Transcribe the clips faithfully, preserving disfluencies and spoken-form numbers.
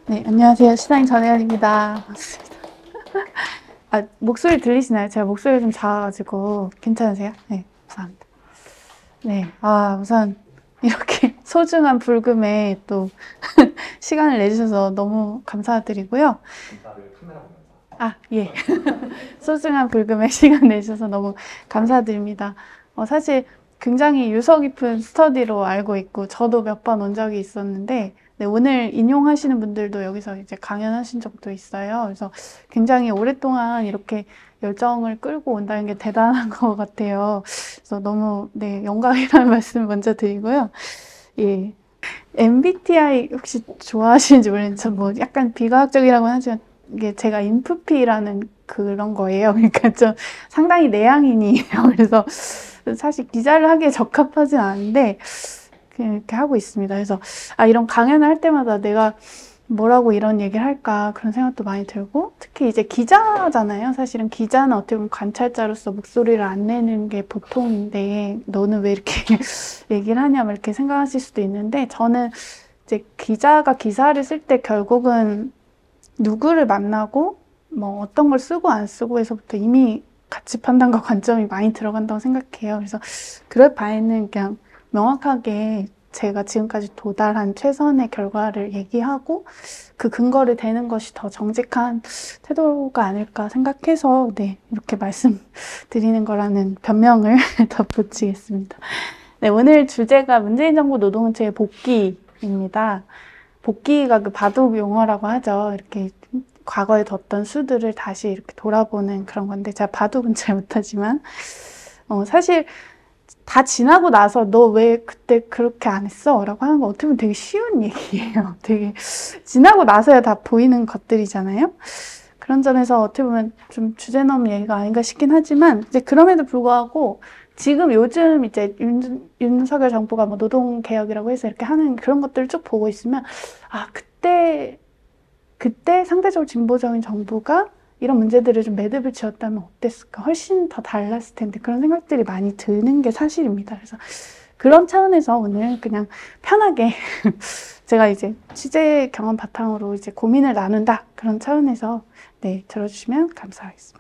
네, 안녕하세요. 신앙인 전혜연입니다. 반갑습니다. 아, 목소리 들리시나요? 제가 목소리가 좀 작아가지고 괜찮으세요? 네, 감사합니다. 네, 아, 우선 이렇게 소중한 불금에 또 시간을 내주셔서 너무 감사드리고요. 감사를 카메라 보면서. 아, 예. 소중한 불금에 시간 내주셔서 너무 감사드립니다. 어, 사실 굉장히 유서 깊은 스터디로 알고 있고, 저도 몇 번 온 적이 있었는데, 네, 오늘 인용하시는 분들도 여기서 이제 강연하신 적도 있어요. 그래서 굉장히 오랫동안 이렇게 열정을 끌고 온다는 게 대단한 것 같아요. 그래서 너무, 네, 영광이라는 말씀 먼저 드리고요. 예. 엠비티아이 혹시 좋아하시는지 모르겠는데, 저 뭐 약간 비과학적이라고 하지만, 이게 제가 인프피라는 그런 거예요. 그러니까 좀 상당히 내향인이에요. 그래서 사실 기자를 하기에 적합하진 않은데, 그냥 이렇게 하고 있습니다. 그래서, 아, 이런 강연을 할 때마다 내가 뭐라고 이런 얘기를 할까, 그런 생각도 많이 들고, 특히 이제 기자잖아요. 사실은 기자는 어떻게 보면 관찰자로서 목소리를 안 내는 게 보통인데, 너는 왜 이렇게 얘기를 하냐, 뭐 이렇게 생각하실 수도 있는데, 저는 이제 기자가 기사를 쓸 때 결국은 누구를 만나고, 뭐 어떤 걸 쓰고 안 쓰고에서부터 이미 가치 판단과 관점이 많이 들어간다고 생각해요. 그래서 그럴 바에는 그냥 명확하게 제가 지금까지 도달한 최선의 결과를 얘기하고 그 근거를 대는 것이 더 정직한 태도가 아닐까 생각해서 네, 이렇게 말씀드리는 거라는 변명을 덧붙이겠습니다. 네, 오늘 주제가 문재인 정부 노동운동의 복귀입니다. 복귀가 그 바둑 용어라고 하죠. 이렇게 과거에 뒀던 수들을 다시 이렇게 돌아보는 그런 건데, 제가 바둑은 잘 못하지만, 어, 사실 다 지나고 나서 너 왜 그때 그렇게 안 했어? 라고 하는 거 어떻게 보면 되게 쉬운 얘기예요. 되게 지나고 나서야 다 보이는 것들이잖아요. 그런 점에서 어떻게 보면 좀 주제넘은 얘기가 아닌가 싶긴 하지만, 이제 그럼에도 불구하고 지금 요즘 이제 윤, 윤석열 정부가 뭐 노동개혁이라고 해서 이렇게 하는 그런 것들을 쭉 보고 있으면, 아, 그때, 그때 상대적으로 진보적인 정부가 이런 문제들을 좀 매듭을 지었다면 어땠을까? 훨씬 더 달랐을 텐데 그런 생각들이 많이 드는 게 사실입니다. 그래서 그런 차원에서 오늘 그냥 편하게 제가 이제 취재 경험 바탕으로 이제 고민을 나눈다 그런 차원에서 네, 들어주시면 감사하겠습니다.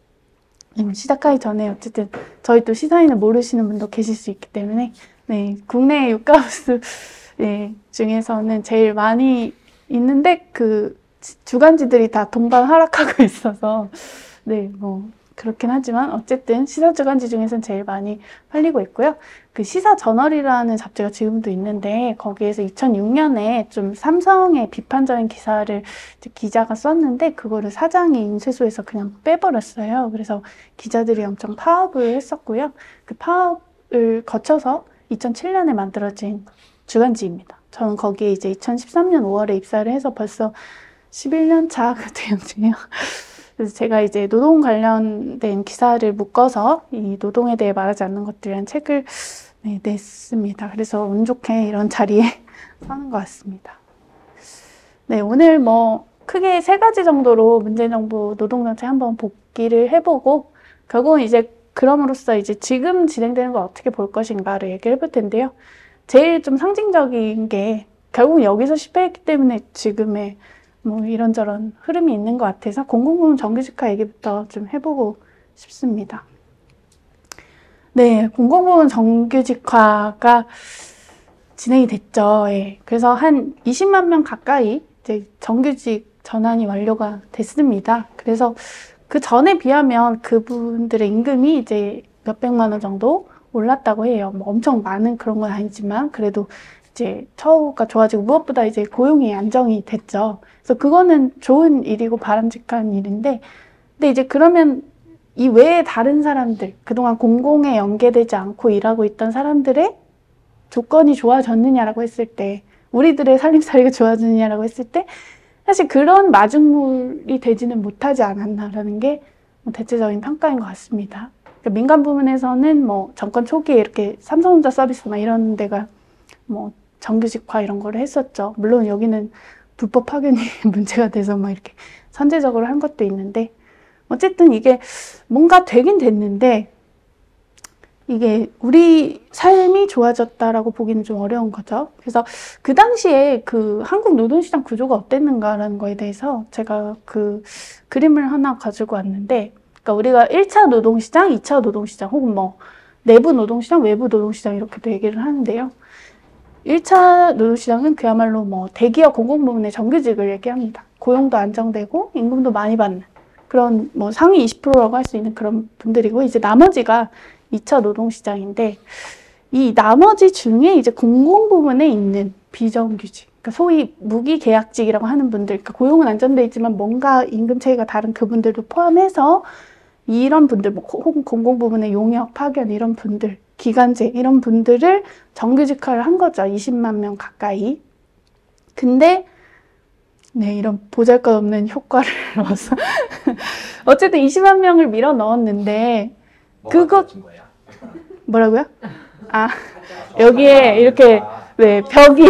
시작하기 전에 어쨌든 저희 또 시사인을 모르시는 분도 계실 수 있기 때문에 네, 국내 유가부스 네, 중에서는 제일 많이 있는데 그 주간지들이 다 동반 하락하고 있어서 네, 뭐 그렇긴 하지만 어쨌든 시사 주간지 중에서는 제일 많이 팔리고 있고요. 그 시사저널이라는 잡지가 지금도 있는데 거기에서 이천육 년에 좀 삼성의 비판적인 기사를 기자가 썼는데 그거를 사장이 인쇄소에서 그냥 빼버렸어요. 그래서 기자들이 엄청 파업을 했었고요. 그 파업을 거쳐서 이천칠 년에 만들어진 주간지입니다. 저는 거기에 이제 이천십삼 년 오월에 입사를 해서 벌써 십일 년 차가 되었네요. 그래서 제가 이제 노동 관련된 기사를 묶어서 이 노동에 대해 말하지 않는 것들이라는 책을 네, 냈습니다. 그래서 운 좋게 이런 자리에 서는 것 같습니다. 네, 오늘 뭐 크게 세 가지 정도로 문재인 정부 노동정책 한번 복기를 해보고 결국은 이제 그럼으로써 이제 지금 진행되는 걸 어떻게 볼 것인가를 얘기를 해볼 텐데요. 제일 좀 상징적인 게 결국 여기서 실패했기 때문에 지금의 뭐 이런저런 흐름이 있는 것 같아서 공공부문 정규직화 얘기부터 좀 해보고 싶습니다. 네, 공공부문 정규직화가 진행이 됐죠. 예. 그래서 한 이십만 명 가까이 이제 정규직 전환이 완료가 됐습니다. 그래서 그 전에 비하면 그분들의 임금이 이제 몇백만 원 정도 올랐다고 해요. 뭐 엄청 많은 그런 건 아니지만 그래도 이제 처우가 좋아지고 무엇보다 이제 고용이 안정이 됐죠. 그래서 그거는 좋은 일이고 바람직한 일인데, 근데 이제 그러면 이 외에 다른 사람들, 그동안 공공에 연계되지 않고 일하고 있던 사람들의 조건이 좋아졌느냐라고 했을 때, 우리들의 살림살이가 좋아지느냐라고 했을 때, 사실 그런 마중물이 되지는 못하지 않았나라는 게 대체적인 평가인 것 같습니다. 그러니까 민간 부문에서는 뭐 정권 초기에 이렇게 삼성전자 서비스 막 이런 데가 뭐 정규직화 이런 거를 했었죠. 물론 여기는 불법 파견이 문제가 돼서 막 이렇게 선제적으로 한 것도 있는데 어쨌든 이게 뭔가 되긴 됐는데 이게 우리 삶이 좋아졌다라고 보기는 좀 어려운 거죠. 그래서 그 당시에 그 한국 노동시장 구조가 어땠는가라는 거에 대해서 제가 그 그림을 하나 가지고 왔는데, 그러니까 우리가 일 차 노동시장, 이 차 노동시장 혹은 뭐 내부 노동시장, 외부 노동시장 이렇게도 얘기를 하는데요. 일 차 노동시장은 그야말로 뭐 대기업 공공부문의 정규직을 얘기합니다. 고용도 안정되고 임금도 많이 받는 그런 뭐 상위 이십 퍼센트라고 할 수 있는 그런 분들이고, 이제 나머지가 이 차 노동시장인데, 이 나머지 중에 이제 공공부문에 있는 비정규직, 그러니까 소위 무기계약직이라고 하는 분들, 그러니까 고용은 안정돼 있지만 뭔가 임금 체계가 다른 그분들도 포함해서 이런 분들, 뭐 혹은 공공부문의 용역, 파견 이런 분들, 기간제 이런 분들을 정규직화를 한 거죠. 이십만 명 가까이. 근데 네, 이런 보잘것없는 효과를 넣어서 어쨌든 이십만 명을 밀어 넣었는데, 그것 뭐라고요? 아, 여기에 이렇게 네, 벽이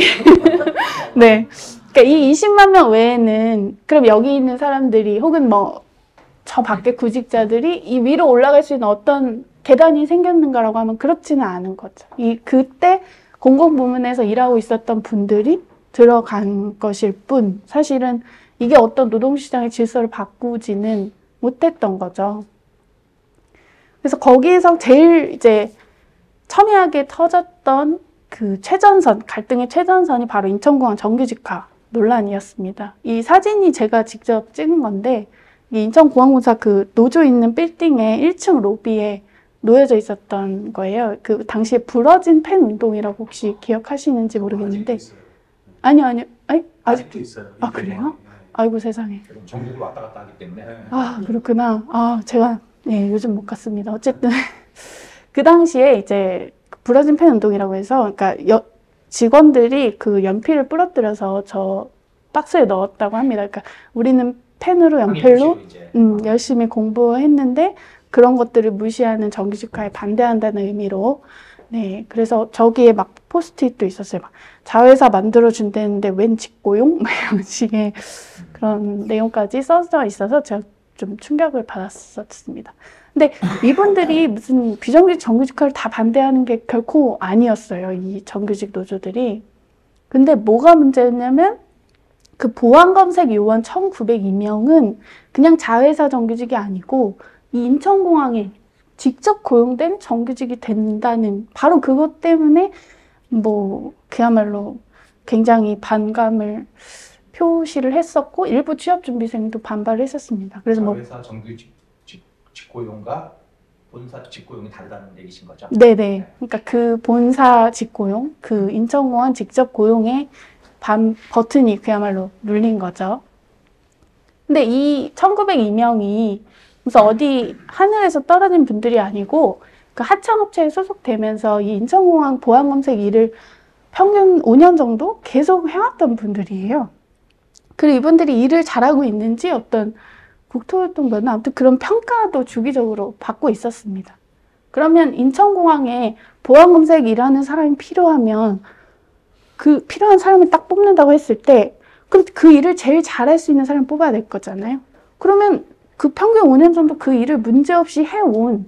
네. 그러니까 이 이십만 명 외에는 그럼 여기 있는 사람들이 혹은 뭐 저 밖에 구직자들이 이 위로 올라갈 수 있는 어떤 계단이 생겼는가라고 하면 그렇지는 않은 거죠. 이 그때 공공부문에서 일하고 있었던 분들이 들어간 것일 뿐, 사실은 이게 어떤 노동시장의 질서를 바꾸지는 못했던 거죠. 그래서 거기에서 제일 이제 첨예하게 터졌던 그 최전선, 갈등의 최전선이 바로 인천공항 정규직화 논란이었습니다. 이 사진이 제가 직접 찍은 건데, 이 인천공항공사 그 노조 있는 빌딩의 일 층 로비에 놓여져 있었던 거예요. 그 당시에 부러진 펜 운동이라고 혹시 기억하시는지 모르겠는데. 아니요, 아니요. 아니, 아직도 있어요. 아, 그래요? 아이고 세상에. 정규직으로 왔다 갔다 하기 때문에. 아, 그렇구나. 아, 제가 네, 요즘 못 갔습니다. 어쨌든 그 당시에 이제 부러진 펜 운동이라고 해서, 그러니까 여, 직원들이 그 연필을 부러뜨려서 저 박스에 넣었다고 합니다. 그러니까 우리는 펜으로 연필로 음, 열심히 공부했는데 그런 것들을 무시하는 정규직화에 반대한다는 의미로. 네, 그래서 저기에 막 포스트잇도 있었어요. 막 자회사 만들어준다는데 웬 직고용? 이런 식의 그런 내용까지 써져 있어서 제가 좀 충격을 받았었습니다. 근데 이분들이 무슨 비정규직 정규직화를 다 반대하는 게 결코 아니었어요. 이 정규직 노조들이. 근데 뭐가 문제였냐면 그 보안검색 요원 천구백이 명은 그냥 자회사 정규직이 아니고 이 인천공항에 직접 고용된 정규직이 된다는 바로 그것 때문에 뭐 그야말로 굉장히 반감을 표시를 했었고, 일부 취업준비생도 반발을 했었습니다. 그래서 뭐 자회사 정규직 직고용과 본사 직고용이 다르다는 얘기신 거죠? 네네. 그러니까 그 본사 직고용, 그 인천공항 직접 고용의 반 버튼이 그야말로 눌린 거죠. 근데 이 천구백이 명이 무슨 어디 하늘에서 떨어진 분들이 아니고 그 하청업체에 소속되면서 이 인천공항 보안검색 일을 평균 오 년 정도 계속 해왔던 분들이에요. 그리고 이분들이 일을 잘하고 있는지 어떤 국토교통부나 아무튼 그런 평가도 주기적으로 받고 있었습니다. 그러면 인천공항에 보안검색 일하는 사람이 필요하면 그 필요한 사람을 딱 뽑는다고 했을 때 그럼 그 일을 제일 잘할 수 있는 사람을 뽑아야 될 거잖아요. 그러면 그 평균 오 년 정도 그 일을 문제없이 해온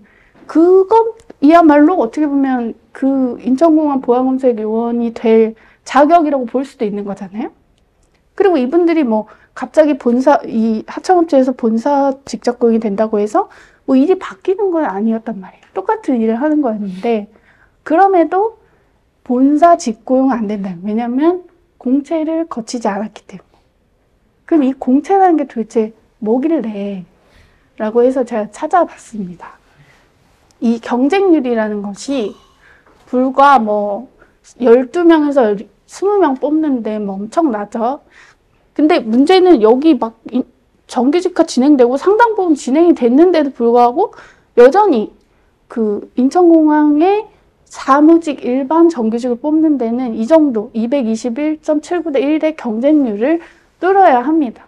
그것이야말로 어떻게 보면 그 인천공항 보안검색 요원이 될 자격이라고 볼 수도 있는 거잖아요. 그리고 이분들이 뭐 갑자기 본사, 이 하청업체에서 본사 직접 고용이 된다고 해서 뭐 일이 바뀌는 건 아니었단 말이에요. 똑같은 일을 하는 거였는데, 그럼에도 본사 직고용 안 된다. 왜냐면 공채를 거치지 않았기 때문에. 그럼 이 공채라는 게 도대체 뭐길래? 라고 해서 제가 찾아봤습니다. 이 경쟁률이라는 것이 불과 뭐 열두 명에서 이십 명 뽑는데 뭐 엄청나죠. 근데 문제는 여기 막 정규직화 진행되고 상당 부분 진행이 됐는데도 불구하고 여전히 그 인천공항의 사무직 일반 정규직을 뽑는 데는 이 정도 이백이십일 점 칠구 대 일의 경쟁률을 뚫어야 합니다.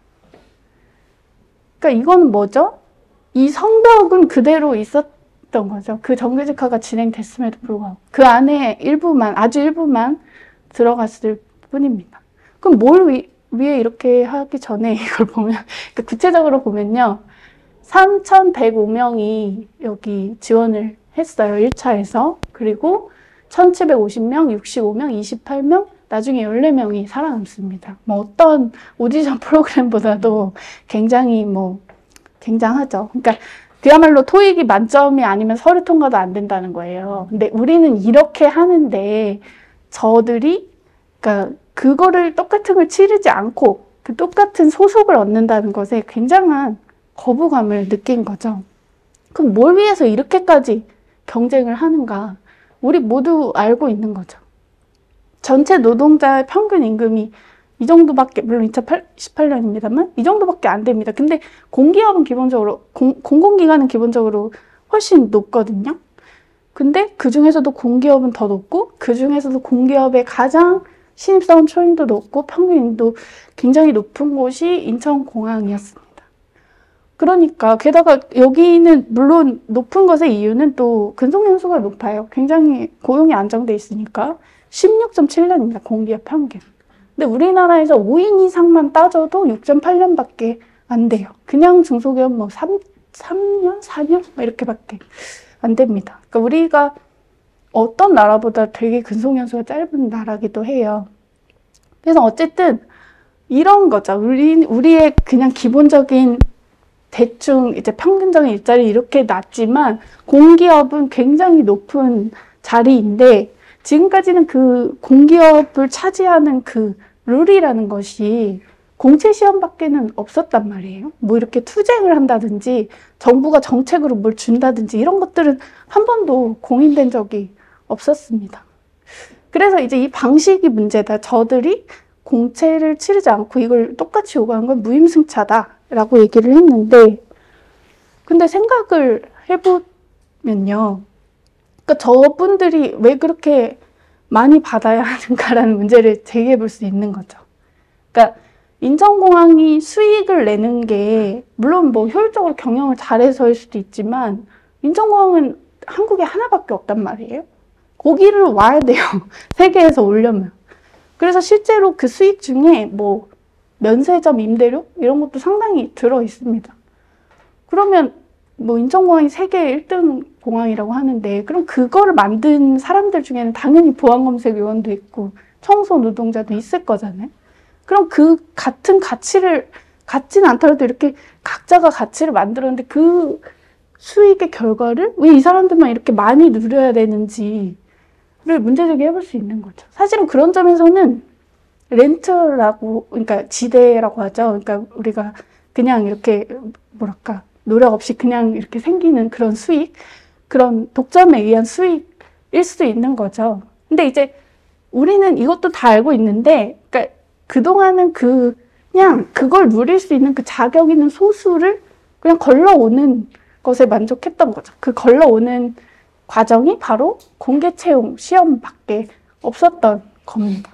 그러니까 이거는 뭐죠? 이 성벽은 그대로 있었던 거죠. 그 정규직화가 진행됐음에도 불구하고 그 안에 일부만, 아주 일부만 들어갔을 뿐입니다. 그럼 뭘 위, 위에 이렇게 하기 전에 이걸 보면, 그러니까 구체적으로 보면요, 삼천백오 명이 여기 지원을 했어요. 일 차에서. 그리고 천칠백오십 명, 육십오 명, 이십팔 명, 나중에 열네 명이 살아남습니다. 뭐 어떤 오디션 프로그램보다도 굉장히 뭐 굉장하죠. 그러니까 그야말로 토익이 만점이 아니면 서류 통과도 안 된다는 거예요. 근데 우리는 이렇게 하는데 저들이 그러니까 그거를 똑같은 걸 치르지 않고 그 똑같은 소속을 얻는다는 것에 굉장한 거부감을 느낀 거죠. 그럼 뭘 위해서 이렇게까지 경쟁을 하는가? 우리 모두 알고 있는 거죠. 전체 노동자의 평균 임금이 이 정도밖에, 물론 이천십팔 년입니다만 이 정도밖에 안 됩니다. 근데 공기업은 기본적으로, 공, 공공기관은 기본적으로 훨씬 높거든요. 근데 그 중에서도 공기업은 더 높고 그 중에서도 공기업의 가장 신입사원 초임도 높고 평균임도 굉장히 높은 곳이 인천공항이었습니다. 그러니까 게다가 여기는 물론 높은 것의 이유는 또 근속연수가 높아요. 굉장히 고용이 안정돼 있으니까 십육 점 칠 년입니다. 공기업 평균. 근데 우리나라에서 오 인 이상만 따져도 육 점 팔 년밖에 안 돼요. 그냥 중소기업 뭐 삼, 삼 년, 사 년 이렇게밖에 안 됩니다. 그러니까 우리가 어떤 나라보다 되게 근속연수가 짧은 나라기도 해요. 그래서 어쨌든 이런 거죠. 우리, 우리의 그냥 기본적인 대충 이제 평균적인 일자리 이렇게 낮지만 공기업은 굉장히 높은 자리인데 지금까지는 그 공기업을 차지하는 그 룰이라는 것이 공채 시험밖에는 없었단 말이에요. 뭐 이렇게 투쟁을 한다든지 정부가 정책으로 뭘 준다든지 이런 것들은 한 번도 공인된 적이 없었습니다. 그래서 이제 이 방식이 문제다. 저들이 공채를 치르지 않고 이걸 똑같이 요구하는 건 무임승차다라고 얘기를 했는데 근데 생각을 해보면요. 그러니까 저분들이 왜 그렇게 많이 받아야 하는가라는 문제를 제기해 볼 수 있는 거죠. 그러니까 인천공항이 수익을 내는 게 물론 뭐 효율적으로 경영을 잘해서일 수도 있지만 인천공항은 한국에 하나밖에 없단 말이에요. 거기를 와야 돼요. 세계에서 오려면. 그래서 실제로 그 수익 중에 뭐 면세점 임대료 이런 것도 상당히 들어 있습니다. 그러면 뭐 인천공항이 세계 일 등 공항이라고 하는데 그럼 그거를 만든 사람들 중에는 당연히 보안검색 요원도 있고 청소 노동자도 있을 거잖아요. 그럼 그 같은 가치를 같지는 않더라도 이렇게 각자가 가치를 만들었는데 그 수익의 결과를 왜 이 사람들만 이렇게 많이 누려야 되는지를 문제제기 해볼 수 있는 거죠. 사실은 그런 점에서는 렌트라고 그러니까 지대라고 하죠. 그러니까 우리가 그냥 이렇게 뭐랄까 노력 없이 그냥 이렇게 생기는 그런 수익, 그런 독점에 의한 수익일 수도 있는 거죠. 근데 이제 우리는 이것도 다 알고 있는데, 그러니까 그동안은 그, 그냥 그걸 누릴 수 있는 그 자격 있는 소수를 그냥 걸러오는 것에 만족했던 거죠. 그 걸러오는 과정이 바로 공개 채용 시험밖에 없었던 겁니다.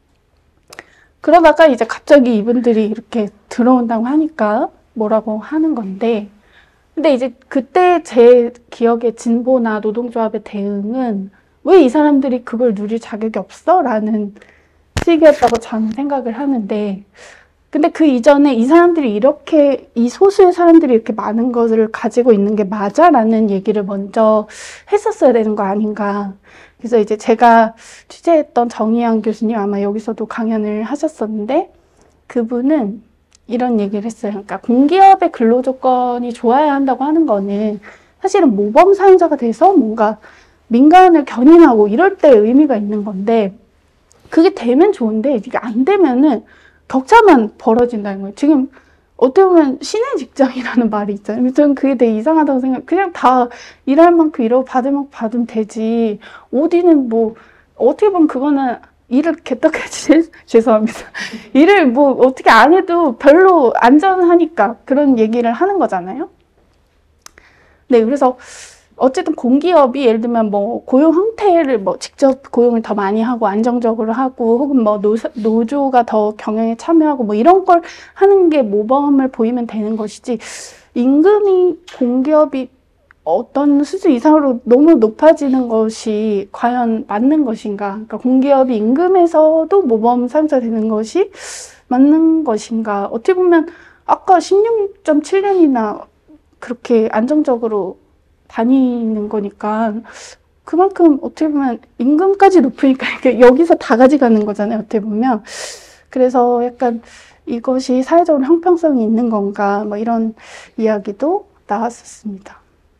그러다가 이제 갑자기 이분들이 이렇게 들어온다고 하니까 뭐라고 하는 건데, 근데 이제 그때 제 기억에 진보나 노동조합의 대응은 왜 이 사람들이 그걸 누릴 자격이 없어? 라는 식이었다고 저는 생각을 하는데 근데 그 이전에 이 사람들이 이렇게 이 소수의 사람들이 이렇게 많은 것을 가지고 있는 게 맞아? 라는 얘기를 먼저 했었어야 되는 거 아닌가. 그래서 이제 제가 취재했던 정의양 교수님 아마 여기서도 강연을 하셨었는데 그분은 이런 얘기를 했어요. 그러니까 공기업의 근로조건이 좋아야 한다고 하는 거는 사실은 모범 사용자가 돼서 뭔가 민간을 견인하고 이럴 때 의미가 있는 건데 그게 되면 좋은데 이게 안 되면은 격차만 벌어진다는 거예요. 지금 어떻게 보면 신의 직장이라는 말이 있잖아요. 저는 그게 되게 이상하다고 생각해요. 그냥 다 일할 만큼 일하고 받을 만큼 받으면 되지. 어디는 뭐 어떻게 보면 그거는 일을 개떡같이 죄송합니다. 일을 뭐 어떻게 안 해도 별로 안전하니까 그런 얘기를 하는 거잖아요. 네, 그래서 어쨌든 공기업이 예를 들면 뭐 고용 형태를 뭐 직접 고용을 더 많이 하고 안정적으로 하고 혹은 뭐 노, 노조가 더 경영에 참여하고 뭐 이런 걸 하는 게 모범을 보이면 되는 것이지 임금이 공기업이 어떤 수준 이상으로 너무 높아지는 것이 과연 맞는 것인가? 그러니까 공기업이 임금에서도 모범 사용자 되는 것이 맞는 것인가? 어떻게 보면 아까 십육 점 칠 년이나 그렇게 안정적으로 다니는 거니까 그만큼 어떻게 보면 임금까지 높으니까 이게 여기서 다 가져가는 거잖아요. 어떻게 보면. 그래서 약간 이것이 사회적으로 형평성이 있는 건가 뭐 이런 이야기도 나왔었습니다.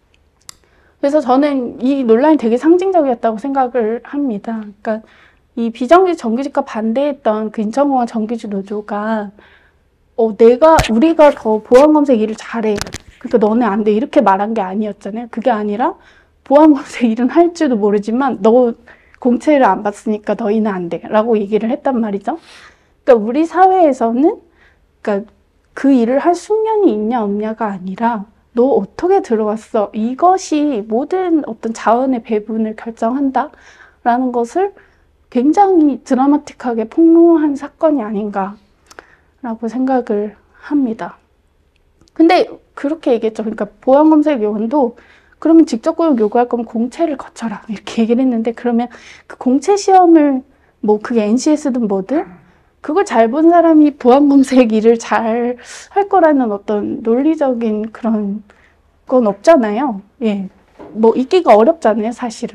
그래서 저는 이 논란이 되게 상징적이었다고 생각을 합니다. 그러니까 이 비정규직 정규직과 반대했던 그 인천공항 정규직 노조가 어, 내가 우리가 더 보안검색 일을 잘해. 그러니까 너네 안 돼. 이렇게 말한 게 아니었잖아요. 그게 아니라 보안검색 일은 할 줄도 모르지만 너 공채를 안 봤으니까 너희는 안 돼. 라고 얘기를 했단 말이죠. 그러니까 우리 사회에서는 그러니까 그 일을 할 숙련이 있냐 없냐가 아니라 너 어떻게 들어왔어? 이것이 모든 어떤 자원의 배분을 결정한다. 라는 것을 굉장히 드라마틱하게 폭로한 사건이 아닌가 라고 생각을 합니다. 근데 그렇게 얘기했죠. 그러니까 보안검색 요원도 그러면 직접 고용 요구할 거면 공채를 거쳐라 이렇게 얘기를 했는데 그러면 그 공채 시험을 뭐 그게 엔씨에스든 뭐든 그걸 잘 본 사람이 보안검색 일을 잘 할 거라는 어떤 논리적인 그런 건 없잖아요. 예, 뭐 있기가 어렵잖아요, 사실은.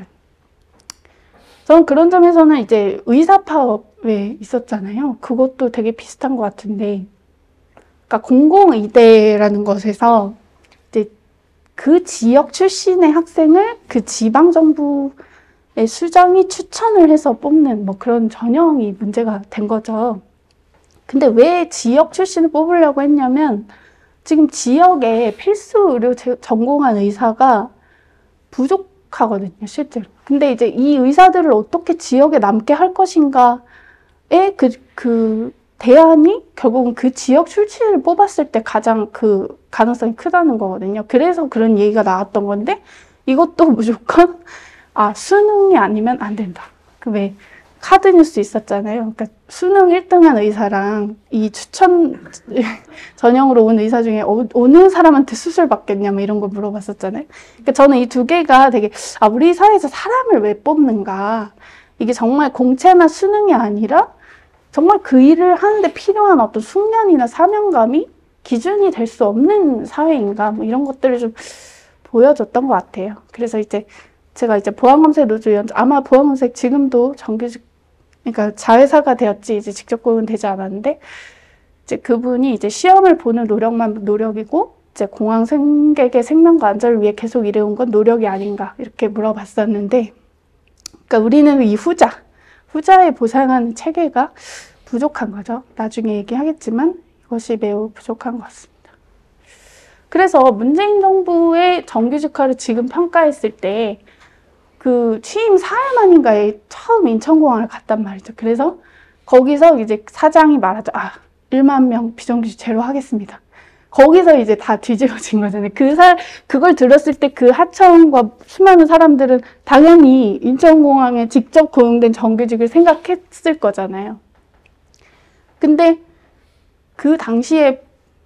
저는 그런 점에서는 이제 의사 파업에 있었잖아요. 그것도 되게 비슷한 것 같은데, 그러니까 공공의대라는 것에서 이제 그 지역 출신의 학생을 그 지방 정부의 수장이 추천을 해서 뽑는 뭐 그런 전형이 문제가 된 거죠. 근데 왜 지역 출신을 뽑으려고 했냐면 지금 지역에 필수 의료 전공한 의사가 부족하거든요, 실제로. 근데 이제 이 의사들을 어떻게 지역에 남게 할 것인가에 그, 그 대안이 결국은 그 지역 출신을 뽑았을 때 가장 그 가능성이 크다는 거거든요. 그래서 그런 얘기가 나왔던 건데 이것도 무조건 아, 수능이 아니면 안 된다. 그 왜 카드 뉴스 있었잖아요. 그러니까 수능 일 등한 의사랑 이 추천 전형으로 온 의사 중에 어, 어느 사람한테 수술 받겠냐 뭐 이런 거 물어봤었잖아요. 그러니까 저는 이 두 개가 되게 아, 우리 사회에서 사람을 왜 뽑는가. 이게 정말 공채나 수능이 아니라 정말 그 일을 하는데 필요한 어떤 숙련이나 사명감이 기준이 될 수 없는 사회인가 뭐 이런 것들을 좀 보여줬던 것 같아요. 그래서 이제 제가 이제 보안검색 노조위원 아마 보안검색 지금도 정규직 그러니까 자회사가 되었지 이제 직접 고용은 되지 않았는데 이제 그분이 이제 시험을 보는 노력만 노력이고 이제 공항 승객의 생명과 안전을 위해 계속 일해온 건 노력이 아닌가 이렇게 물어봤었는데 그러니까 우리는 이 후자 후자에 보상하는 체계가 부족한 거죠. 나중에 얘기하겠지만 이것이 매우 부족한 것 같습니다. 그래서 문재인 정부의 정규직화를 지금 평가했을 때 그 취임 사흘 만인가에 처음 인천공항을 갔단 말이죠. 그래서 거기서 이제 사장이 말하죠. 아, 일만 명 비정규직 제로 하겠습니다. 거기서 이제 다 뒤집어진 거잖아요. 그 사, 그걸 들었을 때 그 하청과 수많은 사람들은 당연히 인천공항에 직접 고용된 정규직을 생각했을 거잖아요. 근데 그 당시에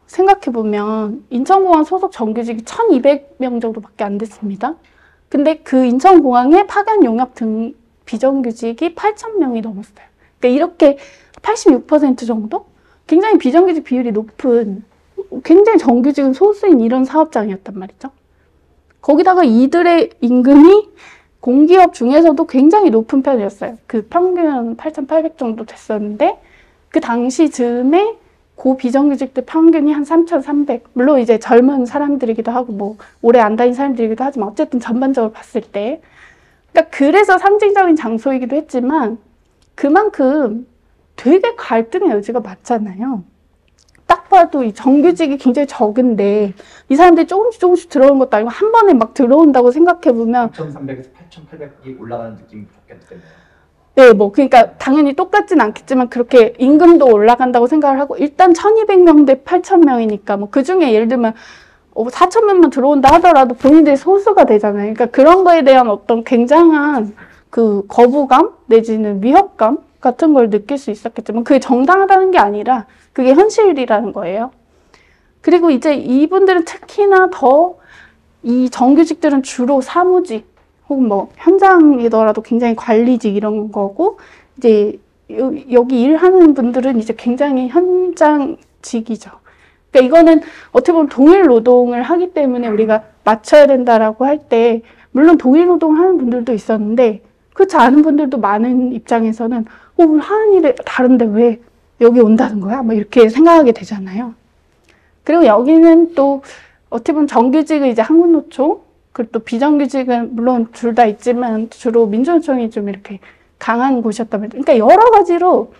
생각해보면 인천공항 소속 정규직이 천이백 명 정도밖에 안 됐습니다. 근데 그 인천공항에 파견 용역 등 비정규직이 팔천 명이 넘었어요. 그러니까 이렇게 팔십육 퍼센트 정도? 굉장히 비정규직 비율이 높은 굉장히 정규직은 소수인 이런 사업장이었단 말이죠. 거기다가 이들의 임금이 공기업 중에서도 굉장히 높은 편이었어요. 그 평균 팔천팔백 정도 됐었는데 그 당시 즈음에 고 비정규직들 평균이 한 삼천삼백. 물론 이제 젊은 사람들이기도 하고 뭐 오래 안 다닌 사람들이기도 하지만 어쨌든 전반적으로 봤을 때 그러니까 그래서 상징적인 장소이기도 했지만 그만큼 되게 갈등의 여지가 많잖아요. 딱 봐도 이 정규직이 굉장히 적은데 이 사람들이 조금씩 조금씩 들어오는 것도 아니고 한 번에 막 들어온다고 생각해보면 삼천삼백에서 팔천팔백이 올라가는 느낌이 좋겠네요. 네, 뭐 그러니까 당연히 똑같진 않겠지만 그렇게 임금도 올라간다고 생각을 하고 일단 천이백 명 대 팔천 명이니까 뭐 그중에 예를 들면 어, 사천 명만 들어온다 하더라도 본인들이 소수가 되잖아요. 그러니까 그런 거에 대한 어떤 굉장한 그 거부감 내지는 위협감 같은 걸 느낄 수 있었겠지만 그게 정당하다는 게 아니라 그게 현실이라는 거예요. 그리고 이제 이분들은 특히나 더 이 정규직들은 주로 사무직 혹은 뭐 현장이더라도 굉장히 관리직 이런 거고 이제 여, 여기 일하는 분들은 이제 굉장히 현장직이죠. 그러니까 이거는 어떻게 보면 동일 노동을 하기 때문에 우리가 맞춰야 된다라고 할 때 물론 동일 노동을 하는 분들도 있었는데 그렇지 않은 분들도 많은 입장에서는 어, 하는 일이 다른데 왜 여기 온다는 거야? 뭐 이렇게 생각하게 되잖아요. 그리고 여기는 또 어떻게 보면 정규직은 이제 한국노총, 그리고 또 비정규직은 물론 둘 다 있지만 주로 민주노총이 좀 이렇게 강한 곳이었다면, 그러니까 여러 가지로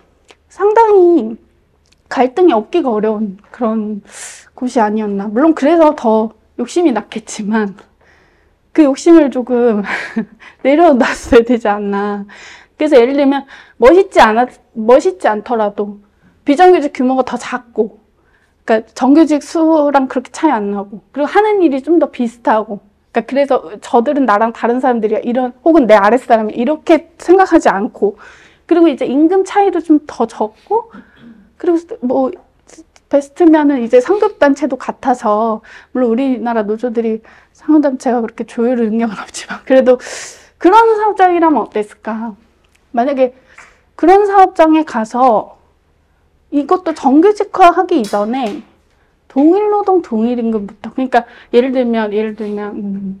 상당히 갈등이 없기가 어려운 그런 곳이 아니었나. 물론 그래서 더 욕심이 났겠지만 그 욕심을 조금 내려놨어야 되지 않나. 그래서 예를 들면 멋있지 않았, 멋있지 않더라도 비정규직 규모가 더 작고, 그러니까 정규직 수랑 그렇게 차이 안 나고, 그리고 하는 일이 좀 더 비슷하고, 그러니까 그래서 저들은 나랑 다른 사람들이야 이런, 혹은 내 아랫사람이 이렇게 생각하지 않고, 그리고 이제 임금 차이도 좀 더 적고, 그리고 뭐 베스트면은 이제 상급단체도 같아서, 물론 우리나라 노조들이 상급단체가 그렇게 조율 능력은 없지만 그래도 그런 사업장이라면 어땠을까. 만약에 그런 사업장에 가서 이것도 정규직화하기 이전에 동일노동 동일임금부터, 그러니까 예를 들면 예를 들면 음,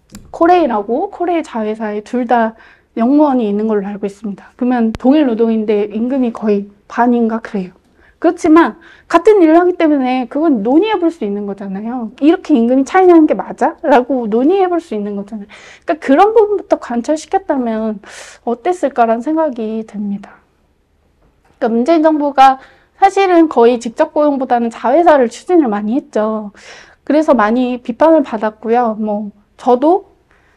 코레일하고 코레일 자회사에 둘 다 영무원이 있는 걸로 알고 있습니다. 그러면 동일노동인데 임금이 거의 반인가 그래요. 그렇지만 같은 일을 하기 때문에 그건 논의해 볼 수 있는 거잖아요. 이렇게 임금이 차이 나는 게 맞아? 라고 논의해 볼 수 있는 거잖아요. 그러니까 그런 부분부터 관철시켰다면 어땠을까라는 생각이 듭니다. 그러니까 문재인 정부가 사실은 거의 직접 고용보다는 자회사를 추진을 많이 했죠. 그래서 많이 비판을 받았고요. 뭐 저도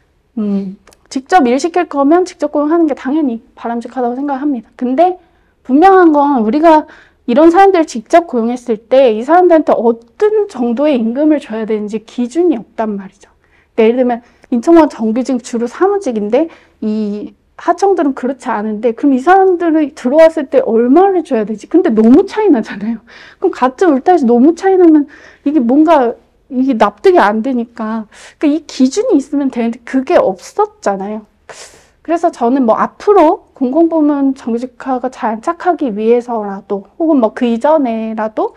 음, 직접 일 시킬 거면 직접 고용하는 게 당연히 바람직하다고 생각합니다. 근데 분명한 건 우리가 이런 사람들을 직접 고용했을 때 이 사람들한테 어떤 정도의 임금을 줘야 되는지 기준이 없단 말이죠. 그러니까 예를 들면 인천공항 정규직 주로 사무직인데 이 하청들은 그렇지 않은데 그럼 이 사람들이 들어왔을 때 얼마를 줘야 되지? 근데 너무 차이 나잖아요. 그럼 같은 울타리에서 너무 차이 나면 이게 뭔가 이게 납득이 안 되니까, 그러니까 이 기준이 있으면 되는데 그게 없었잖아요. 그래서 저는 뭐 앞으로 공공부문 정규직화가 잘 안착하기 위해서라도 혹은 뭐 그 이전에라도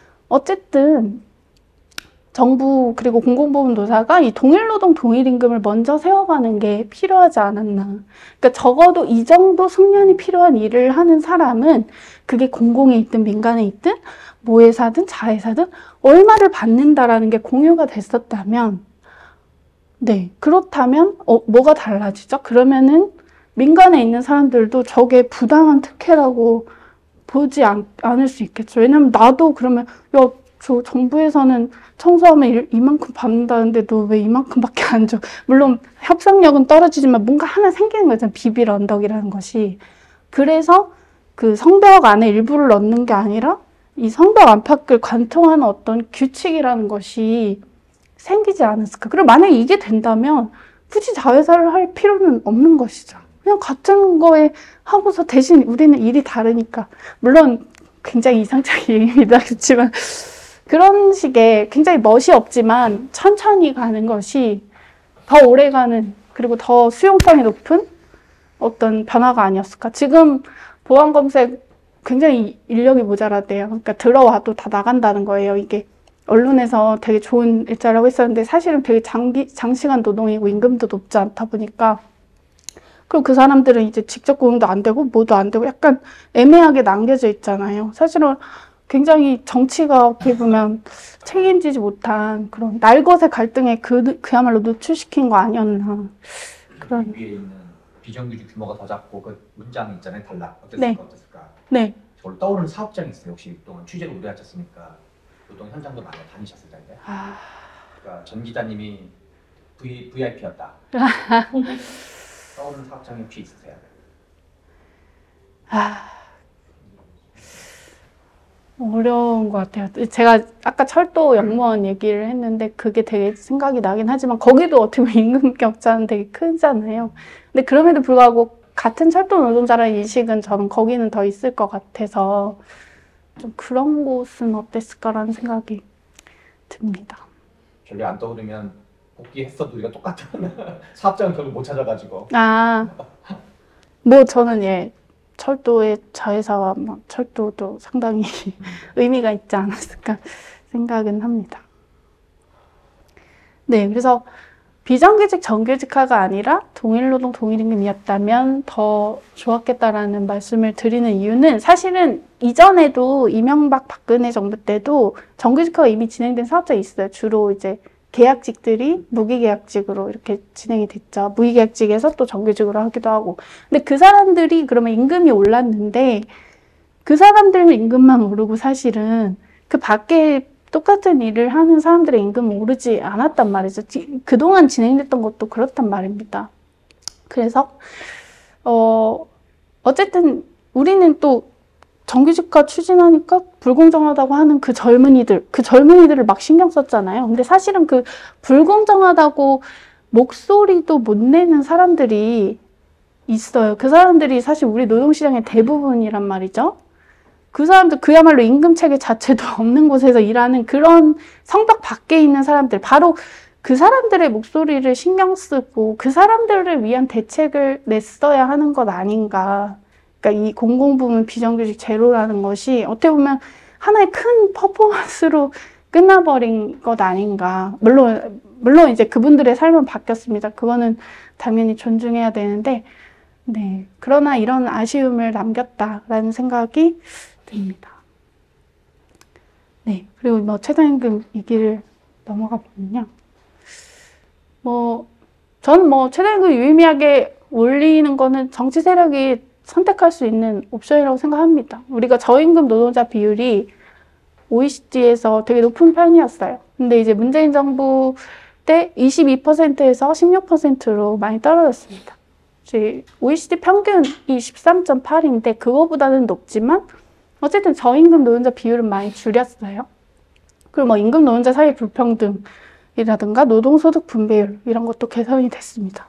어쨌든 정부 그리고 공공부문 노사가 이 동일노동 동일임금을 먼저 세워가는 게 필요하지 않았나. 그러니까 적어도 이 정도 숙련이 필요한 일을 하는 사람은 그게 공공에 있든 민간에 있든 모회사든 자회사든 얼마를 받는다라는 게 공유가 됐었다면, 네, 그렇다면 어, 뭐가 달라지죠? 그러면은 민간에 있는 사람들도 저게 부당한 특혜라고 보지 않, 않을 수 있겠죠. 왜냐면 나도 그러면 야, 저 정부에서는 청소하면 이, 이만큼 받는다는데 너 왜 이만큼밖에 안 줘? 물론 협상력은 떨어지지만 뭔가 하나 생기는 거잖아요. 비빌 언덕이라는 것이. 그래서 그 성벽 안에 일부를 넣는 게 아니라 이 성벽 안팎을 관통하는 어떤 규칙이라는 것이 생기지 않았을까. 그리고 만약에 이게 된다면 굳이 자회사를 할 필요는 없는 것이죠. 그냥 같은 거에 하고서 대신 우리는 일이 다르니까. 물론 굉장히 이상적인 얘기입니다. 그렇지만 그런 식의 굉장히 멋이 없지만 천천히 가는 것이 더 오래가는, 그리고 더 수용성이 높은 어떤 변화가 아니었을까. 지금 보안검색 굉장히 인력이 모자라대요. 그러니까 들어와도 다 나간다는 거예요. 이게 언론에서 되게 좋은 일자리라고 했었는데 사실은 되게 장기, 장시간 노동이고 임금도 높지 않다 보니까, 그리고 그 사람들은 이제 직접 고용도 안 되고 뭐도 안 되고 약간 애매하게 남겨져 있잖아요. 사실은 굉장히 정치가 어떻게 보면 책임지지 못한 그런 날것의 갈등에 그, 그야말로 노출시킨 거 아니었나. 그런. 위에 있는 비정규직 규모가 더 작고 그 문장이 있잖아요. 달라. 어땠을까? 네. 어땠을까? 네. 저를 떠오르는 사업장이 있어요. 혹시 그동안 취재를 오래 하셨으니까 노동 현장도 많이 다니셨을 텐데. 아... 그러니까 전 기자님이 v, 브이아이피였다. 떠오르는 사업장이 혹시 있으세요? 아... 어려운 것 같아요. 제가 아까 철도 영무원 얘기를 했는데 그게 되게 생각이 나긴 하지만 거기도 어떻게 보면 임금 격차는 되게 크잖아요. 근데 그럼에도 불구하고 같은 철도 노동자라는 인식은 저는 거기는 더 있을 것 같아서 좀 그런 곳은 어땠을까라는 생각이 듭니다. 전혀 안 떠오르면 복귀했어도 우리가 똑같은 사업장을 결국 못 찾아가지고. 아, 뭐 저는 예 철도의 자회사와 뭐 철도도 상당히 의미가 있지 않았을까 생각은 합니다. 네, 그래서 비정규직, 정규직화가 아니라 동일노동, 동일임금이었다면 더 좋았겠다라는 말씀을 드리는 이유는 사실은 이전에도 이명박 박근혜 정부 때도 정규직화가 이미 진행된 사업장이 있어요. 주로 이제 계약직들이 무기계약직으로 이렇게 진행이 됐죠. 무기계약직에서 또 정규직으로 하기도 하고. 근데 그 사람들이 그러면 임금이 올랐는데 그 사람들은 임금만 오르고 사실은 그 밖에 똑같은 일을 하는 사람들의 임금은 오르지 않았단 말이죠. 그동안 진행됐던 것도 그렇단 말입니다. 그래서 어 어쨌든 우리는 또 정규직화 추진하니까 불공정하다고 하는 그 젊은이들, 그 젊은이들을 막 신경 썼잖아요. 근데 사실은 그 불공정하다고 목소리도 못 내는 사람들이 있어요. 그 사람들이 사실 우리 노동시장의 대부분이란 말이죠. 그 사람들 그야말로 임금 체계 자체도 없는 곳에서 일하는 그런 성벽 밖에 있는 사람들, 바로 그 사람들의 목소리를 신경 쓰고 그 사람들을 위한 대책을 냈어야 하는 것 아닌가. 그러니까 이 공공부문 비정규직 제로라는 것이 어떻게 보면 하나의 큰 퍼포먼스로 끝나버린 것 아닌가. 물론 물론 이제 그분들의 삶은 바뀌었습니다. 그거는 당연히 존중해야 되는데, 네, 그러나 이런 아쉬움을 남겼다라는 생각이 듭니다. 네, 그리고 뭐 최저임금 얘기를 넘어가 보면요. 뭐 저는 뭐 최저임금 유의미하게 올리는 거는 정치 세력이 선택할 수 있는 옵션이라고 생각합니다. 우리가 저임금 노동자 비율이 오이시디에서 되게 높은 편이었어요. 근데 이제 문재인 정부 때 이십이 퍼센트에서 십육 퍼센트로 많이 떨어졌습니다. 오이시디 평균이 십삼 점 팔인데 그거보다는 높지만 어쨌든 저임금 노동자 비율은 많이 줄였어요. 그리고 뭐 임금 노동자 사이 불평등이라든가 노동소득 분배율 이런 것도 개선이 됐습니다.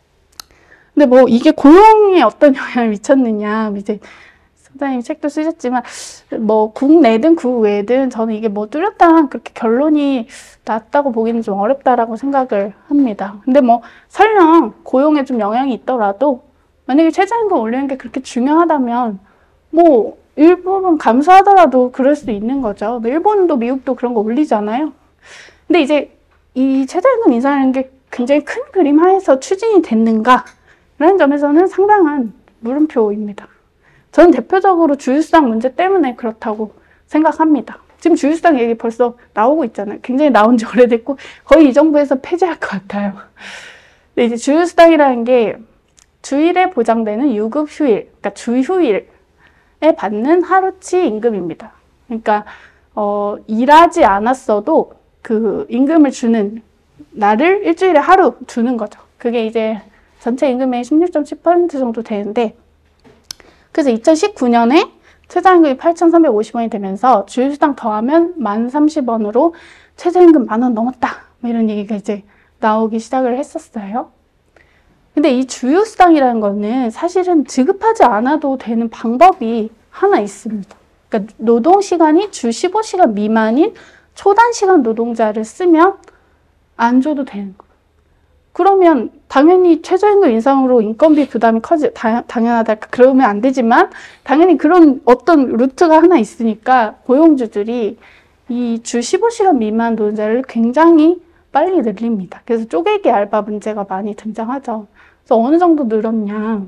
근데 뭐 이게 고용에 어떤 영향을 미쳤느냐, 이제 소장님이 책도 쓰셨지만 뭐 국내든 국외든 저는 이게 뭐 뚜렷한 그렇게 결론이 났다고 보기는 좀 어렵다라고 생각을 합니다. 근데 뭐 설령 고용에 좀 영향이 있더라도 만약에 최저임금 올리는 게 그렇게 중요하다면 뭐 일부분 감수하더라도 그럴 수 있는 거죠. 일본도 미국도 그런 거 올리잖아요. 근데 이제 이 최저임금 인상하는 게 굉장히 큰 그림 하에서 추진이 됐는가? 라는 점에서는 상당한 물음표입니다. 저는 대표적으로 주휴수당 문제 때문에 그렇다고 생각합니다. 지금 주휴수당 얘기 벌써 나오고 있잖아요. 굉장히 나온 지 오래됐고 거의 이 정부에서 폐지할 것 같아요. 근데 이제 주휴수당이라는 게 주일에 보장되는 유급 휴일, 그러니까 주휴일에 받는 하루치 임금입니다. 그러니까 어, 일하지 않았어도 그 임금을 주는 날을 일주일에 하루 주는 거죠. 그게 이제 전체 임금의 십육 점 칠 퍼센트 정도 되는데, 그래서 이천십구 년에 최저임금이 팔천삼백오십 원이 되면서 주휴수당 더하면 만 삼십 원으로 최저임금 만 원 넘었다. 이런 얘기가 이제 나오기 시작을 했었어요. 근데 이 주휴수당이라는 거는 사실은 지급하지 않아도 되는 방법이 하나 있습니다. 그러니까 노동시간이 주 십오 시간 미만인 초단시간 노동자를 쓰면 안 줘도 되는 거예요. 그러면 당연히 최저임금 인상으로 인건비 부담이 커지, 다, 당연하다. 그러면 안 되지만 당연히 그런 어떤 루트가 하나 있으니까 고용주들이 이 주 십오 시간 미만 노동자를 굉장히 빨리 늘립니다. 그래서 쪼개기 알바 문제가 많이 등장하죠. 그래서 어느 정도 늘었냐.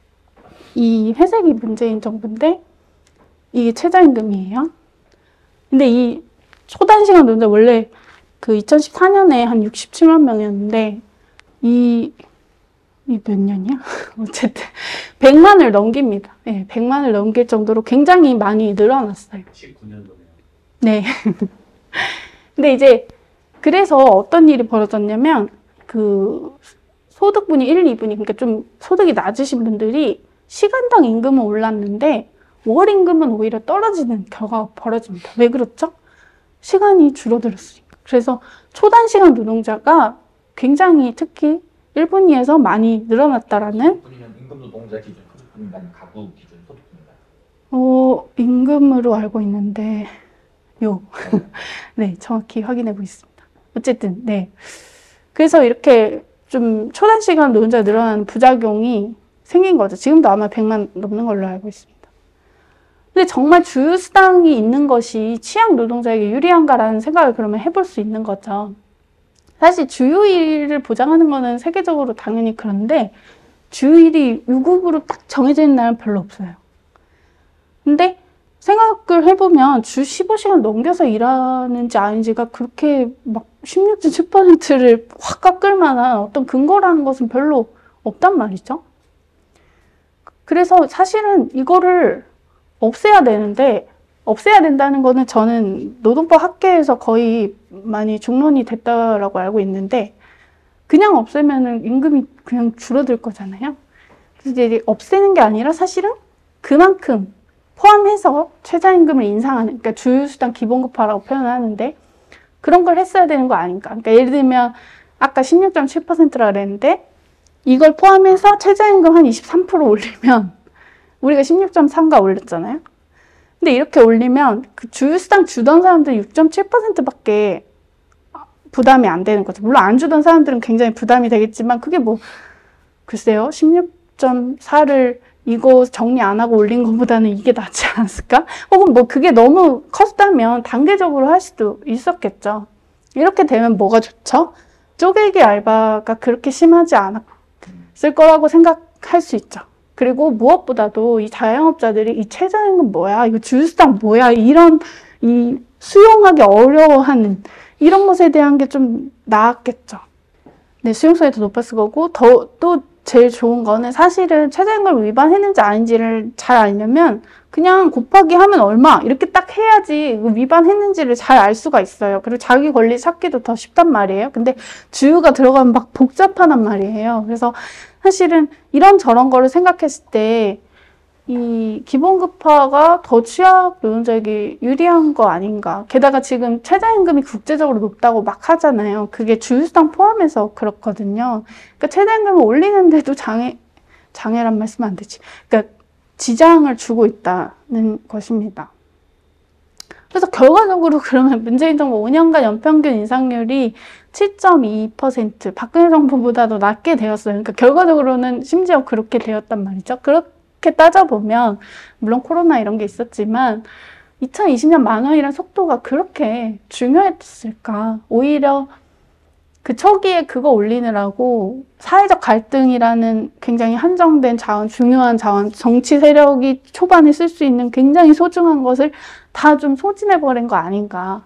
이 회색이 문재인 정부인데 이게 최저임금이에요. 근데 이 초단시간 노동자 원래 그 이천십사 년에 한 육십칠만 명이었는데 이, 이 몇 년이야? 어쨌든 백만을 넘깁니다. 네, 백만을 넘길 정도로 굉장히 많이 늘어났어요. 십구 년도네요. 네. 근데 이제 그래서 어떤 일이 벌어졌냐면 그 소득분이 일, 이 분위 그러니까 좀 소득이 낮으신 분들이 시간당 임금은 올랐는데 월 임금은 오히려 떨어지는 결과가 벌어집니다. 왜 그렇죠? 시간이 줄어들었으니까. 그래서 초단시간 노동자가 굉장히 특히 일 분위에서 많이 늘어났다라는. 일 분위는 임금 노동자 기준 소득분인가 아니면 가구 기준 소득분인가? 어, 임금으로 알고 있는데 요. 네, 정확히 확인해 보겠습니다. 어쨌든 네. 그래서 이렇게 좀 초단시간 노동자가 늘어나는 부작용이 생긴 거죠. 지금도 아마 백만 넘는 걸로 알고 있습니다. 근데 정말 주휴수당이 있는 것이 취약 노동자에게 유리한가라는 생각을 그러면 해볼 수 있는 거죠. 사실 주휴일을 보장하는 거는 세계적으로 당연히 그런데 주휴일이 유급으로 딱 정해져 있는 날은 별로 없어요. 근데 생각을 해보면 주 십오 시간 넘겨서 일하는지 아닌지가 그렇게 막 십육 점 칠 퍼센트를 확 깎을 만한 어떤 근거라는 것은 별로 없단 말이죠. 그래서 사실은 이거를 없애야 되는데 없애야 된다는 거는 저는 노동법 학계에서 거의 많이 중론이 됐다라고 알고 있는데 그냥 없애면은 임금이 그냥 줄어들 거잖아요. 그래서 이제 없애는 게 아니라 사실은 그만큼 포함해서 최저임금을 인상하는, 그러니까 주휴수당 기본급화라고 표현을 하는데 그런 걸 했어야 되는 거 아닌가. 그러니까 예를 들면 아까 십육 점 칠 퍼센트라 그랬는데 이걸 포함해서 최저임금 한 이십삼 퍼센트 올리면 우리가 십육 점 삼가 올렸잖아요. 근데 이렇게 올리면 그 주휴수당 주던 사람들은 육 점 칠 퍼센트밖에 부담이 안 되는 거죠. 물론 안 주던 사람들은 굉장히 부담이 되겠지만 그게 뭐 글쎄요. 십육 점 사를 이거 정리 안 하고 올린 것보다는 이게 낫지 않았을까? 혹은 뭐 그게 너무 컸다면 단계적으로 할 수도 있었겠죠. 이렇게 되면 뭐가 좋죠? 쪼개기 알바가 그렇게 심하지 않았을 거라고 생각할 수 있죠. 그리고 무엇보다도 이 자영업자들이 이 최저임금 뭐야? 이거 주휴수당 뭐야? 이런 이 수용하기 어려워하는 이런 것에 대한 게 좀 나았겠죠. 네, 수용성이 더 높았을 거고 더 또 제일 좋은 거는 사실은 최저임금을 위반했는지 아닌지를 잘 알려면 그냥 곱하기 하면 얼마 이렇게 딱 해야지 위반했는지를 잘 알 수가 있어요. 그리고 자기 권리 찾기도 더 쉽단 말이에요. 근데 주유가 들어가면 막 복잡하단 말이에요. 그래서 사실은 이런 저런 거를 생각했을 때 이 기본급화가 더 취약 노동자에게 유리한 거 아닌가. 게다가 지금 최저임금이 국제적으로 높다고 막 하잖아요. 그게 주휴수당 포함해서 그렇거든요. 그러니까 최저임금을 올리는데도 장애, 장애란 말씀 안 되지. 그러니까 지장을 주고 있다는 것입니다. 그래서 결과적으로 그러면 문재인 정부 오 년간 연평균 인상률이 칠 점 이 퍼센트, 박근혜 정부보다도 낮게 되었어요. 그러니까 결과적으로는 심지어 그렇게 되었단 말이죠. 그렇게 따져보면 물론 코로나 이런 게 있었지만 이천이십 년 만원이라는 속도가 그렇게 중요했을까? 오히려 그 초기에 그거 올리느라고 사회적 갈등이라는 굉장히 한정된 자원, 중요한 자원, 정치 세력이 초반에 쓸 수 있는 굉장히 소중한 것을 다 좀 소진해버린 거 아닌가.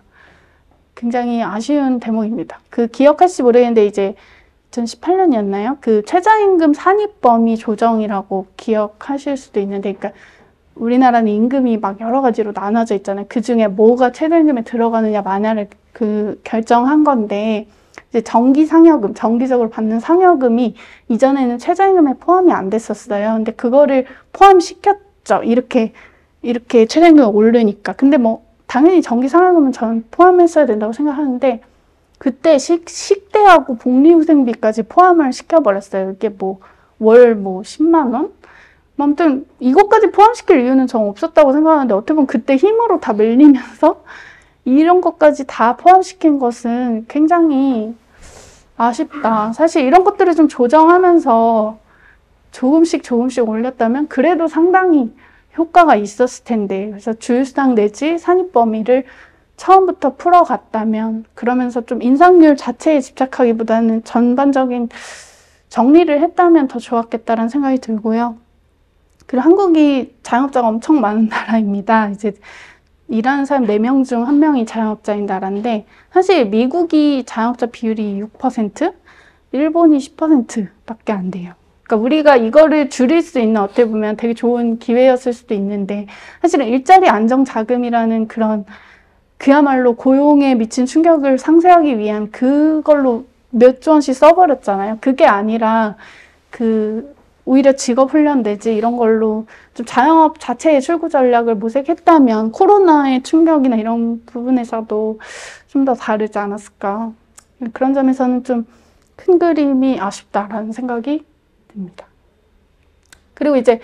굉장히 아쉬운 대목입니다. 그 기억할지 모르겠는데 이제 이천십팔 년이었나요? 그 최저임금 산입 범위 조정이라고 기억하실 수도 있는데, 그러니까 우리나라는 임금이 막 여러 가지로 나눠져 있잖아요. 그 중에 뭐가 최저임금에 들어가느냐 마냐를 그 결정한 건데, 이제 정기 상여금, 정기적으로 받는 상여금이 이전에는 최저임금에 포함이 안 됐었어요. 근데 그거를 포함시켰죠. 이렇게, 이렇게 최저임금을 오르니까. 근데 뭐, 당연히 정기 상여금은 저는 포함했어야 된다고 생각하는데, 그때 식, 식대하고 복리후생비까지 포함을 시켜버렸어요. 이게 뭐, 월 뭐 십만 원? 아무튼, 이것까지 포함시킬 이유는 전 없었다고 생각하는데, 어떻게 보면 그때 힘으로 다 밀리면서, 이런 것까지 다 포함시킨 것은 굉장히 아쉽다. 사실 이런 것들을 좀 조정하면서 조금씩 조금씩 올렸다면 그래도 상당히 효과가 있었을 텐데, 그래서 주휴수당 내지 산입 범위를 처음부터 풀어갔다면, 그러면서 좀 인상률 자체에 집착하기보다는 전반적인 정리를 했다면 더 좋았겠다라는 생각이 들고요. 그리고 한국이 자영업자가 엄청 많은 나라입니다. 이제 일하는 사람 네 명 중 한 명이 자영업자인 나라인데, 사실 미국이 자영업자 비율이 육 퍼센트, 일본이 십 퍼센트밖에 안 돼요. 그러니까 우리가 이거를 줄일 수 있는 어떻게 보면 되게 좋은 기회였을 수도 있는데, 사실은 일자리 안정 자금이라는 그런 그야말로 고용에 미친 충격을 상쇄하기 위한 그걸로 몇 조 원씩 써버렸잖아요. 그게 아니라 그 오히려 직업훈련 내지 이런 걸로 좀 자영업 자체의 출구 전략을 모색했다면 코로나의 충격이나 이런 부분에서도 좀 더 다르지 않았을까. 그런 점에서는 좀 큰 그림이 아쉽다라는 생각이 듭니다. 그리고 이제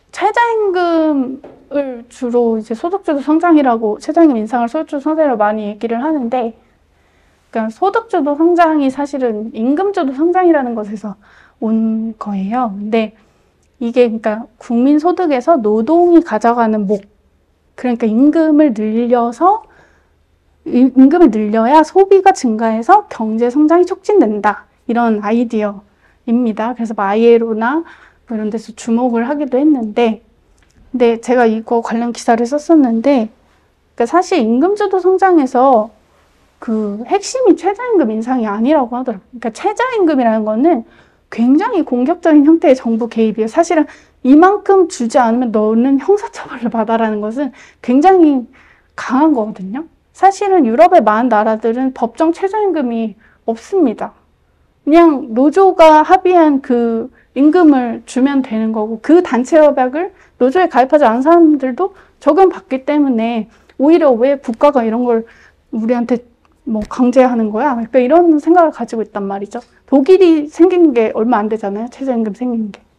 최저임금을 주로 이제 소득주도 성장이라고, 최저임금 인상을 소득주도 성장이라고 많이 얘기를 하는데, 그러니까 소득주도 성장이 사실은 임금주도 성장이라는 것에서 온 거예요. 근데 이게 그러니까 국민 소득에서 노동이 가져가는 목, 그러니까 임금을 늘려서 임금을 늘려야 소비가 증가해서 경제 성장이 촉진된다. 이런 아이디어입니다. 그래서 뭐 아이엘오나 뭐 이런 데서 주목을 하기도 했는데, 근데 제가 이거 관련 기사를 썼었는데, 그러니까 사실 임금주도 성장에서 그 핵심이 최저임금 인상이 아니라고 하더라고요. 그러니까 최저임금이라는 거는 굉장히 공격적인 형태의 정부 개입이에요. 사실은 이만큼 주지 않으면 너는 형사처벌을 받아라는 것은 굉장히 강한 거거든요. 사실은 유럽의 많은 나라들은 법정 최저임금이 없습니다. 그냥 노조가 합의한 그 임금을 주면 되는 거고, 그 단체 협약을 노조에 가입하지 않은 사람들도 적용받기 때문에 오히려 왜 국가가 이런 걸 우리한테 뭐 강제하는 거야? 그러니까 이런 생각을 가지고 있단 말이죠. 독일이 생긴 게 얼마 안 되잖아요. 최저임금 생긴 게.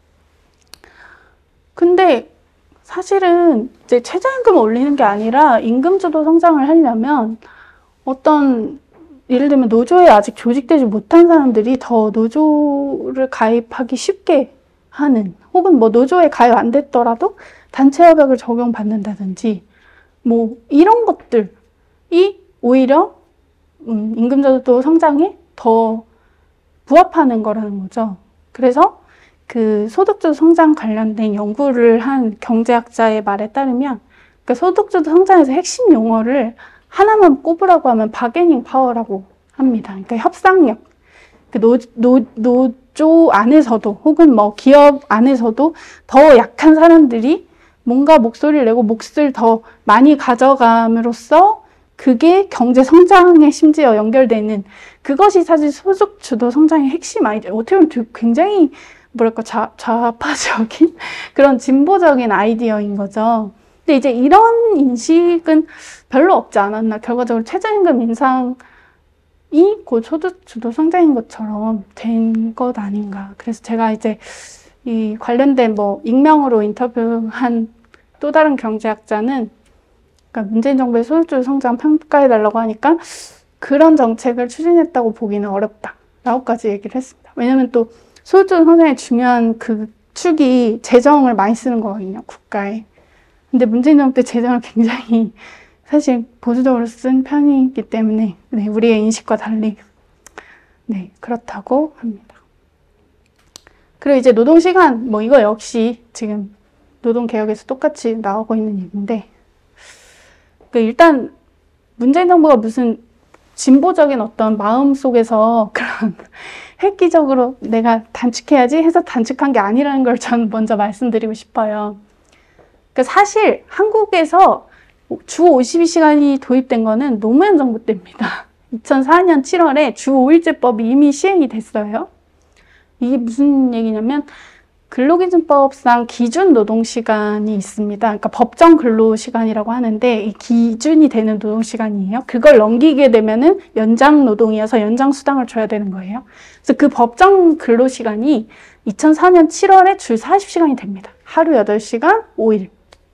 근데 사실은 이제 최저임금을 올리는 게 아니라 임금주도 성장을 하려면 어떤 예를 들면 노조에 아직 조직되지 못한 사람들이 더 노조를 가입하기 쉽게 하는, 혹은 뭐 노조에 가입 안 됐더라도 단체 협약을 적용받는다든지 뭐 이런 것들이 오히려 음, 임금주도 성장에 더 부합하는 거라는 거죠. 그래서 그 소득주도 성장 관련된 연구를 한 경제학자의 말에 따르면, 그러니까 소득주도 성장에서 핵심 용어를 하나만 꼽으라고 하면 바게닝 파워라고 합니다. 그러니까 협상력. 그 노, 노, 노조 안에서도 혹은 뭐 기업 안에서도 더 약한 사람들이 뭔가 목소리를 내고 몫을 더 많이 가져감으로써 그게 경제 성장에 심지어 연결되는, 그것이 사실 소득주도 성장의 핵심 아이디어. 어떻게 보면 굉장히 뭐랄까 좌, 좌파적인 그런 진보적인 아이디어인 거죠. 근데 이제 이런 인식은 별로 없지 않았나. 결과적으로 최저임금 인상이 곧 소득주도 성장인 것처럼 된 것 아닌가. 그래서 제가 이제 이 관련된 뭐 익명으로 인터뷰한 또 다른 경제학자는, 그러니까 문재인 정부의 소득주도 성장 평가해달라고 하니까 그런 정책을 추진했다고 보기는 어렵다라고까지 얘기를 했습니다. 왜냐면 또 소득주도 성장의 중요한 그 축이 재정을 많이 쓰는 거거든요, 국가에. 근데 문재인 정부 때 재정을 굉장히 사실 보수적으로 쓴 편이기 때문에 네, 우리의 인식과 달리 네, 그렇다고 합니다. 그리고 이제 노동시간, 뭐 이거 역시 지금 노동개혁에서 똑같이 나오고 있는 얘기인데, 그 일단 문재인 정부가 무슨 진보적인 어떤 마음 속에서 그런 획기적으로 내가 단축해야지 해서 단축한 게 아니라는 걸 전 먼저 말씀드리고 싶어요. 그러니까 사실 한국에서 주 오십이 시간이 도입된 거는 노무현 정부 때입니다. 이천사 년 칠월에 주 오 일제법이 이미 시행이 됐어요. 이게 무슨 얘기냐면 근로기준법상 기준 노동시간이 있습니다. 그러니까 법정 근로시간이라고 하는데 이 기준이 되는 노동시간이에요. 그걸 넘기게 되면은 연장 노동이어서 연장 수당을 줘야 되는 거예요. 그래서 그 법정 근로시간이 이천사 년 칠월에 주 사십 시간이 됩니다. 하루 여덟 시간 오 일.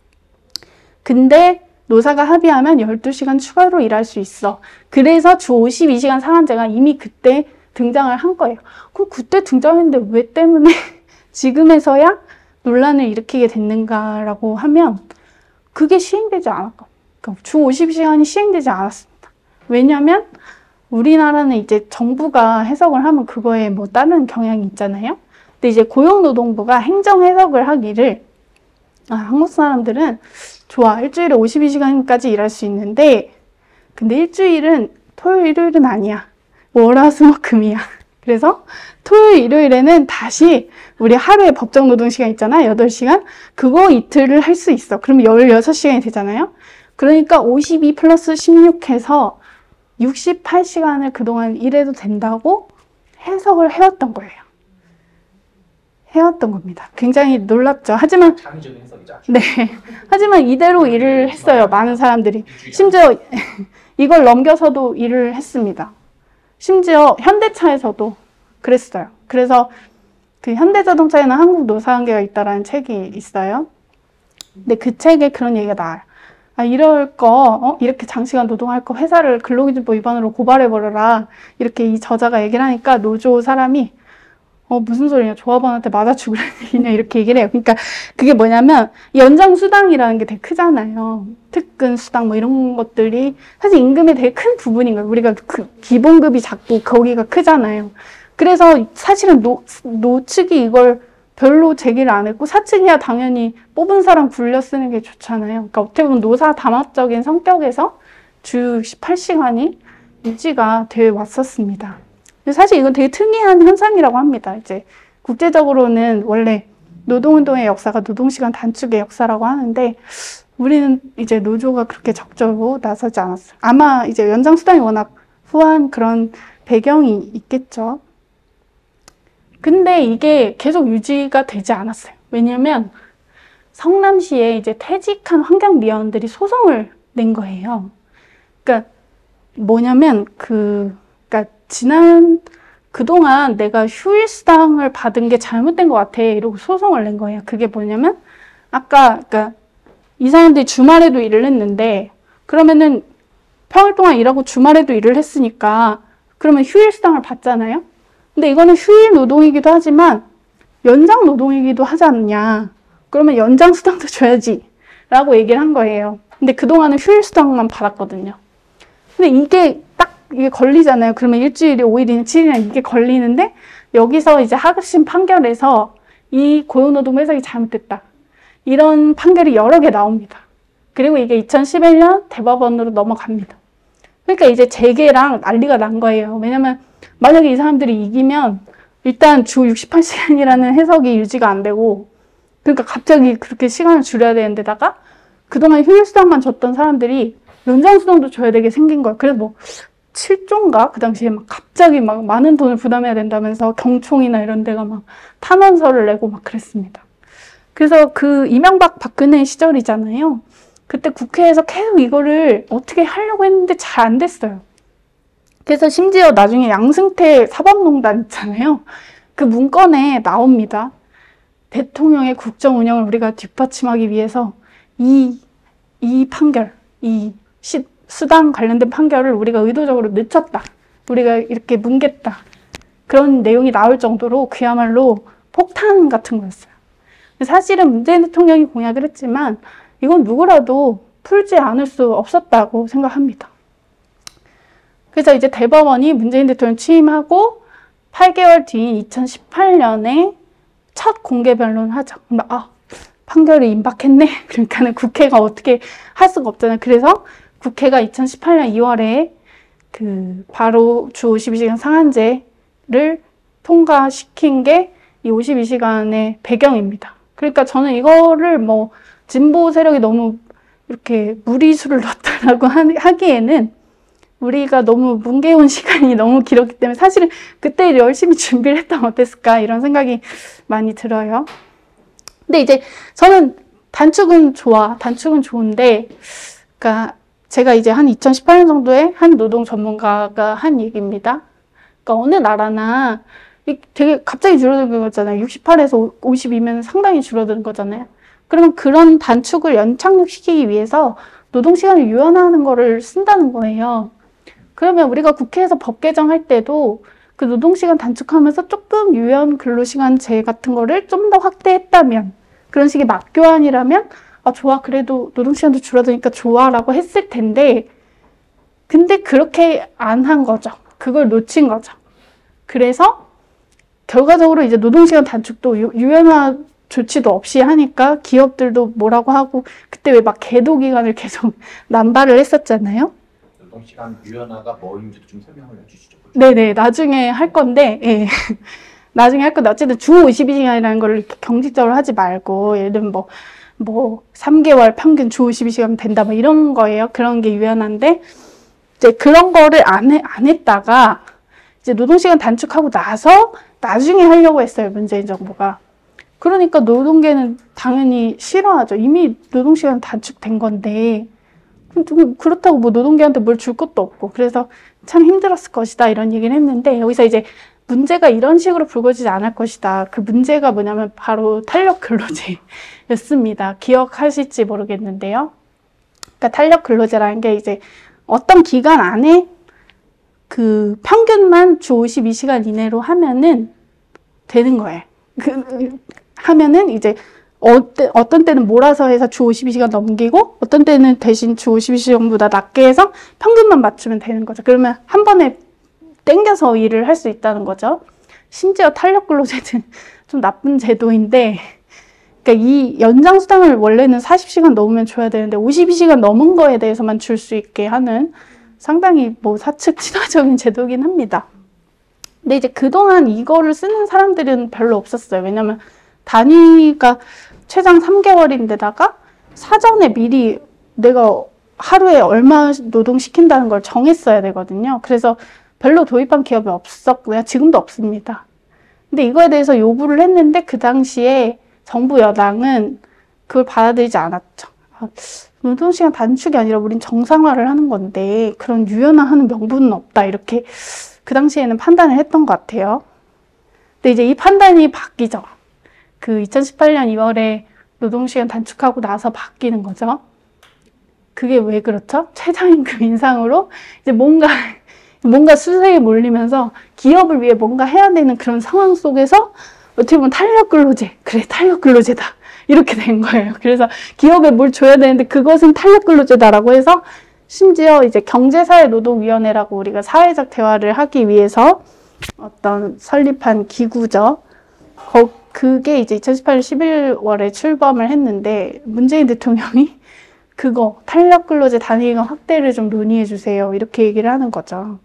근데 노사가 합의하면 열두 시간 추가로 일할 수 있어. 그래서 주 오십이 시간 상한제가 이미 그때 등장을 한 거예요. 그럼 그때 등장했는데 왜 때문에 지금에서야 논란을 일으키게 됐는가라고 하면 그게 시행되지 않았고, 그러니까 주 오십 시간이 시행되지 않았습니다. 왜냐하면 우리나라는 이제 정부가 해석을 하면 그거에 뭐 다른 경향이 있잖아요. 근데 이제 고용노동부가 행정 해석을 하기를, 아, 한국 사람들은 좋아, 일주일에 오십이 시간까지 일할 수 있는데 근데 일주일은 토요일, 일요일은 아니야. 월화수목금이야. 그래서 토요일, 일요일에는 다시 우리 하루에 법정 노동시간 있잖아. 여덟 시간. 그거 이틀을 할 수 있어. 그러면 열여섯 시간이 되잖아요. 그러니까 오십이 플러스 십육 해서 육십팔 시간을 그동안 일해도 된다고 해석을 해왔던 거예요. 해왔던 겁니다. 굉장히 놀랍죠. 하지만 창의적인 해석이죠. 네. 하지만 이대로 일을 했어요. 많은 사람들이. 심지어 이걸 넘겨서도 일을 했습니다. 심지어 현대차에서도 그랬어요. 그래서 그 현대자동차에는 한국노사관계가 있다라는 책이 있어요. 근데 그 책에 그런 얘기가 나와요. 아, 이럴 거, 어? 이렇게 장시간 노동할 거 회사를 근로기준법 위반으로 고발해버려라. 이렇게 이 저자가 얘기를 하니까 노조 사람이, 어, 무슨 소리냐. 조합원한테 맞아 죽으라는 얘기냐. 이렇게 얘기를 해요. 그러니까 그게 뭐냐면 연장 수당이라는 게 되게 크잖아요. 특근 수당 뭐 이런 것들이 사실 임금의 되게 큰 부분인 거예요. 우리가 그 기본급이 작고 거기가 크잖아요. 그래서 사실은 노, 노측이 이걸 별로 제기를 안 했고 사측이야 당연히 뽑은 사람 굴려 쓰는 게 좋잖아요. 그러니까 어떻게 보면 노사 담합적인 성격에서 주 육십팔 시간이 유지가 되어 왔었습니다. 사실 이건 되게 특이한 현상이라고 합니다. 이제 국제적으로는 원래 노동운동의 역사가 노동시간 단축의 역사라고 하는데 우리는 이제 노조가 그렇게 적극적으로 나서지 않았어요. 아마 이제 연장수당이 워낙 후한 그런 배경이 있겠죠. 근데 이게 계속 유지가 되지 않았어요. 왜냐면 성남시에 이제 퇴직한 환경미화원들이 소송을 낸 거예요. 그러니까 뭐냐면 그 그러니까 지난 그동안 내가 휴일수당을 받은 게 잘못된 것 같아 이러고 소송을 낸 거예요. 그게 뭐냐면 아까 그러니까 이 사람들이 주말에도 일을 했는데 그러면은 평일 동안 일하고 주말에도 일을 했으니까 그러면 휴일수당을 받잖아요. 근데 이거는 휴일 노동이기도 하지만 연장 노동이기도 하지 않냐. 그러면 연장 수당도 줘야지 라고 얘기를 한 거예요. 근데 그동안은 휴일 수당만 받았거든요. 근데 이게 딱 이게 걸리잖아요. 그러면 일주일이 오 일이나 칠 일이나 이게 걸리는데 여기서 이제 하급심 판결에서 이 고용노동부 해석이 잘못됐다. 이런 판결이 여러 개 나옵니다. 그리고 이게 이천십일 년 대법원으로 넘어갑니다. 그러니까 이제 재개랑 난리가 난 거예요. 왜냐면 만약에 이 사람들이 이기면 일단 주 육십팔 시간이라는 해석이 유지가 안 되고 그러니까 갑자기 그렇게 시간을 줄여야 되는 데다가 그동안 휴일수당만 줬던 사람들이 연장수당도 줘야 되게 생긴 거예요. 그래서 뭐 칠 조인가? 그 당시에 막 갑자기 막 많은 돈을 부담해야 된다면서 경총이나 이런 데가 막 탄원서를 내고 막 그랬습니다. 그래서 그 이명박 박근혜 시절이잖아요. 그때 국회에서 계속 이거를 어떻게 하려고 했는데 잘 안 됐어요. 그래서 심지어 나중에 양승태 사법농단 있잖아요. 그 문건에 나옵니다. 대통령의 국정 운영을 우리가 뒷받침하기 위해서 이, 이 판결, 이 시, 수당 관련된 판결을 우리가 의도적으로 늦췄다. 우리가 이렇게 뭉갰다. 그런 내용이 나올 정도로 그야말로 폭탄 같은 거였어요. 사실은 문재인 대통령이 공약을 했지만 이건 누구라도 풀지 않을 수 없었다고 생각합니다. 그래서 이제 대법원이 문재인 대통령 취임하고 팔 개월 뒤인 이천십팔 년에 첫 공개 변론을 하죠. 아, 판결이 임박했네? 그러니까는 국회가 어떻게 할 수가 없잖아요. 그래서 국회가 이천십팔 년 이월에 그 바로 주 오십이 시간 상한제를 통과시킨 게 이 오십이 시간의 배경입니다. 그러니까 저는 이거를 뭐 진보 세력이 너무 이렇게 무리수를 넣었다라고 하기에는 우리가 너무 뭉개온 시간이 너무 길었기 때문에 사실은 그때 열심히 준비를 했다면 어땠을까 이런 생각이 많이 들어요. 근데 이제 저는 단축은 좋아. 단축은 좋은데 그러니까 제가 이제 한 이천십팔 년 정도에 한 노동 전문가가 한 얘기입니다. 그러니까 어느 나라나 되게 갑자기 줄어드는 거잖아요. 육십팔에서 오십이면 상당히 줄어드는 거잖아요. 그러면 그런 단축을 연착륙시키기 위해서 노동시간을 유연화하는 거를 쓴다는 거예요. 그러면 우리가 국회에서 법 개정할 때도 그 노동시간 단축하면서 조금 유연 근로시간제 같은 거를 좀 더 확대했다면 그런 식의 맞교환이라면 아 좋아 그래도 노동시간도 줄어드니까 좋아 라고 했을 텐데 근데 그렇게 안 한 거죠. 그걸 놓친 거죠. 그래서 결과적으로 이제 노동시간 단축도 유, 유연화 조치도 없이 하니까 기업들도 뭐라고 하고 그때 왜 막 계도 기간을 계속 남발을 했었잖아요. 노동시간 유연화가 뭐인지 좀 설명을 해주시죠. 네네 나중에 할 건데 예. 나중에 할 건데 어쨌든 주 오십이 시간이라는 걸 이렇게 경직적으로 하지 말고 예를 들면 뭐 뭐 삼 개월 평균 주 오십이 시간 된다 뭐 이런 거예요. 그런 게 유연한데 이제 그런 거를 안, 해, 안 했다가 이제 노동시간 단축하고 나서 나중에 하려고 했어요. 문재인 정부가. 그러니까 노동계는 당연히 싫어하죠. 이미 노동시간 단축된 건데 그렇다고 뭐 노동계한테 뭘 줄 것도 없고 그래서 참 힘들었을 것이다 이런 얘기를 했는데 여기서 이제 문제가 이런 식으로 불거지지 않을 것이다. 그 문제가 뭐냐면 바로 탄력 근로제였습니다. 기억하실지 모르겠는데요. 그러니까 탄력 근로제라는 게 이제 어떤 기간 안에 그 평균만 주 오십이 시간 이내로 하면은 되는 거예요. 그, 하면은 이제 어때, 어떤 때는 몰아서 해서 주 오십이 시간 넘기고 어떤 때는 대신 주 오십이 시간보다 낮게 해서 평균만 맞추면 되는 거죠. 그러면 한 번에 땡겨서 일을 할 수 있다는 거죠. 심지어 탄력 근로제는 좀 나쁜 제도인데, 그러니까 이 연장 수당을 원래는 사십 시간 넘으면 줘야 되는데 오십이 시간 넘은 거에 대해서만 줄 수 있게 하는 상당히 뭐 사측 친화적인 제도긴 합니다. 근데 이제 그동안 이거를 쓰는 사람들은 별로 없었어요. 왜냐면 단위가 최장 삼 개월인데다가 사전에 미리 내가 하루에 얼마 노동시킨다는 걸 정했어야 되거든요. 그래서 별로 도입한 기업이 없었고요. 지금도 없습니다. 근데 이거에 대해서 요구를 했는데 그 당시에 정부 여당은 그걸 받아들이지 않았죠. 노동시간 단축이 아니라 우린 정상화를 하는 건데 그런 유연화하는 명분은 없다. 이렇게 그 당시에는 판단을 했던 것 같아요. 근데 이제 이 판단이 바뀌죠. 그 이천십팔 년 이월에 노동시간 단축하고 나서 바뀌는 거죠. 그게 왜 그렇죠? 최저임금 인상으로 이제 뭔가 뭔가 수세에 몰리면서 기업을 위해 뭔가 해야 되는 그런 상황 속에서 어떻게 보면 탄력근로제, 그래 탄력근로제다 이렇게 된 거예요. 그래서 기업에 뭘 줘야 되는데 그것은 탄력근로제다라고 해서 심지어 이제 경제사회노동위원회라고 우리가 사회적 대화를 하기 위해서 어떤 설립한 기구죠. 거, 그게 이제 이천십팔 년 십일월에 출범을 했는데 문재인 대통령이 그거 탄력근로제 단위기간 확대를 좀 논의해 주세요. 이렇게 얘기를 하는 거죠.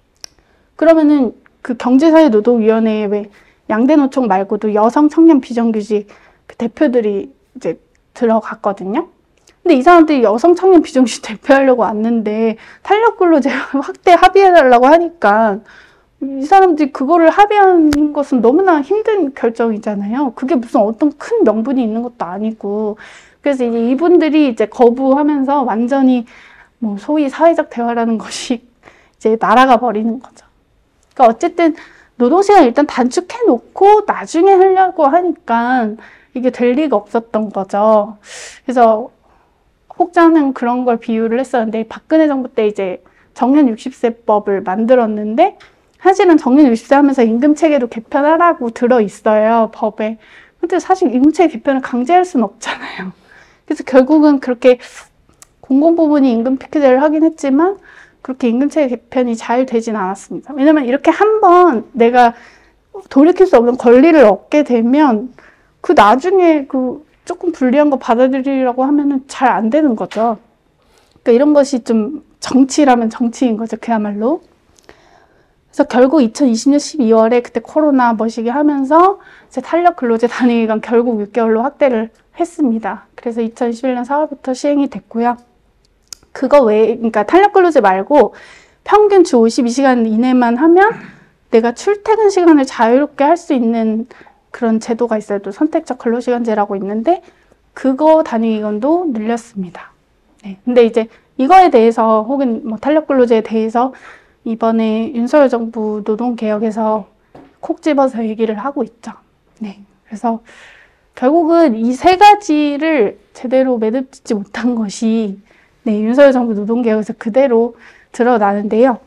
그러면은 그 경제사회노동위원회에 왜 양대노총 말고도 여성 청년 비정규직 그 대표들이 이제 들어갔거든요. 근데 이 사람들이 여성 청년 비정규직 대표하려고 왔는데 탄력근로제 확대 합의해달라고 하니까 이 사람들이 그거를 합의하는 것은 너무나 힘든 결정이잖아요. 그게 무슨 어떤 큰 명분이 있는 것도 아니고. 그래서 이제 이분들이 이제 거부하면서 완전히 뭐 소위 사회적 대화라는 것이 이제 날아가 버리는 거죠. 그러니까 어쨌든 노동시간 일단 단축해 놓고 나중에 하려고 하니까 이게 될 리가 없었던 거죠. 그래서 혹자는 그런 걸 비유를 했었는데 박근혜 정부 때 이제 정년 육십 세법을 만들었는데 사실은 정년 육십 세 하면서 임금체계도 개편하라고 들어있어요, 법에. 근데 사실 임금체계 개편을 강제할 수는 없잖아요. 그래서 결국은 그렇게 공공부문이 임금 패키지를 하긴 했지만 그렇게 임금체계 개편이 잘 되진 않았습니다. 왜냐면 이렇게 한번 내가 돌이킬 수 없는 권리를 얻게 되면 그 나중에 그 조금 불리한 거 받아들이려고 하면은 잘 안 되는 거죠. 그러니까 이런 것이 좀 정치라면 정치인 거죠, 그야말로. 그래서 결국 이천이십 년 십이월에 그때 코로나 머시기 하면서 이제 탄력 근로제 단위기간 결국 육 개월로 확대를 했습니다. 그래서 이천이십일 년 사월부터 시행이 됐고요. 그거 외에, 그러니까 탄력 근로제 말고 평균 주 오십이 시간 이내만 하면 내가 출퇴근 시간을 자유롭게 할 수 있는 그런 제도가 있어요. 또 선택적 근로시간제라고 있는데 그거 단위기간도 늘렸습니다. 네. 근데 이제 이거에 대해서 혹은 뭐 탄력 근로제에 대해서 이번에 윤석열 정부 노동개혁에서 콕 집어서 얘기를 하고 있죠. 네. 그래서 결국은 이 세 가지를 제대로 매듭짓지 못한 것이 네, 윤석열 정부 노동개혁에서 그대로 드러나는데요.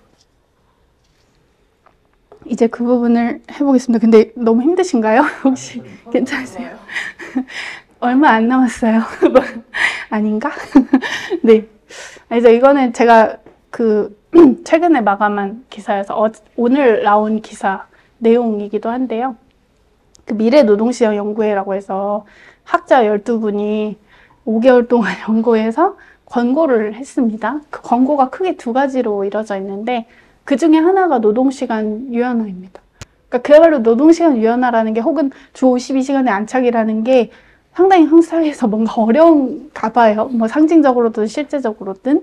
이제 그 부분을 해보겠습니다. 근데 너무 힘드신가요? 혹시 괜찮으세요? 얼마 안 남았어요. 아닌가? 네. 그래서 이거는 제가 그 최근에 마감한 기사여서 어, 오늘 나온 기사 내용이기도 한데요. 그 미래노동시장 연구회라고 해서 학자 열두 분이 오 개월 동안 연구해서 권고를 했습니다. 그 권고가 크게 두 가지로 이루어져 있는데 그 중에 하나가 노동시간 유연화입니다. 그러니까 그야말로 노동시간 유연화라는 게 혹은 주 오십이 시간의 안착이라는 게 상당히 한국 사회에서 뭔가 어려운가 봐요. 뭐 상징적으로든 실제적으로든.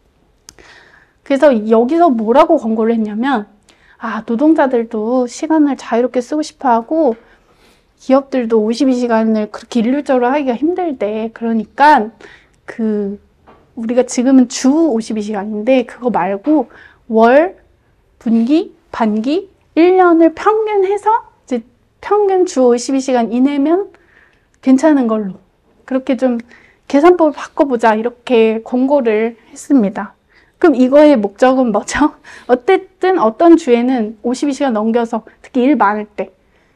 그래서 여기서 뭐라고 권고를 했냐면 아 노동자들도 시간을 자유롭게 쓰고 싶어하고 기업들도 오십이 시간을 그렇게 일률적으로 하기가 힘들대. 그러니까 그 우리가 지금은 주 오십이 시간인데 그거 말고 월, 분기, 반기, 일 년을 평균해서 이제 평균 주 오십이 시간 이내면 괜찮은 걸로 그렇게 좀 계산법을 바꿔보자 이렇게 권고를 했습니다. 그럼 이거의 목적은 뭐죠? 어쨌든 어떤 주에는 오십이 시간 넘겨서 특히 일 많을 때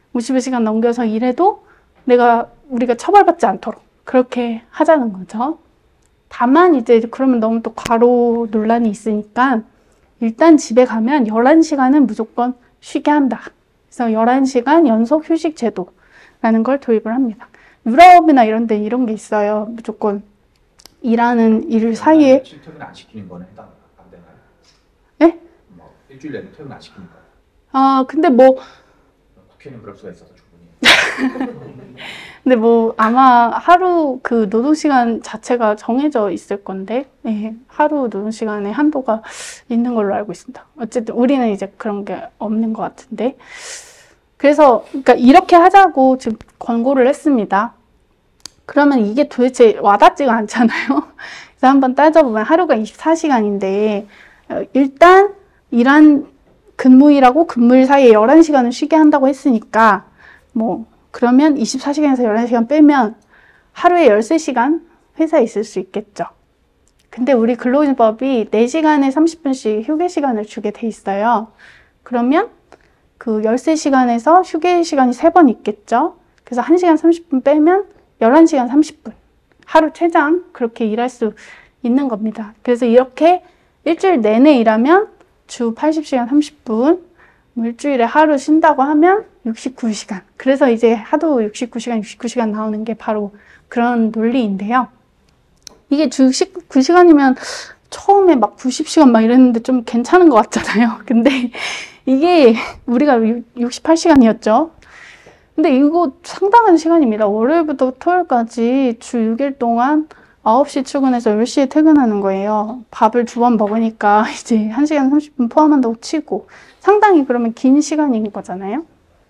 오십일 시간 넘겨서 일해도 내가, 우리가 처벌받지 않도록 그렇게 하자는 거죠. 다만 이제 그러면 너무 또 과로 논란이 있으니까 일단 집에 가면 열한 시간은 무조건 쉬게 한다. 그래서 열한 시간 연속 휴식 제도라는 걸 도입을 합니다. 유럽이나 이런 데 이런 게 있어요. 무조건 일하는 일 사이에. 퇴근 안 시키는 거는 해당 안 되나요? 네? 뭐 일주일 내내 퇴근 안 시키는 거. 아, 근데 뭐 국회는 그럴 수가 있어서 충분히. 근데 뭐 아마 하루 그 노동시간 자체가 정해져 있을 건데, 네, 하루 노동시간에 한도가 있는 걸로 알고 있습니다. 어쨌든 우리는 이제 그런 게 없는 것 같은데. 그래서 그러니까 이렇게 하자고 지금 권고를 했습니다. 그러면 이게 도대체 와닿지가 않잖아요. 그래서 한번 따져보면 하루가 이십사 시간인데 일단 일한 근무일하고 근무일 사이에 열한 시간을 쉬게 한다고 했으니까 뭐 그러면 이십사 시간에서 열한 시간 빼면 하루에 열세 시간 회사에 있을 수 있겠죠. 근데 우리 근로기준법이 네 시간에 삼십 분씩 휴게 시간을 주게 돼 있어요. 그러면 그 열세 시간에서 휴게 시간이 세 번 있겠죠. 그래서 한 시간 삼십 분 빼면 열한 시간 삼십 분. 하루 최장 그렇게 일할 수 있는 겁니다. 그래서 이렇게 일주일 내내 일하면 주 팔십 시간 삼십 분, 뭐 일주일에 하루 쉰다고 하면 육십구 시간. 그래서 이제 하도 육십구 시간, 육십구 시간 나오는 게 바로 그런 논리인데요. 이게 주 육십구 시간이면 처음에 막 구십 시간 막 이랬는데 좀 괜찮은 것 같잖아요. 근데 이게 우리가 육십팔 시간이었죠. 근데 이거 상당한 시간입니다. 월요일부터 토요일까지 주 육 일 동안 아홉 시 출근해서 열 시에 퇴근하는 거예요. 밥을 두 번 먹으니까 이제 한 시간 삼십 분 포함한다고 치고 상당히 그러면 긴 시간인 거잖아요.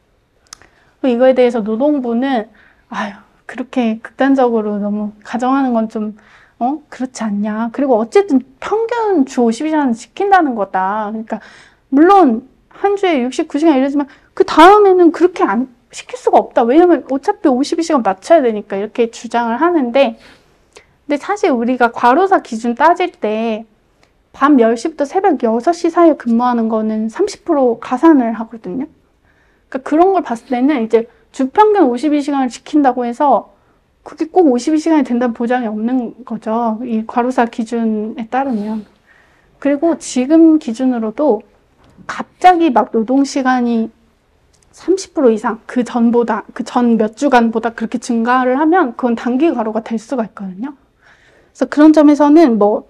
이거에 대해서 노동부는 아유 그렇게 극단적으로 너무 가정하는 건 좀 어? 그렇지 않냐. 그리고 어쨌든 평균 주 오십이 시간 지킨다는 거다. 그러니까 물론 한 주에 육십구 시간 이러지만 그 다음에는 그렇게 안 시킬 수가 없다. 왜냐면 어차피 오십이 시간 맞춰야 되니까 이렇게 주장을 하는데 근데 사실 우리가 과로사 기준 따질 때 밤 열 시부터 새벽 여섯 시 사이에 근무하는 거는 삼십 퍼센트 가산을 하거든요. 그러니까 그런 걸 봤을 때는 이제 주 평균 오십이 시간을 지킨다고 해서 그게 꼭 오십이 시간이 된다는 보장이 없는 거죠. 이 과로사 기준에 따르면. 그리고 지금 기준으로도 갑자기 막 노동시간이 삼십 퍼센트 이상 그 전보다, 그 전 몇 주간보다 그렇게 증가를 하면 그건 단기 과로가 될 수가 있거든요. 그래서 그런 점에서는 뭐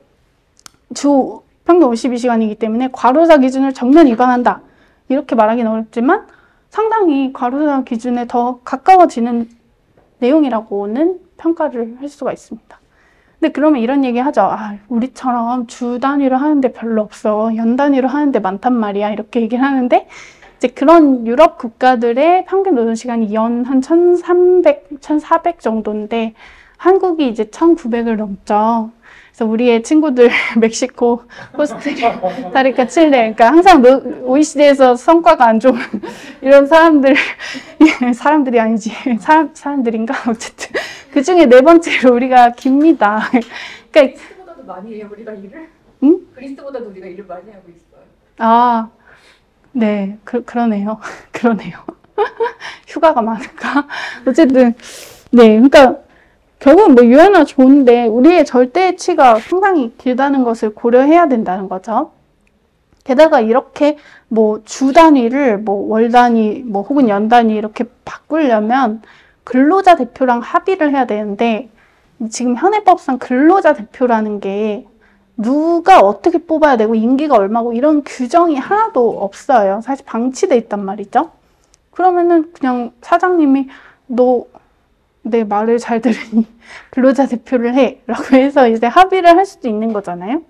주 평균 오십이 시간이기 때문에 과로사 기준을 정면 위반한다. 이렇게 말하기는 어렵지만 상당히 과로사 기준에 더 가까워지는 내용이라고는 평가를 할 수가 있습니다. 근데 그러면 이런 얘기 하죠. 아, 우리처럼 주 단위로 하는데 별로 없어. 연 단위로 하는데 많단 말이야. 이렇게 얘기를 하는데 이제 그런 유럽 국가들의 평균 노동시간이 연 한 천삼백, 천사백 정도인데 한국이 이제 천구백을 넘죠. 그래서 우리의 친구들 멕시코, 코스타리카, 칠레, 그러니까 항상 오이시디에서 성과가 안 좋은 이런 사람들, 사람들이 아니지, 사람, 사람들인가? 어쨌든 그 중에 네 번째로 우리가 깁니다. 그러니까 그리스보다도 많이 해요 우리가 일을. 응? 그리스보다도 우리가 일을 많이 하고 있어요. 아, 네, 그, 그러네요. 그러네요. 휴가가 많을까? 어쨌든, 네, 그러니까 결국은 뭐 유연화 좋은데 우리의 절대치가 상당히 길다는 것을 고려해야 된다는 거죠. 게다가 이렇게 뭐 주 단위를 뭐 월 단위 뭐 혹은 연 단위 이렇게 바꾸려면 근로자 대표랑 합의를 해야 되는데 지금 현행법상 근로자 대표라는 게 누가 어떻게 뽑아야 되고 임기가 얼마고 이런 규정이 하나도 없어요. 사실 방치돼 있단 말이죠. 그러면은 그냥 사장님이 너 내 말을 잘 들으니 근로자 대표를 해 라고 해서 이제 합의를 할 수도 있는 거잖아요.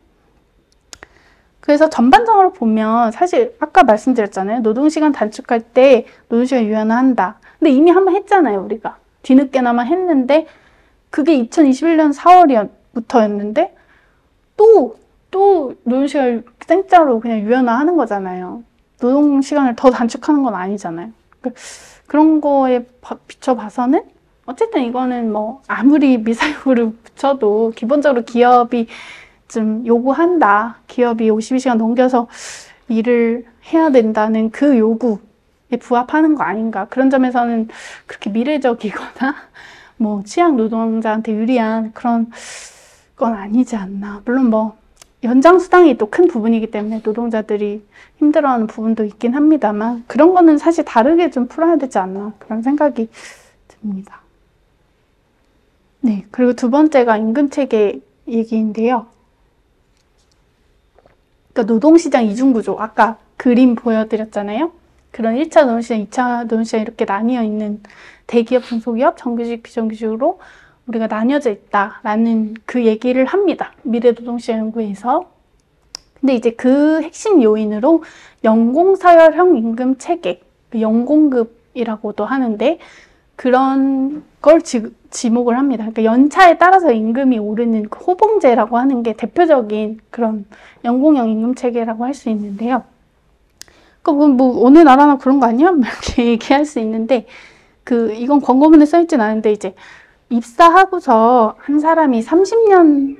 그래서 전반적으로 보면 사실 아까 말씀드렸잖아요. 노동시간 단축할 때 노동시간 유연화한다. 근데 이미 한번 했잖아요. 우리가 뒤늦게나마 했는데 그게 이천이십일 년 사월부터였는데 또, 또 노동시간을 생짜로 그냥 유연화하는 거잖아요. 노동시간을 더 단축하는 건 아니잖아요. 그런 거에 비춰봐서는 어쨌든 이거는 뭐 아무리 미사용으로 붙여도 기본적으로 기업이 좀 요구한다. 기업이 오십이 시간 넘겨서 일을 해야 된다는 그 요구 부합하는 거 아닌가. 그런 점에서는 그렇게 미래적이거나 뭐 취약 노동자한테 유리한 그런 건 아니지 않나. 물론 뭐 연장수당이 또 큰 부분이기 때문에 노동자들이 힘들어하는 부분도 있긴 합니다만 그런 거는 사실 다르게 좀 풀어야 되지 않나 그런 생각이 듭니다. 네, 그리고 두 번째가 임금체계 얘기인데요. 그러니까 노동시장 이중구조, 아까 그림 보여드렸잖아요. 그런 일 차 노동시장, 이 차 노동시장 이렇게 나뉘어 있는 대기업, 중소기업, 정규직, 비정규직으로 우리가 나뉘어져 있다라는 그 얘기를 합니다. 미래노동시장 연구에서. 근데 이제 그 핵심 요인으로 연공서열형 임금 체계, 연공급이라고도 하는데 그런 걸 지, 지목을 합니다. 그러니까 연차에 따라서 임금이 오르는 그 호봉제라고 하는 게 대표적인 그런 연공형 임금 체계라고 할 수 있는데요. 그러니까 뭐 어느 나라나 그런 거 아니야? 이렇게 얘기할 수 있는데 그 이건 권고문에 써있진 않은데 이제 입사하고서 한 사람이 삼십 년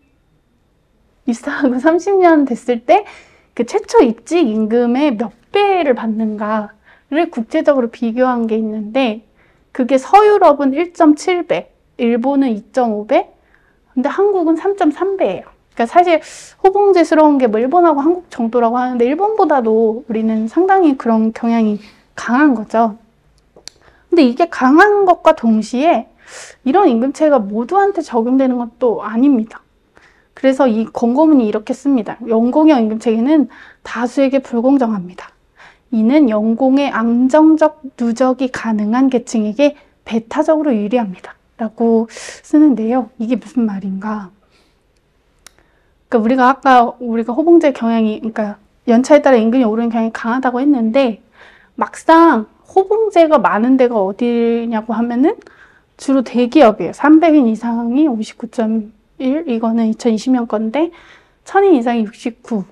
입사하고 삼십 년 됐을 때 그 최초 입직 임금의 몇 배를 받는가를 국제적으로 비교한 게 있는데 그게 서유럽은 일 점 칠 배, 일본은 이 점 오 배, 근데 한국은 삼 점 삼 배예요. 그러니까 사실 호봉제스러운 게 뭐 일본하고 한국 정도라고 하는데 일본보다도 우리는 상당히 그런 경향이 강한 거죠. 근데 이게 강한 것과 동시에 이런 임금체가 모두한테 적용되는 것도 아닙니다. 그래서 이 권고문이 이렇게 씁니다. 연공형 임금체계는 다수에게 불공정합니다. 이는 연공의 안정적 누적이 가능한 계층에게 배타적으로 유리합니다. 라고 쓰는데요. 이게 무슨 말인가? 그러니까 우리가 아까 우리가 호봉제 경향이, 그러니까 연차에 따라 임금이 오르는 경향이 강하다고 했는데 막상 호봉제가 많은 데가 어디냐고 하면은 주로 대기업이에요. 삼백 인 이상이 오십구 점 일, 이거는 이천이십 년 건데 천 인 이상이 육십구.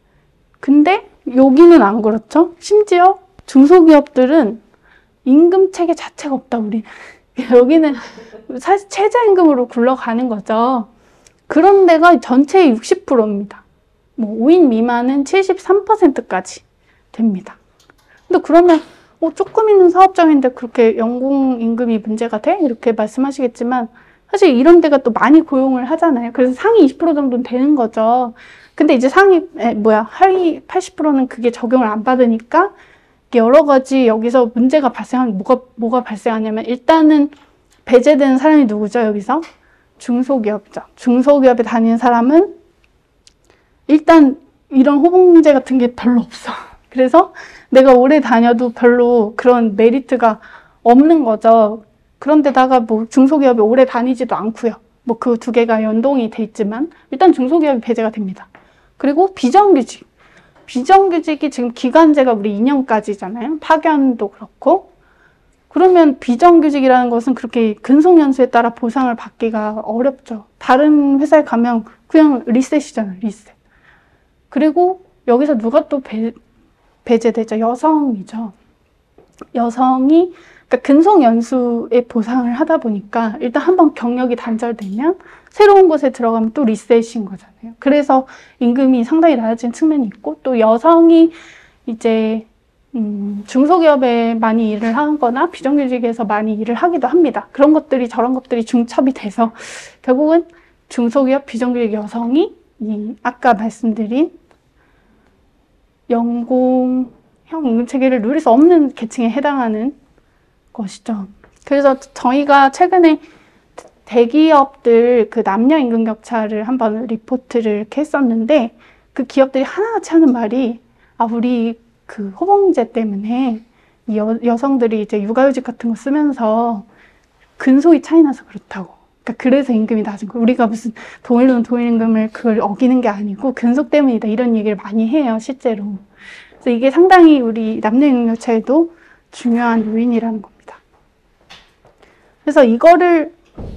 근데 여기는 안 그렇죠? 심지어 중소기업들은 임금 체계 자체가 없다, 우리는. 여기는 사실 최저임금으로 굴러가는 거죠. 그런 데가 전체의 육십 퍼센트입니다. 뭐 오 인 미만은 칠십삼 퍼센트까지 됩니다. 근데 그러면 어, 조금 있는 사업장인데 그렇게 연공 임금이 문제가 돼? 이렇게 말씀하시겠지만 사실 이런 데가 또 많이 고용을 하잖아요. 그래서 상위 이십 퍼센트 정도는 되는 거죠. 근데 이제 상위, 에, 뭐야, 하위 팔십 퍼센트는 그게 적용을 안 받으니까 여러 가지 여기서 문제가 발생하는, 뭐가, 뭐가 발생하냐면 일단은 배제되는 사람이 누구죠, 여기서? 중소기업이죠. 중소기업에 다니는 사람은 일단 이런 호봉제 같은 게 별로 없어. 그래서 내가 오래 다녀도 별로 그런 메리트가 없는 거죠. 그런데다가 뭐 중소기업이 오래 다니지도 않고요. 뭐 그 두 개가 연동이 돼 있지만 일단 중소기업이 배제가 됩니다. 그리고 비정규직. 비정규직이 지금 기간제가 우리 이 년까지잖아요. 파견도 그렇고. 그러면 비정규직이라는 것은 그렇게 근속연수에 따라 보상을 받기가 어렵죠. 다른 회사에 가면 그냥 리셋이잖아요. 리셋. 그리고 여기서 누가 또 배, 배제되죠? 여성이죠. 여성이 그러니까 근속연수에 보상을 하다 보니까 일단 한번 경력이 단절되면 새로운 곳에 들어가면 또 리셋인 거잖아요. 그래서 임금이 상당히 낮아진 측면이 있고 또 여성이 이제 음, 중소기업에 많이 일을 하거나 비정규직에서 많이 일을 하기도 합니다. 그런 것들이 저런 것들이 중첩이 돼서 결국은 중소기업 비정규직 여성이 이 아까 말씀드린 연공형 임금체계를 누릴 수 없는 계층에 해당하는 것이죠. 그래서 저희가 최근에 대기업들 그 남녀 임금 격차를 한번 리포트를 이렇게 했었는데 그 기업들이 하나같이 하는 말이 아 우리 그 호봉제 때문에 이 여, 여성들이 이제 육아휴직 같은 거 쓰면서 근소위 차이 나서 그렇다고. 그러니까 그래서 임금이 낮은 거. 우리가 무슨 동일돈 동일임금을 그걸 어기는 게 아니고 근속 때문이다 이런 얘기를 많이 해요 실제로. 그래서 이게 상당히 우리 남녀 임금 격차에도 중요한 요인이라는 겁니다. 그래서 이거를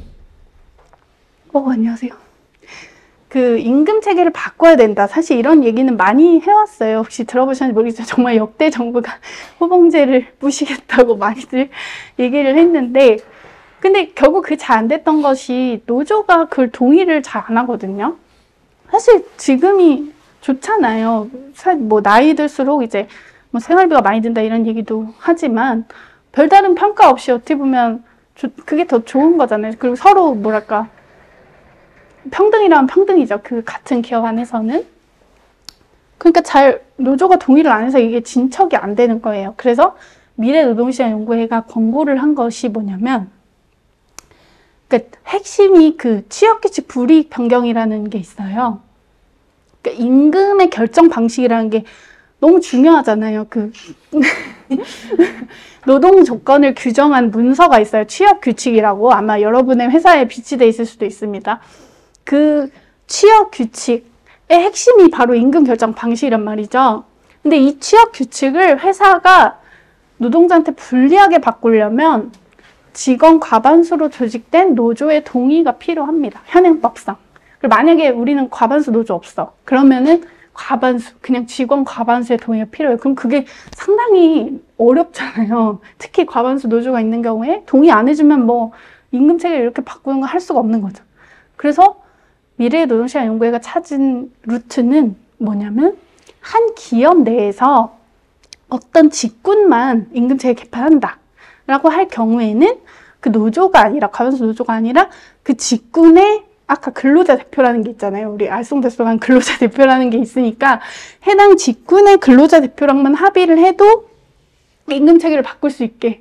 어 안녕하세요. 그 임금 체계를 바꿔야 된다. 사실 이런 얘기는 많이 해왔어요. 혹시 들어보셨는지 모르겠지만 정말 역대 정부가 호봉제를 부시겠다고 많이들 얘기를 했는데 근데 결국 그게 잘 안 됐던 것이 노조가 그걸 동의를 잘 안 하거든요. 사실 지금이 좋잖아요. 뭐 나이 들수록 이제 뭐 생활비가 많이 든다 이런 얘기도 하지만 별다른 평가 없이 어떻게 보면 조, 그게 더 좋은 거잖아요. 그리고 서로 뭐랄까 평등이라면 평등이죠. 그 같은 기업 안에서는. 그러니까 잘 노조가 동의를 안 해서 이게 진척이 안 되는 거예요. 그래서 미래노동시장연구회가 권고를 한 것이 뭐냐면 그러니까 핵심이 그 취업규칙 불이익 변경이라는 게 있어요. 그러니까 임금의 결정 방식이라는 게 너무 중요하잖아요. 그 노동 조건을 규정한 문서가 있어요. 취업 규칙이라고 아마 여러분의 회사에 비치돼 있을 수도 있습니다. 그 취업 규칙의 핵심이 바로 임금 결정 방식이란 말이죠. 근데 이 취업 규칙을 회사가 노동자한테 불리하게 바꾸려면 직원 과반수로 조직된 노조의 동의가 필요합니다. 현행법상. 그리고 만약에 우리는 과반수 노조 없어. 그러면은 과반수, 그냥 직원 과반수의 동의가 필요해요. 그럼 그게 상당히 어렵잖아요. 특히 과반수 노조가 있는 경우에 동의 안 해주면 뭐 임금 체계를 이렇게 바꾸는 거 할 수가 없는 거죠. 그래서 미래의 노동시장 연구회가 찾은 루트는 뭐냐면 한 기업 내에서 어떤 직군만 임금 체계 개편한다 라고 할 경우에는 그 노조가 아니라 과반수 노조가 아니라 그 직군의 아까 근로자 대표라는 게 있잖아요. 우리 알쏭달쏭한 근로자 대표라는 게 있으니까 해당 직군의 근로자 대표랑만 합의를 해도 임금 체계를 바꿀 수 있게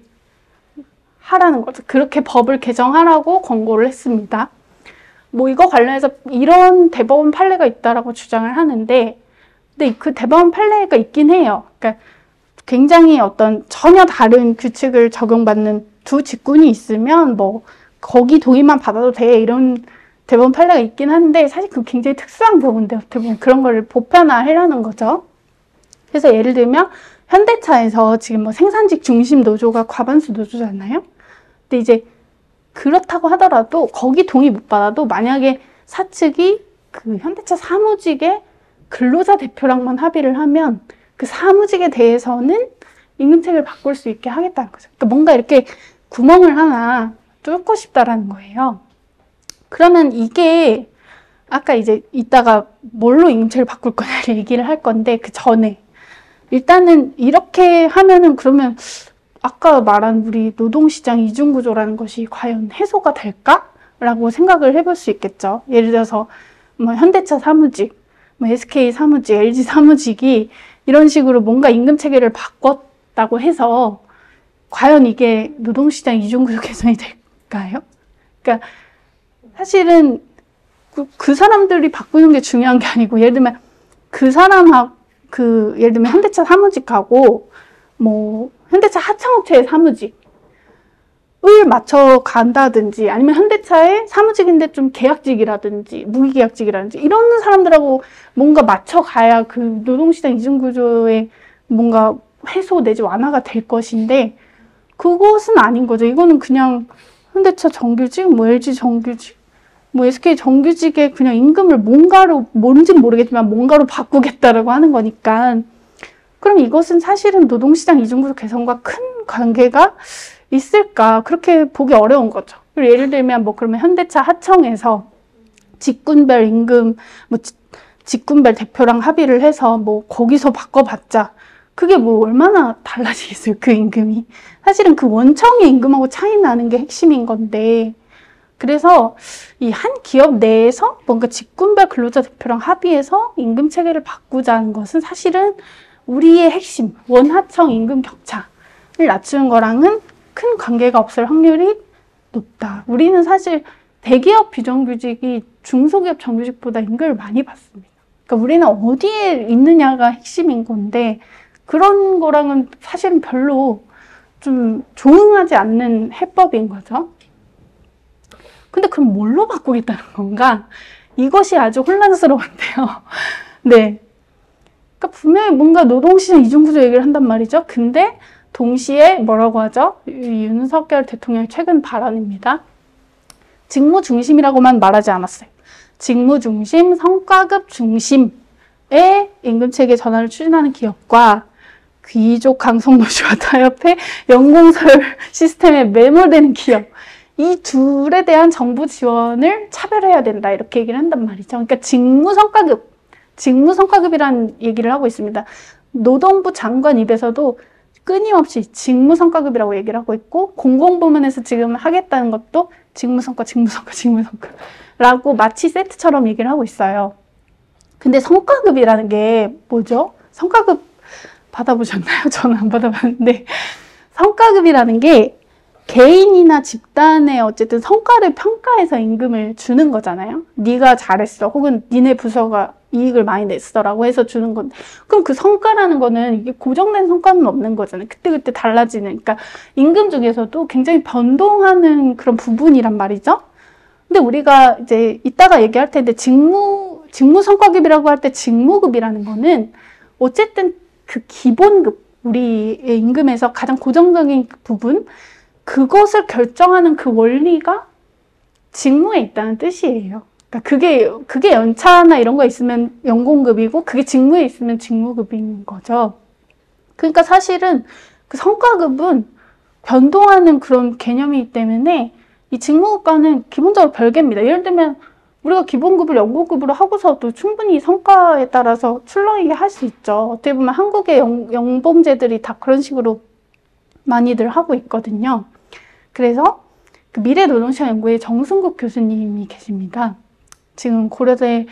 하라는 거죠. 그렇게 법을 개정하라고 권고를 했습니다. 뭐 이거 관련해서 이런 대법원 판례가 있다라고 주장을 하는데 근데 그 대법원 판례가 있긴 해요. 그러니까 굉장히 어떤 전혀 다른 규칙을 적용받는 두 직군이 있으면 뭐 거기 동의만 받아도 돼 이런 대법원 판례가 있긴 한데 사실 그 굉장히 특수한 경우인데 어떻게 보면 그런 거를 보편화하려는 거죠. 그래서 예를 들면 현대차에서 지금 뭐 생산직 중심 노조가 과반수 노조잖아요. 근데 이제 그렇다고 하더라도 거기 동의 못 받아도 만약에 사측이 그 현대차 사무직의 근로자 대표랑만 합의를 하면 그 사무직에 대해서는 임금체계를 바꿀 수 있게 하겠다는 거죠. 그러니까 뭔가 이렇게 구멍을 하나 뚫고 싶다라는 거예요. 그러면 이게 아까 이제 이따가 뭘로 임금체계를 바꿀 거냐를 얘기를 할 건데 그 전에 일단은 이렇게 하면은 그러면 아까 말한 우리 노동시장 이중구조라는 것이 과연 해소가 될까? 라고 생각을 해볼 수 있겠죠. 예를 들어서 뭐 현대차 사무직, 뭐 에스케이 사무직, 엘지 사무직이 이런 식으로 뭔가 임금체계를 바꿨다고 해서 과연 이게 노동시장 이중구조 개선이 될까요? 그러니까 사실은 그, 그 사람들이 바꾸는 게 중요한 게 아니고 예를 들면 그 사람하고 그 예를 들면 현대차 사무직하고 뭐 현대차 하청업체의 사무직을 맞춰 간다든지 아니면 현대차의 사무직인데 좀 계약직이라든지 무기계약직이라든지 이런 사람들하고 뭔가 맞춰 가야 그 노동시장 이중구조의 뭔가 해소 내지 완화가 될 것인데 그것은 아닌 거죠. 이거는 그냥 현대차 정규직, 뭐 엘지 정규직, 뭐 에스케이 정규직의 그냥 임금을 뭔가로 뭔지는 모르겠지만 뭔가로 바꾸겠다라고 하는 거니까 그럼 이것은 사실은 노동시장 이중구조 개선과 큰 관계가 있을까? 그렇게 보기 어려운 거죠. 그리고 예를 들면 뭐 그러면 현대차 하청에서 직군별 임금, 뭐 직군별 대표랑 합의를 해서 뭐 거기서 바꿔봤자 그게 뭐 얼마나 달라지겠어요, 그 임금이. 사실은 그 원청의 임금하고 차이 나는 게 핵심인 건데 그래서 이 한 기업 내에서 뭔가 직군별 근로자 대표랑 합의해서 임금 체계를 바꾸자는 것은 사실은 우리의 핵심, 원하청 임금 격차를 낮추는 거랑은 큰 관계가 없을 확률이 높다. 우리는 사실 대기업 비정규직이 중소기업 정규직보다 임금을 많이 받습니다. 그러니까 우리는 어디에 있느냐가 핵심인 건데 그런 거랑은 사실은 별로 좀 조응하지 않는 해법인 거죠. 근데 그럼 뭘로 바꾸겠다는 건가? 이것이 아주 혼란스러운데요. 네. 그러니까 분명히 뭔가 노동시장 이중구조 얘기를 한단 말이죠. 근데 동시에 뭐라고 하죠? 윤석열 대통령의 최근 발언입니다. 직무 중심이라고만 말하지 않았어요. 직무 중심, 성과급 중심의 임금체계 전환을 추진하는 기업과 귀족 강성노조와 타협해 연공서열 시스템에 매몰되는 기업 이 둘에 대한 정부 지원을 차별해야 된다 이렇게 얘기를 한단 말이죠. 그러니까 직무 성과급, 직무 성과급이라는 얘기를 하고 있습니다. 노동부 장관 입에서도 끊임없이 직무성과급이라고 얘기를 하고 있고 공공부문에서 지금 하겠다는 것도 직무성과, 직무성과, 직무성과라고 마치 세트처럼 얘기를 하고 있어요. 근데 성과급이라는 게 뭐죠? 성과급 받아보셨나요? 저는 안 받아봤는데 성과급이라는 게 개인이나 집단의 어쨌든 성과를 평가해서 임금을 주는 거잖아요. 네가 잘했어. 혹은 니네 부서가 이익을 많이 냈어라고 해서 주는 건데 그럼 그 성과라는 거는 이게 고정된 성과는 없는 거잖아요. 그때그때 달라지는. 그러니까 임금 중에서도 굉장히 변동하는 그런 부분이란 말이죠. 근데 우리가 이제 이따가 얘기할 텐데 직무, 직무 성과급이라고 할 때 직무급이라는 거는 어쨌든 그 기본급, 우리의 임금에서 가장 고정적인 부분 그것을 결정하는 그 원리가 직무에 있다는 뜻이에요. 그러니까 그게, 그게 연차나 이런 거 있으면 연공급이고 그게 직무에 있으면 직무급인 거죠. 그러니까 사실은 그 성과급은 변동하는 그런 개념이기 때문에 이 직무급과는 기본적으로 별개입니다. 예를 들면 우리가 기본급을 연공급으로 하고서도 충분히 성과에 따라서 출렁이게 할 수 있죠. 어떻게 보면 한국의 연, 연봉제들이 다 그런 식으로 많이들 하고 있거든요. 그래서 그 미래노동시장연구회 정승국 교수님이 계십니다. 지금 고려대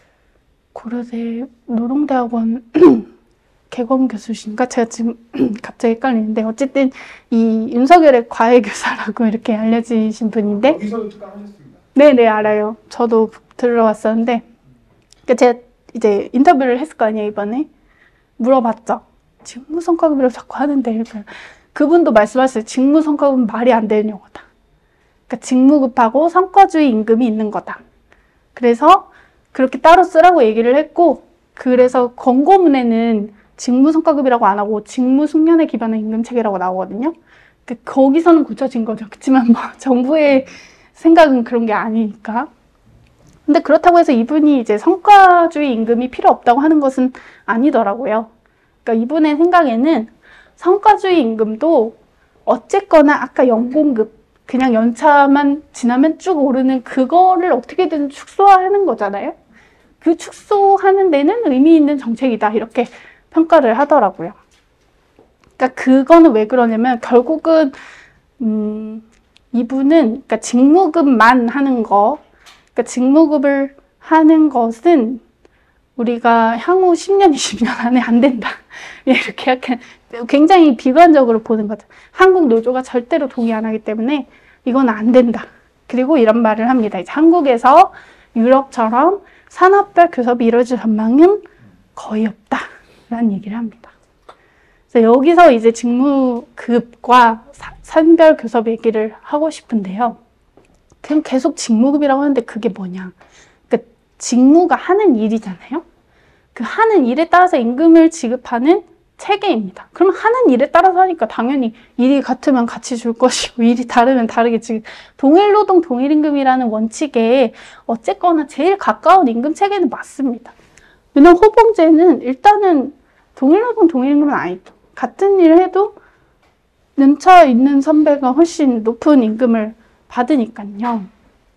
고려대 노동대학원 개공 교수신가? 제가 지금 갑자기 헷갈리는데 어쨌든 이 윤석열의 과외교사라고 이렇게 알려지신 분인데 여기서도 특강하셨습니다. 네네 알아요. 저도 들어왔었는데 그러니까 제가 이제 인터뷰를 했을 거 아니에요 이번에 물어봤죠. 직무성과급이라고 자꾸 하는데 그분도 말씀하셨어요. 직무성과급은 말이 안 되는 용어다. 그러니까 직무급하고 성과주의 임금이 있는 거다. 그래서 그렇게 따로 쓰라고 얘기를 했고 그래서 권고문에는 직무성과급이라고 안 하고 직무숙련에 기반한 임금체계라고 나오거든요. 그러니까 거기서는 고쳐진 거죠. 그렇지만 뭐 정부의 생각은 그런 게 아니니까. 근데 그렇다고 해서 이분이 이제 성과주의 임금이 필요 없다고 하는 것은 아니더라고요. 그러니까 이분의 생각에는 성과주의 임금도 어쨌거나 아까 연공급, 그냥 연차만 지나면 쭉 오르는 그거를 어떻게든 축소하는 거잖아요. 그 축소하는 데는 의미 있는 정책이다. 이렇게 평가를 하더라고요. 그러니까 그거는 왜 그러냐면 결국은 음, 이분은 그러니까 직무급만 하는 거, 그러니까 직무급을 하는 것은 우리가 향후 십 년, 이십 년 안에 안 된다. 이렇게 약간 굉장히 비관적으로 보는 거죠. 한국 노조가 절대로 동의 안 하기 때문에 이건 안 된다. 그리고 이런 말을 합니다. 이제 한국에서 유럽처럼 산업별 교섭이 이루어질 전망은 거의 없다. 라는 얘기를 합니다. 그래서 여기서 이제 직무급과 사, 산별 교섭 얘기를 하고 싶은데요. 그럼 계속 직무급이라고 하는데 그게 뭐냐. 그러니까 직무가 하는 일이잖아요. 그 하는 일에 따라서 임금을 지급하는 체계입니다. 그럼 하는 일에 따라서 하니까 당연히 일이 같으면 같이 줄 것이고 일이 다르면 다르게 지금 동일노동 동일임금이라는 원칙에 어쨌거나 제일 가까운 임금 체계는 맞습니다. 왜냐면 호봉제는 일단은 동일노동 동일임금은 아니죠. 같은 일을 해도 연차 있는 선배가 훨씬 높은 임금을 받으니까요.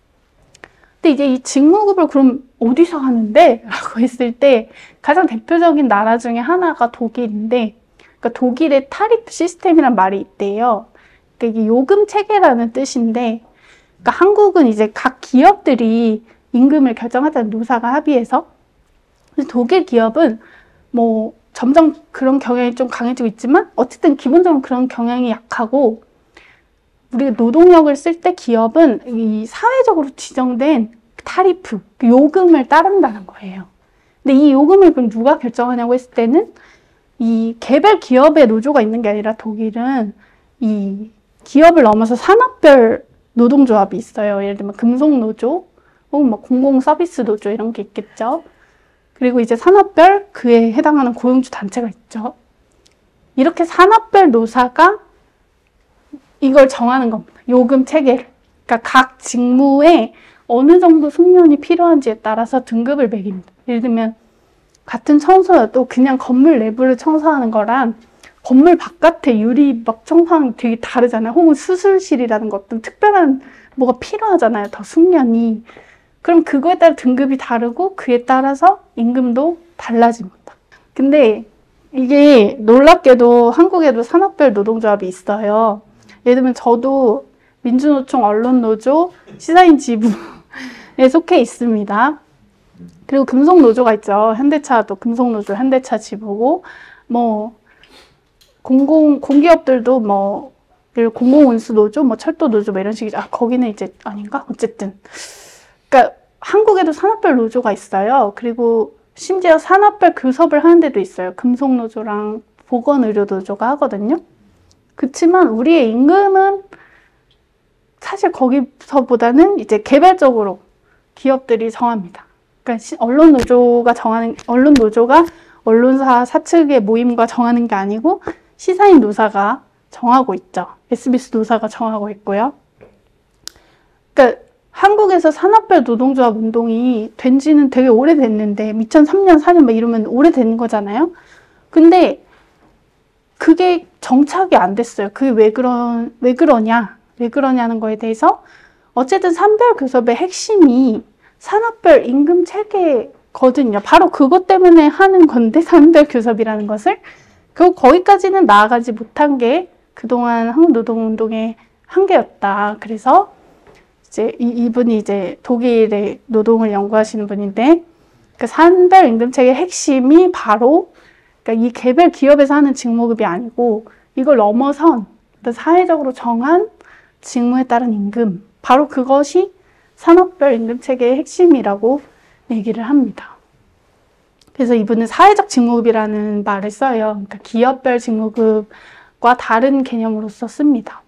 근데 이제 이 직무급을 그럼 어디서 하는데? 라고 했을 때 가장 대표적인 나라 중에 하나가 독일인데 그러니까 독일의 타리프 시스템이란 말이 있대요. 그러니까 이게 요금 체계라는 뜻인데 그러니까 한국은 이제 각 기업들이 임금을 결정하자는 노사가 합의해서 독일 기업은 뭐 점점 그런 경향이 좀 강해지고 있지만 어쨌든 기본적으로 그런 경향이 약하고 우리가 노동력을 쓸 때 기업은 이 사회적으로 지정된 타리프, 요금을 따른다는 거예요. 근데 이 요금을 그럼 누가 결정하냐고 했을 때는 이 개별 기업의 노조가 있는 게 아니라 독일은 이 기업을 넘어서 산업별 노동조합이 있어요. 예를 들면 금속노조 혹은 뭐 공공서비스 노조 이런 게 있겠죠. 그리고 이제 산업별 그에 해당하는 고용주 단체가 있죠. 이렇게 산업별 노사가 이걸 정하는 겁니다. 요금 체계를. 그러니까 각 직무에 어느 정도 숙련이 필요한지에 따라서 등급을 매깁니다. 예를 들면 같은 청소여도 그냥 건물 내부를 청소하는 거랑 건물 바깥에 유리 막 청소하는 게 되게 다르잖아요. 혹은 수술실이라는 것도 특별한 뭐가 필요하잖아요. 더 숙련이. 그럼 그거에 따라 등급이 다르고 그에 따라서 임금도 달라집니다. 근데 이게 놀랍게도 한국에도 산업별 노동조합이 있어요. 예를 들면 저도 민주노총 언론노조 시사인 지부에 속해 있습니다. 그리고 금속노조가 있죠. 현대차도 금속노조 현대차 지부고 뭐 공공 공기업들도 뭐 공공운수노조, 뭐 철도노조 뭐 이런 식이죠. 아 거기는 이제 아닌가? 어쨌든 그러니까 한국에도 산업별 노조가 있어요. 그리고 심지어 산업별 교섭을 하는 데도 있어요. 금속노조랑 보건의료노조가 하거든요. 그렇지만 우리의 임금은 사실 거기서보다는 이제 개별적으로 기업들이 정합니다. 그러니까 언론 노조가 정하는 언론 노조가 언론사 사측의 모임과 정하는 게 아니고 시사인 노사가 정하고 있죠. 에스비에스 노사가 정하고 있고요. 그러니까 한국에서 산업별 노동조합 운동이 된 지는 되게 오래됐는데 이천삼 년, 사 년 막 이러면 오래된 거잖아요. 근데 그게 정착이 안 됐어요. 그게 왜 그런 왜 그러냐? 왜 그러냐는 거에 대해서 어쨌든 산별 교섭의 핵심이 산업별 임금 체계거든요. 바로 그것 때문에 하는 건데 산별 교섭이라는 것을 그 거기까지는 나아가지 못한 게 그동안 한국 노동운동의 한계였다. 그래서 이제 이, 이분이 이제 독일의 노동을 연구하시는 분인데 그 산별 임금 체계의 핵심이 바로 그러니까 이 개별 기업에서 하는 직무급이 아니고 이걸 넘어선 사회적으로 정한 직무에 따른 임금 바로 그것이 산업별 임금 체계의 핵심이라고 얘기를 합니다. 그래서 이분은 사회적 직무급이라는 말을 써요. 그러니까 기업별 직무급과 다른 개념으로서 씁니다.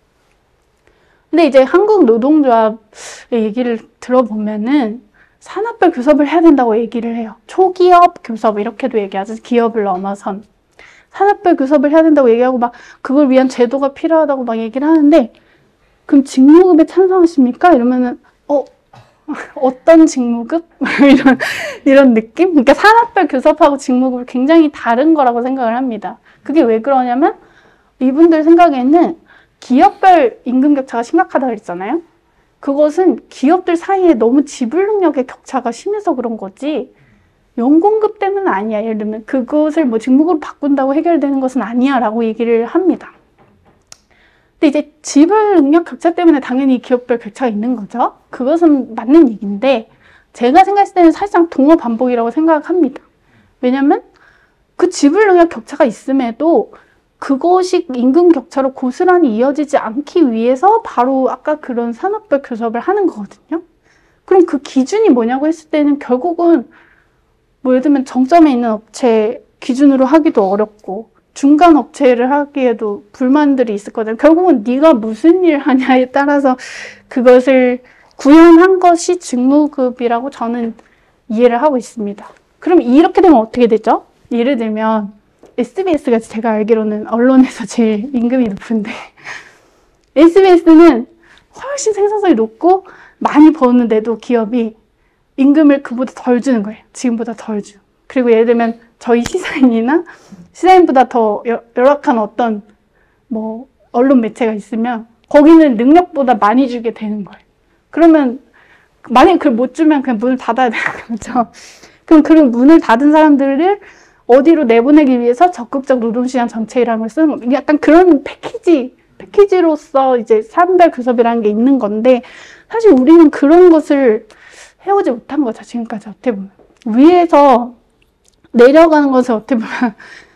근데 이제 한국 노동조합의 얘기를 들어보면은 산업별 교섭을 해야 된다고 얘기를 해요. 초기업 교섭 이렇게도 얘기하죠. 기업을 넘어선. 산업별 교섭을 해야 된다고 얘기하고 막 그걸 위한 제도가 필요하다고 막 얘기를 하는데 그럼 직무급에 찬성하십니까? 이러면은 어 어떤 직무급? 이런 이런 느낌? 그러니까 산업별 교섭하고 직무급은 굉장히 다른 거라고 생각을 합니다. 그게 왜 그러냐면 이분들 생각에는 기업별 임금 격차가 심각하다고 그랬잖아요. 그것은 기업들 사이에 너무 지불 능력의 격차가 심해서 그런 거지 연공급 때문은 아니야. 예를 들면 그것을 뭐 직무급으로 바꾼다고 해결되는 것은 아니야 라고 얘기를 합니다. 근데 이제 지불 능력 격차 때문에 당연히 기업별 격차가 있는 거죠. 그것은 맞는 얘기인데 제가 생각했을 때는 사실상 동어 반복이라고 생각합니다. 왜냐면 그 지불 능력 격차가 있음에도 그것이 임금 격차로 고스란히 이어지지 않기 위해서 바로 아까 그런 산업별 교섭을 하는 거거든요. 그럼 그 기준이 뭐냐고 했을 때는 결국은 뭐 예를 들면 정점에 있는 업체 기준으로 하기도 어렵고 중간 업체를 하기에도 불만들이 있을 거잖아요. 결국은 네가 무슨 일 하냐에 따라서 그것을 구현한 것이 직무급이라고 저는 이해를 하고 있습니다. 그럼 이렇게 되면 어떻게 되죠? 예를 들면 에스비에스가 제가 알기로는 언론에서 제일 임금이 높은데 에스비에스는 훨씬 생산성이 높고 많이 버는데도 기업이 임금을 그보다 덜 주는 거예요. 지금보다 덜 주. 그리고 예를 들면 저희 시사인이나 시사인보다 더 열악한 어떤 뭐 언론 매체가 있으면 거기는 능력보다 많이 주게 되는 거예요. 그러면 만약에 그걸 못 주면 그냥 문을 닫아야 되는 거죠. 그럼 그런 문을 닫은 사람들을 어디로 내보내기 위해서 적극적 노동시장 정책이라는 걸 쓰는 겁니다. 약간 그런 패키지, 패키지로서 이제 산별 교섭이라는 게 있는 건데 사실 우리는 그런 것을 해오지 못한 거죠. 지금까지 어떻게 보면. 위에서 내려가는 것을 어떻게 보면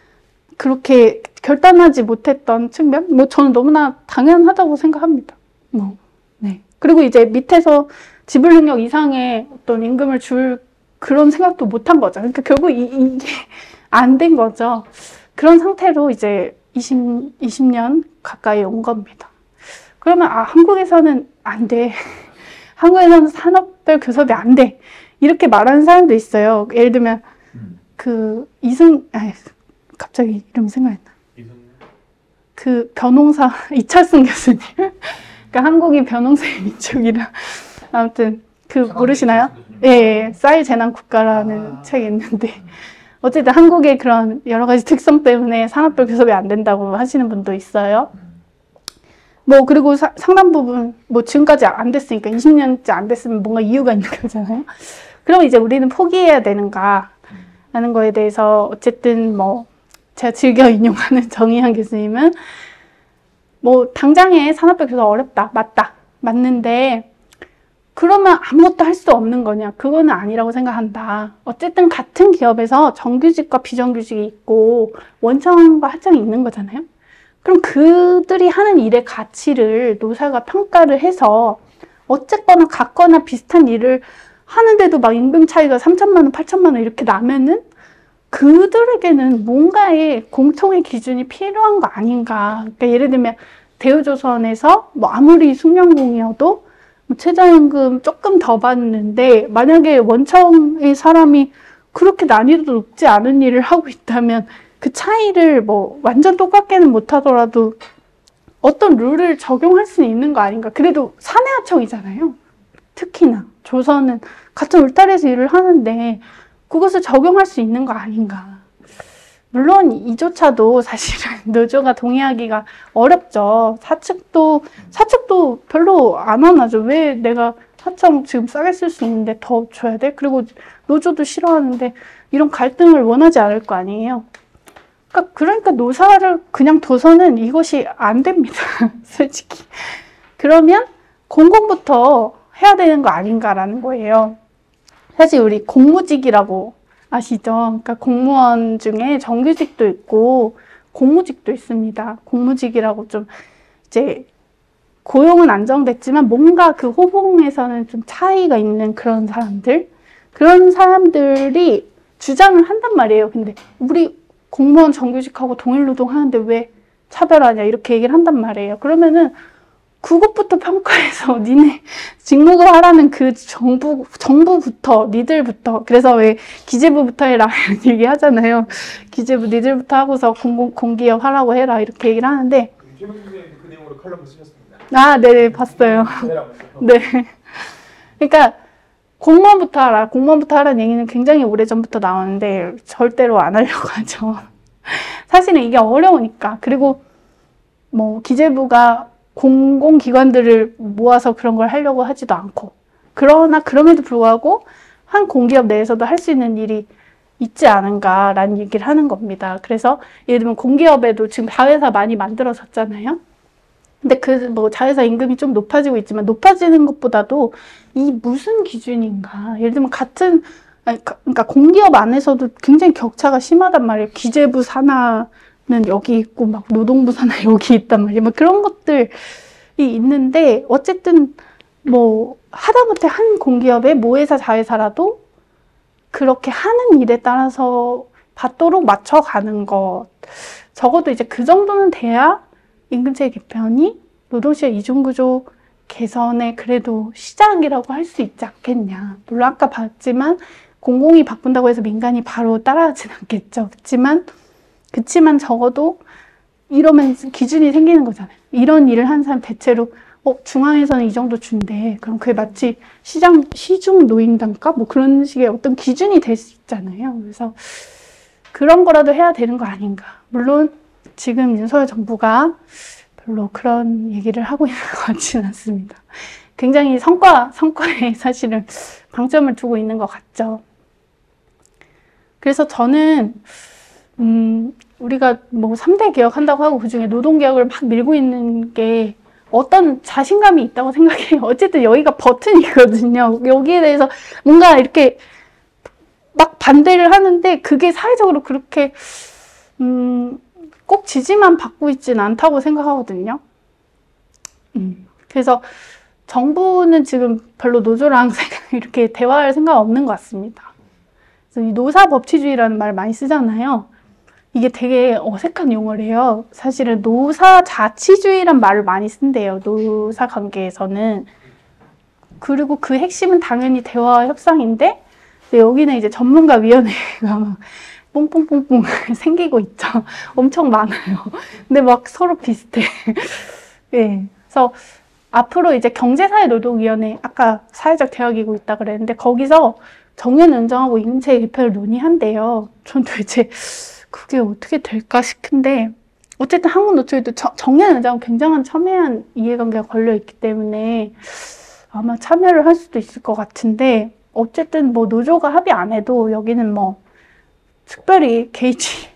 그렇게 결단하지 못했던 측면? 뭐 저는 너무나 당연하다고 생각합니다. 뭐, 네. 그리고 이제 밑에서 지불 능력 이상의 어떤 임금을 줄 그런 생각도 못한 거죠. 그러니까 결국 이, 이게 안 된 거죠. 그런 상태로 이제 이십, 이십 년 가까이 온 겁니다. 그러면 아 한국에서는 안 돼. 한국에서는 산업별 교섭이 안 돼. 이렇게 말하는 사람도 있어요. 예를 들면 그 이승 아니, 갑자기 이름이 생각이 나. 그 변홍사 이철승 교수님. 그러니까 한국이 변홍사의 민족이라 아무튼 그 모르시나요? 예, 예, 쌀 재난 국가라는 아. 책이 있는데 어쨌든 한국의 그런 여러 가지 특성 때문에 산업별 교섭이 안 된다고 하시는 분도 있어요. 뭐 그리고 사, 상당 부분 뭐 지금까지 안 됐으니까 이십 년째 안 됐으면 뭔가 이유가 있는 거잖아요. 그럼 이제 우리는 포기해야 되는가 하는 거에 대해서 어쨌든 뭐 제가 즐겨 인용하는 정의한 교수님은 뭐 당장에 산업별 교사 어렵다. 맞다. 맞는데 그러면 아무것도 할 수 없는 거냐? 그거는 아니라고 생각한다. 어쨌든 같은 기업에서 정규직과 비정규직이 있고 원청과 하청이 있는 거잖아요. 그럼 그들이 하는 일의 가치를 노사가 평가를 해서 어쨌거나 같거나 비슷한 일을 하는데도 막 임금 차이가 삼천만 원, 팔천만 원 이렇게 나면은 그들에게는 뭔가의 공통의 기준이 필요한 거 아닌가. 그러니까 예를 들면 대우조선에서 뭐 아무리 숙련공이어도 뭐 최저임금 조금 더 받는데 만약에 원청의 사람이 그렇게 난이도 높지 않은 일을 하고 있다면 그 차이를 뭐 완전 똑같게는 못하더라도 어떤 룰을 적용할 수는 있는 거 아닌가. 그래도 사내하청이잖아요. 특히나 조선은 같은 울타리에서 일을 하는데 그것을 적용할 수 있는 거 아닌가. 물론 이조차도 사실은 노조가 동의하기가 어렵죠. 사측도 사측도 별로 안 원하죠. 왜 내가 하청 지금 싸게 쓸 수 있는데 더 줘야 돼? 그리고 노조도 싫어하는데 이런 갈등을 원하지 않을 거 아니에요. 그러니까, 그러니까 노사를 그냥 둬서는 이것이 안 됩니다. 솔직히. 그러면 공공부터 해야 되는 거 아닌가라는 거예요. 사실 우리 공무직이라고 아시죠? 그러니까 공무원 중에 정규직도 있고 공무직도 있습니다. 공무직이라고 좀 이제 고용은 안정됐지만 뭔가 그 호봉에서는 좀 차이가 있는 그런 사람들, 그런 사람들이 주장을 한단 말이에요. 근데 우리 공무원 정규직하고 동일 노동하는데 왜 차별하냐 이렇게 얘기를 한단 말이에요. 그러면은 그것부터 평가해서 니네 직무가 하라는 그 정부, 정부부터, 니들부터. 그래서 왜 기재부부터 해라 이런 얘기 하잖아요. 기재부 니들부터 하고서 공공, 공기업 하라고 해라 이렇게 얘기를 하는데. 최명 선생님도 그 내용으로 칼럼을 쓰셨습니다. 아, 네, 봤어요. 네. 그러니까 공무원부터 하라, 공무원부터 하라는 얘기는 굉장히 오래전부터 나오는데 절대로 안 하려고 하죠. 사실은 이게 어려우니까. 그리고 뭐 기재부가 공공기관들을 모아서 그런 걸 하려고 하지도 않고 그러나 그럼에도 불구하고 한 공기업 내에서도 할 수 있는 일이 있지 않은가라는 얘기를 하는 겁니다. 그래서 예를 들면 공기업에도 지금 자회사 많이 만들어졌잖아요. 근데 그 뭐 자회사 임금이 좀 높아지고 있지만 높아지는 것보다도 이 무슨 기준인가. 예를 들면 같은 아니, 그러니까 공기업 안에서도 굉장히 격차가 심하단 말이에요. 기재부 산하 는 여기 있고 막 노동부 산하 여기 있단 말이에요. 막 그런 것들이 있는데 어쨌든 뭐 하다못해 한 공기업의 모회사 자회사라도 그렇게 하는 일에 따라서 받도록 맞춰가는 것. 적어도 이제 그 정도는 돼야 임금체 개편이 노동시장 이중구조 개선의 그래도 시작이라고 할 수 있지 않겠냐. 물론 아까 봤지만 공공이 바꾼다고 해서 민간이 바로 따라하진 않겠죠. 그렇지만 그치만 적어도 이러면 기준이 생기는 거잖아요. 이런 일을 하는 사람 대체로 어, 중앙에서는 이 정도 준대. 그럼 그게 마치 시장, 시중 노인단가? 뭐 그런 식의 어떤 기준이 될 수 있잖아요. 그래서 그런 거라도 해야 되는 거 아닌가. 물론 지금 윤석열 정부가 별로 그런 얘기를 하고 있는 것 같지는 않습니다. 굉장히 성과, 성과에 사실은 방점을 두고 있는 것 같죠. 그래서 저는 음, 우리가 뭐 삼 대 개혁한다고 하고 그중에 노동개혁을 막 밀고 있는 게 어떤 자신감이 있다고 생각해요. 어쨌든 여기가 버튼이거든요. 여기에 대해서 뭔가 이렇게 막 반대를 하는데 그게 사회적으로 그렇게 음, 꼭 지지만 받고 있진 않다고 생각하거든요. 음, 그래서 정부는 지금 별로 노조랑 이렇게 대화할 생각 없는 것 같습니다. 그래서 이 노사법치주의라는 말 많이 쓰잖아요. 이게 되게 어색한 용어래요. 사실은 노사자치주의란 말을 많이 쓴대요. 노사관계에서는. 그리고 그 핵심은 당연히 대화와 협상인데 여기는 이제 전문가위원회가 막 뽕뽕뽕뽕 생기고 있죠. 엄청 많아요. 근데 막 서로 비슷해. 네. 그래서 앞으로 이제 경제사회노동위원회, 아까 사회적 대화기구 있다 그랬는데 거기서 정년 연장하고 임금체 개편을 논의한대요. 전 도대체 그게 어떻게 될까 싶은데 어쨌든 한국노조에도 정년 연장은 굉장한 첨예한 이해관계가 걸려있기 때문에 아마 참여를 할 수도 있을 것 같은데 어쨌든 뭐 노조가 합의 안 해도 여기는 뭐 특별히 개의치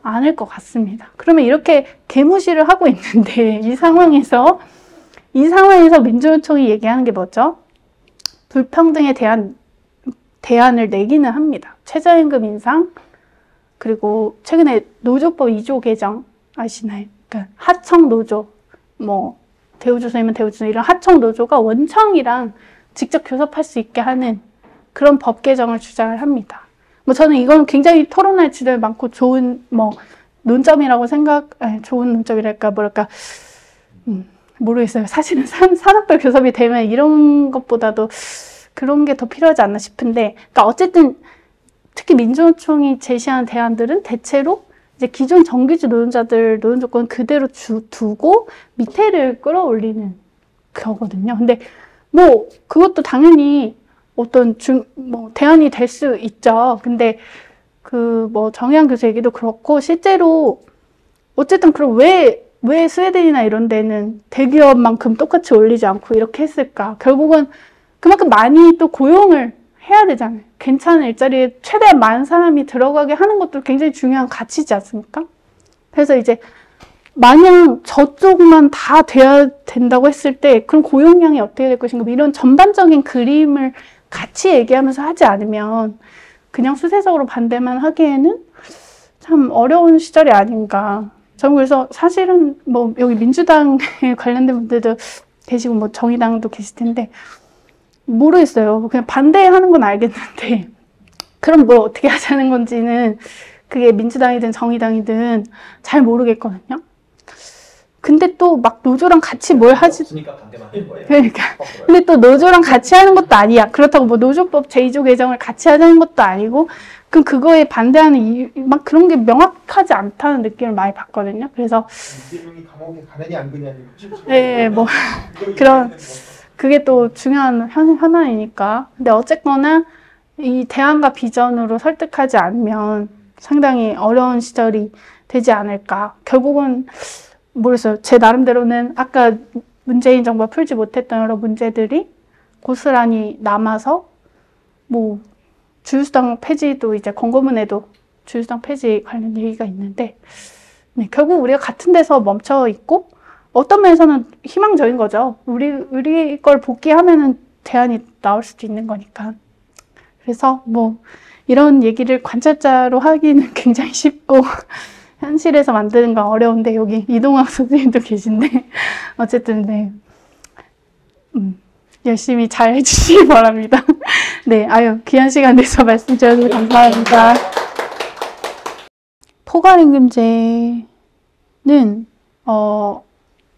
않을 것 같습니다. 그러면 이렇게 개무시를 하고 있는데 이 상황에서 이 상황에서 민주노총이 얘기하는 게 뭐죠? 불평등에 대한 대안을 내기는 합니다. 최저임금 인상, 그리고 최근에 노조법 이 조 개정 아시나요? 그러니까 하청 노조, 뭐 대우조선이면 대우조선 이런 하청 노조가 원청이랑 직접 교섭할 수 있게 하는 그런 법 개정을 주장을 합니다. 뭐 저는 이건 굉장히 토론할 주제 많고 좋은 뭐 논점이라고 생각, 아니, 좋은 논점이랄까 뭐랄까 음, 모르겠어요. 사실은 산, 산업별 교섭이 되면 이런 것보다도 그런 게 더 필요하지 않나 싶은데, 그러니까 어쨌든 특히 민주노총이 제시한 대안들은 대체로 이제 기존 정규직 노동자들 노동 조건 그대로 주, 두고 밑에를 끌어올리는 거거든요. 근데 뭐 그것도 당연히 어떤 중, 뭐 대안이 될 수 있죠. 근데 그 뭐 정의한 교수 얘기도 그렇고 실제로 어쨌든 그럼 왜 왜 스웨덴이나 이런 데는 대기업만큼 똑같이 올리지 않고 이렇게 했을까? 결국은 그만큼 많이 또 고용을 해야 되잖아요. 괜찮은 일자리에 최대한 많은 사람이 들어가게 하는 것도 굉장히 중요한 가치지 않습니까? 그래서 이제 마냥 저쪽만 다 돼야 된다고 했을 때 그럼 고용량이 어떻게 될 것인가, 이런 전반적인 그림을 같이 얘기하면서 하지 않으면 그냥 수세적으로 반대만 하기에는 참 어려운 시절이 아닌가. 저는 그래서 사실은 뭐 여기 민주당에 관련된 분들도 계시고 뭐 정의당도 계실 텐데 모르겠어요. 그냥 반대하는 건 알겠는데 그럼 뭘 어떻게 하자는 건지는 그게 민주당이든 정의당이든 잘 모르겠거든요. 근데 또 막 노조랑 같이 뭘 하지, 없으니까 반대만 하는 거예요. 그러니까 근데 또 노조랑 같이 하는 것도 아니야. 그렇다고 뭐 노조법 제이 조 개정을 같이 하자는 것도 아니고, 그럼 그거에 반대하는 이유, 막 그런 게 명확하지 않다는 느낌을 많이 받거든요. 그래서 이재명이 감옥에 가느냐 안 가느냐. 네, 뭐 그런 그게 또 중요한 현, 현안이니까. 근데 어쨌거나 이 대안과 비전으로 설득하지 않으면 상당히 어려운 시절이 되지 않을까. 결국은 모르겠어요. 제 나름대로는 아까 문재인 정부가 풀지 못했던 여러 문제들이 고스란히 남아서 뭐 주유수당 폐지도 이제 권고문에도 주유수당 폐지 관련 얘기가 있는데, 네, 결국 우리가 같은 데서 멈춰 있고 어떤 면에서는 희망적인 거죠. 우리 우리 걸 복귀하면은 대안이 나올 수도 있는 거니까. 그래서 뭐 이런 얘기를 관찰자로 하기는 굉장히 쉽고 현실에서 만드는 건 어려운데, 여기 이동학 선생님도 계신데 어쨌든 네, 음, 열심히 잘 해주시기 바랍니다. 네, 아유 귀한 시간 내서 말씀 주셔서 감사합니다. 포괄임금제는 어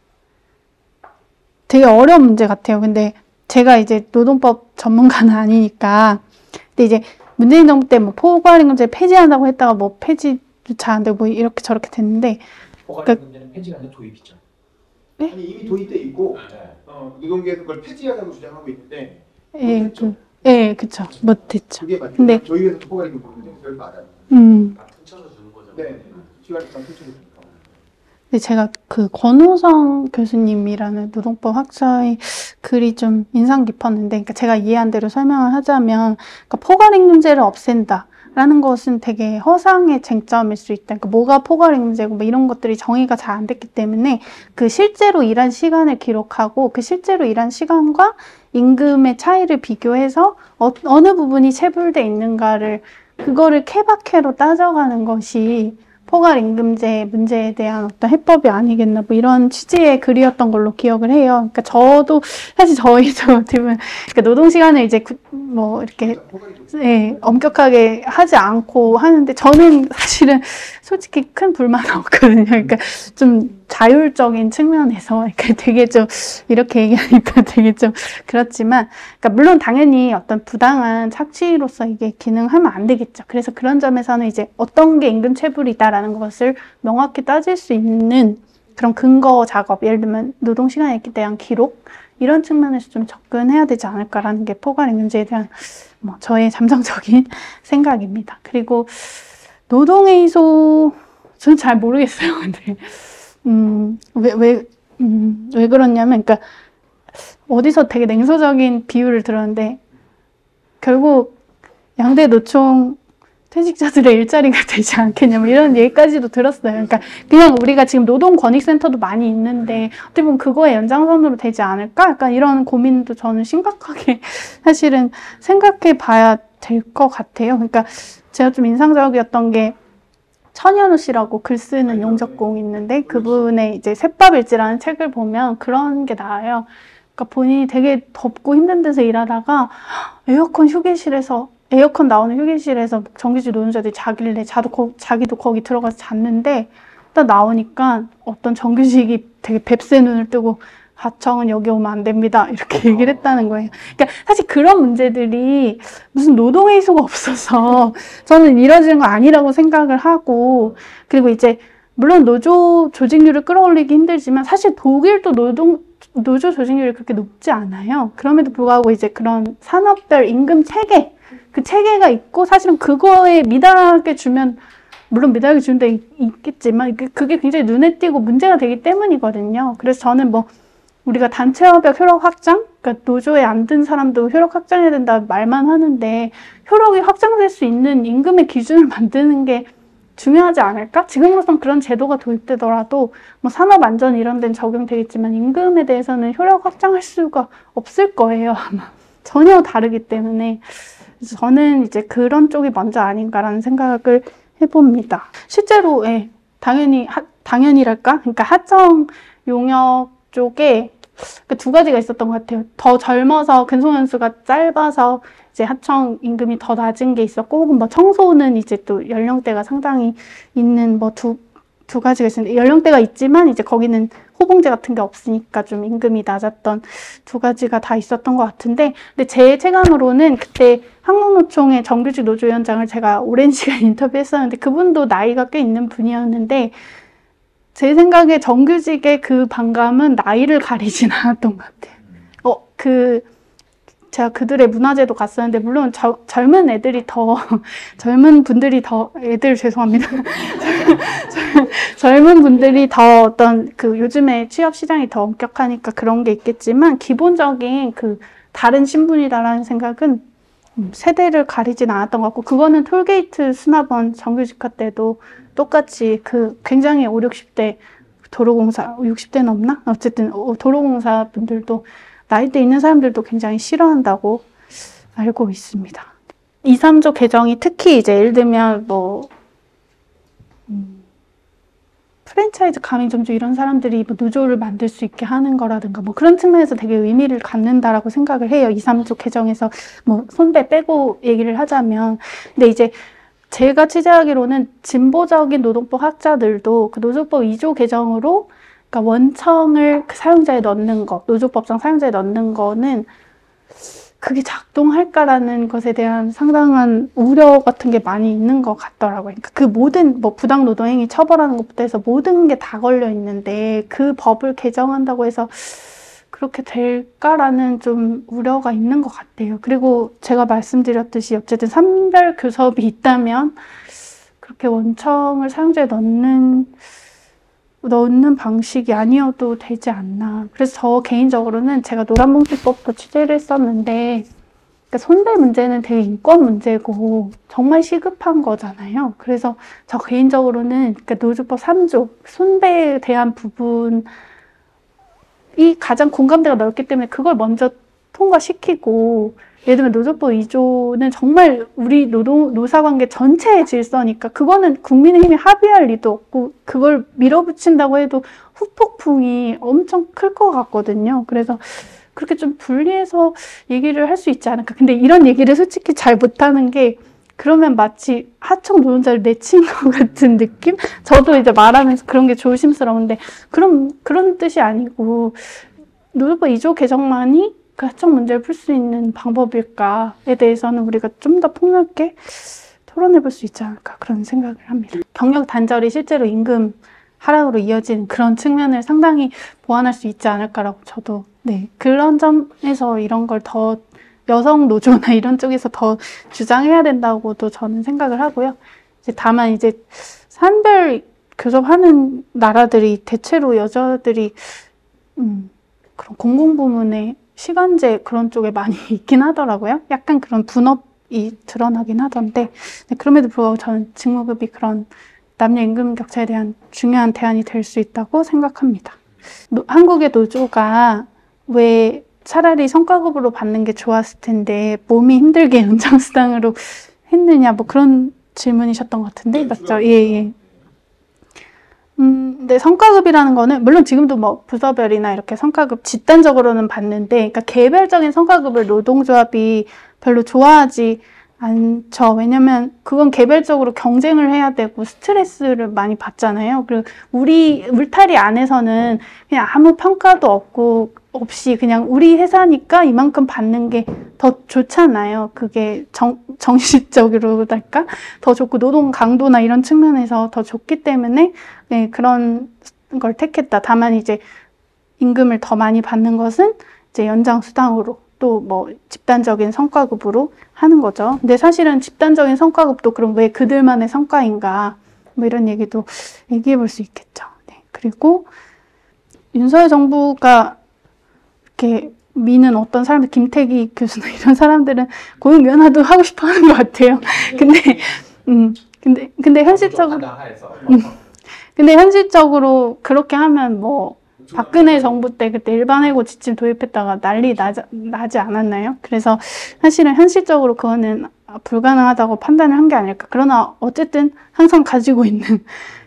되게 어려운 문제 같아요. 근데 제가 이제 노동법 전문가는 아니니까. 근데 이제 문재인 정부 때 뭐 포괄임금제 폐지한다고 했다가 뭐 폐지 잘 안 되고 뭐 이렇게 저렇게 됐는데, 포괄임금제는 폐지가 아니라 도입이죠. 네? 아니 이미 도입돼 있고 네. 어, 노동계에서 그걸 폐지하자고 주장하고 있는데 예, 못했죠. 그, 예, 그쵸. 못했죠. 그게 맞죠. 근데- 저희 회사 포괄임금 보는데 그걸 맞아요. 음. 다 퉁쳐서 주는 거죠. 네, 시간당 펼쳐주니까. 근데 제가 그 권호성 교수님이라는 노동법 학자의 글이 좀 인상 깊었는데, 그러니까 제가 이해한 대로 설명을 하자면, 그러니까 포괄임금제를 없앤다라는 것은 되게 허상의 쟁점일 수 있다. 그러니까 뭐가 포괄임금제고 뭐 이런 것들이 정의가 잘 안 됐기 때문에 그 실제로 일한 시간을 기록하고 그 실제로 일한 시간과 임금의 차이를 비교해서 어, 어느 부분이 체불돼 있는가를, 그거를 케바케로 따져가는 것이 포괄임금제 문제에 대한 어떤 해법이 아니겠나, 뭐 이런 취지의 글이었던 걸로 기억을 해요. 그러니까 저도 사실 저희도 어떻게 보면 그러니까 노동시간을 이제 구, 뭐 이렇게 포괄임금. 예, 엄격하게 하지 않고 하는데, 저는 사실은 솔직히 큰 불만은 없거든요. 그러니까 좀 자율적인 측면에서, 그러니까 되게 좀 이렇게 얘기하니까 되게 좀 그렇지만, 그러니까 물론 당연히 어떤 부당한 착취로서 이게 기능하면 안 되겠죠. 그래서 그런 점에서는 이제 어떤 게 임금 체불이다라는 것을 명확히 따질 수 있는 그런 근거 작업, 예를 들면 노동시간에 대한 기록, 이런 측면에서 좀 접근해야 되지 않을까라는 게 포괄임금제에 대한 뭐 저의 잠정적인 생각입니다. 그리고 노동해이소, 저는 잘 모르겠어요. 근데 음, 왜, 왜, 음, 왜 그러냐면, 그러니까 어디서 되게 냉소적인 비유를 들었는데, 결국 양대 노총 퇴직자들의 일자리가 되지 않겠냐 뭐 이런 얘기까지도 들었어요. 그러니까 그냥 우리가 지금 노동권익센터도 많이 있는데 어떻게 보면 그거의 연장선으로 되지 않을까? 약간 이런 고민도 저는 심각하게 사실은 생각해 봐야 될 것 같아요. 그러니까 제가 좀 인상적이었던 게 천현우 씨라고 글 쓰는 용접공이 있는데 그분의 이제 셋밥일지라는 책을 보면 그런 게 나와요. 그러니까 본인이 되게 덥고 힘든 데서 일하다가 에어컨 휴게실에서 에어컨 나오는 휴게실에서 정규직 노동자들이 자길래 자도 거, 자기도 거기 들어가서 잤는데 딱 나오니까 어떤 정규직이 되게 뱁새 눈을 뜨고 하청은 여기 오면 안 됩니다 이렇게 얘기를 했다는 거예요. 그러니까 사실 그런 문제들이 무슨 노동의 이수가 없어서 저는 이뤄지는 거 아니라고 생각을 하고, 그리고 이제 물론 노조 조직률을 끌어올리기 힘들지만 사실 독일도 노동 노조 조직률이 그렇게 높지 않아요. 그럼에도 불구하고 이제 그런 산업별 임금 체계, 그 체계가 있고 사실은 그거에 미달하게 주면 물론 미달하게 주는 데 있겠지만 그게 굉장히 눈에 띄고 문제가 되기 때문이거든요. 그래서 저는 뭐 우리가 단체협약 효력 확장, 그러니까 노조에 안 든 사람도 효력 확장해야 된다 말만 하는데 효력이 확장될 수 있는 임금의 기준을 만드는 게 중요하지 않을까? 지금으로선 그런 제도가 도입되더라도 뭐 산업안전 이런 데는 적용되겠지만 임금에 대해서는 효력 확장할 수가 없을 거예요. 아마 전혀 다르기 때문에 그래서 저는 이제 그런 쪽이 먼저 아닌가라는 생각을 해봅니다. 실제로 예, 당연히 하, 당연히랄까? 그러니까 하청 용역 쪽에 두 가지가 있었던 것 같아요. 더 젊어서 근속연수가 짧아서 이제 하청 임금이 더 낮은 게 있었고, 혹은 뭐 청소는 이제 또 연령대가 상당히 있는 뭐 두 두 가지가 있었는데, 연령대가 있지만 이제 거기는 호봉제 같은 게 없으니까 좀 임금이 낮았던 두 가지가 다 있었던 것 같은데, 근데 제 체감으로는 그때 한국노총의 정규직 노조위원장을 제가 오랜 시간 인터뷰했었는데 그분도 나이가 꽤 있는 분이었는데 제 생각에 정규직의 그 반감은 나이를 가리진 않았던 것 같아요. 어, 그, 제가 그들의 문화제도 갔었는데, 물론 저, 젊은 애들이 더, 젊은 분들이 더, 애들 죄송합니다. 젊은 분들이 더 어떤 그 요즘에 취업 시장이 더 엄격하니까 그런 게 있겠지만, 기본적인 그 다른 신분이다라는 생각은 세대를 가리진 않았던 것 같고, 그거는 톨게이트 수납원 정규직화 때도 똑같이 그 굉장히 오, 육십 대 도로공사, 육십 대 넘나? 어쨌든 도로공사 분들도 나이대 있는 사람들도 굉장히 싫어한다고 알고 있습니다. 이, 삼조 개정이 특히 이제 예를 들면 뭐 음, 프랜차이즈 가맹점주 이런 사람들이 뭐 노조를 만들 수 있게 하는 거라든가 뭐 그런 측면에서 되게 의미를 갖는다라고 생각을 해요. 이, 삼조 개정에서 뭐 손배 빼고 얘기를 하자면. 근데 이제 제가 취재하기로는 진보적인 노동법 학자들도 그 노조법 이 조 개정으로 그러니까 원청을 그 사용자에 넣는 거, 노조법상 사용자에 넣는 거는 그게 작동할까라는 것에 대한 상당한 우려 같은 게 많이 있는 것 같더라고요. 그러니까 그 모든 뭐 부당 노동행위 처벌하는 것부터 해서 모든 게 다 걸려 있는데 그 법을 개정한다고 해서 그렇게 될까라는 좀 우려가 있는 것 같아요. 그리고 제가 말씀드렸듯이 어쨌든 산별 교섭이 있다면 그렇게 원청을 사용자에 넣는 넣는 방식이 아니어도 되지 않나. 그래서 저 개인적으로는 제가 노란봉투법도 취재를 했었는데 그러니까 손배 문제는 되게 인권 문제고 정말 시급한 거잖아요. 그래서 저 개인적으로는 그러니까 노조법 삼조 손배에 대한 부분 이 가장 공감대가 넓기 때문에 그걸 먼저 통과시키고, 예를 들면 노조법 이 조는 정말 우리 노동, 노사관계 전체의 질서니까 그거는 국민의힘이 합의할 리도 없고 그걸 밀어붙인다고 해도 후폭풍이 엄청 클 것 같거든요. 그래서 그렇게 좀 분리해서 얘기를 할 수 있지 않을까. 근데 이런 얘기를 솔직히 잘 못하는 게 그러면 마치 하청 노동자를 내친 것 같은 느낌? 저도 이제 말하면서 그런 게 조심스러운데 그런 그런 뜻이 아니고 노조법 이 조 개정만이 그 하청 문제를 풀 수 있는 방법일까에 대해서는 우리가 좀 더 폭넓게 토론해 볼 수 있지 않을까 그런 생각을 합니다. 경력 단절이 실제로 임금 하락으로 이어진 그런 측면을 상당히 보완할 수 있지 않을까라고 저도 네 그런 점에서 이런 걸 더 여성 노조나 이런 쪽에서 더 주장해야 된다고도 저는 생각을 하고요. 이제 다만 이제 산별 교섭하는 나라들이 대체로 여자들이 음, 그런 공공부문에 시간제 그런 쪽에 많이 있긴 하더라고요. 약간 그런 분업 드러나긴 하던데 네, 그럼에도 불구하고 저는 직무급이 그런 남녀 임금 격차에 대한 중요한 대안이 될 수 있다고 생각합니다. 노, 한국의 노조가 왜 차라리 성과급으로 받는 게 좋았을 텐데 몸이 힘들게 연장수당으로 했느냐 뭐 그런 질문이셨던 것 같은데 맞죠? 예, 예. 음, 근데 성과급이라는 거는 물론 지금도 뭐 부서별이나 이렇게 성과급 집단적으로는 받는데 그러니까 개별적인 성과급을 노동조합이 별로 좋아하지 않죠. 왜냐면 그건 개별적으로 경쟁을 해야 되고 스트레스를 많이 받잖아요. 그리고 우리 울타리 안에서는 그냥 아무 평가도 없고 없이 그냥 우리 회사니까 이만큼 받는 게 더 좋잖아요. 그게 정, 정신적으로랄까? 더 좋고 노동 강도나 이런 측면에서 더 좋기 때문에 네, 그런 걸 택했다. 다만 이제 임금을 더 많이 받는 것은 이제 연장 수당으로 또 뭐 집단적인 성과급으로 하는 거죠. 근데 사실은 집단적인 성과급도 그럼 왜 그들만의 성과인가? 뭐 이런 얘기도 얘기해 볼 수 있겠죠. 네. 그리고 윤석열 정부가 이렇게 미는 어떤 사람들, 김태기 교수나 이런 사람들은 고용위원회도 하고 싶어 하는 것 같아요. 근데, 음, 근데, 근데 현실적으로, 음, 근데 현실적으로 그렇게 하면 뭐, 박근혜 정부 때 그때 일반해고 지침 도입했다가 난리 나지, 나지 않았나요? 그래서 사실은 현실적으로 그거는 불가능하다고 판단을 한 게 아닐까. 그러나 어쨌든 항상 가지고 있는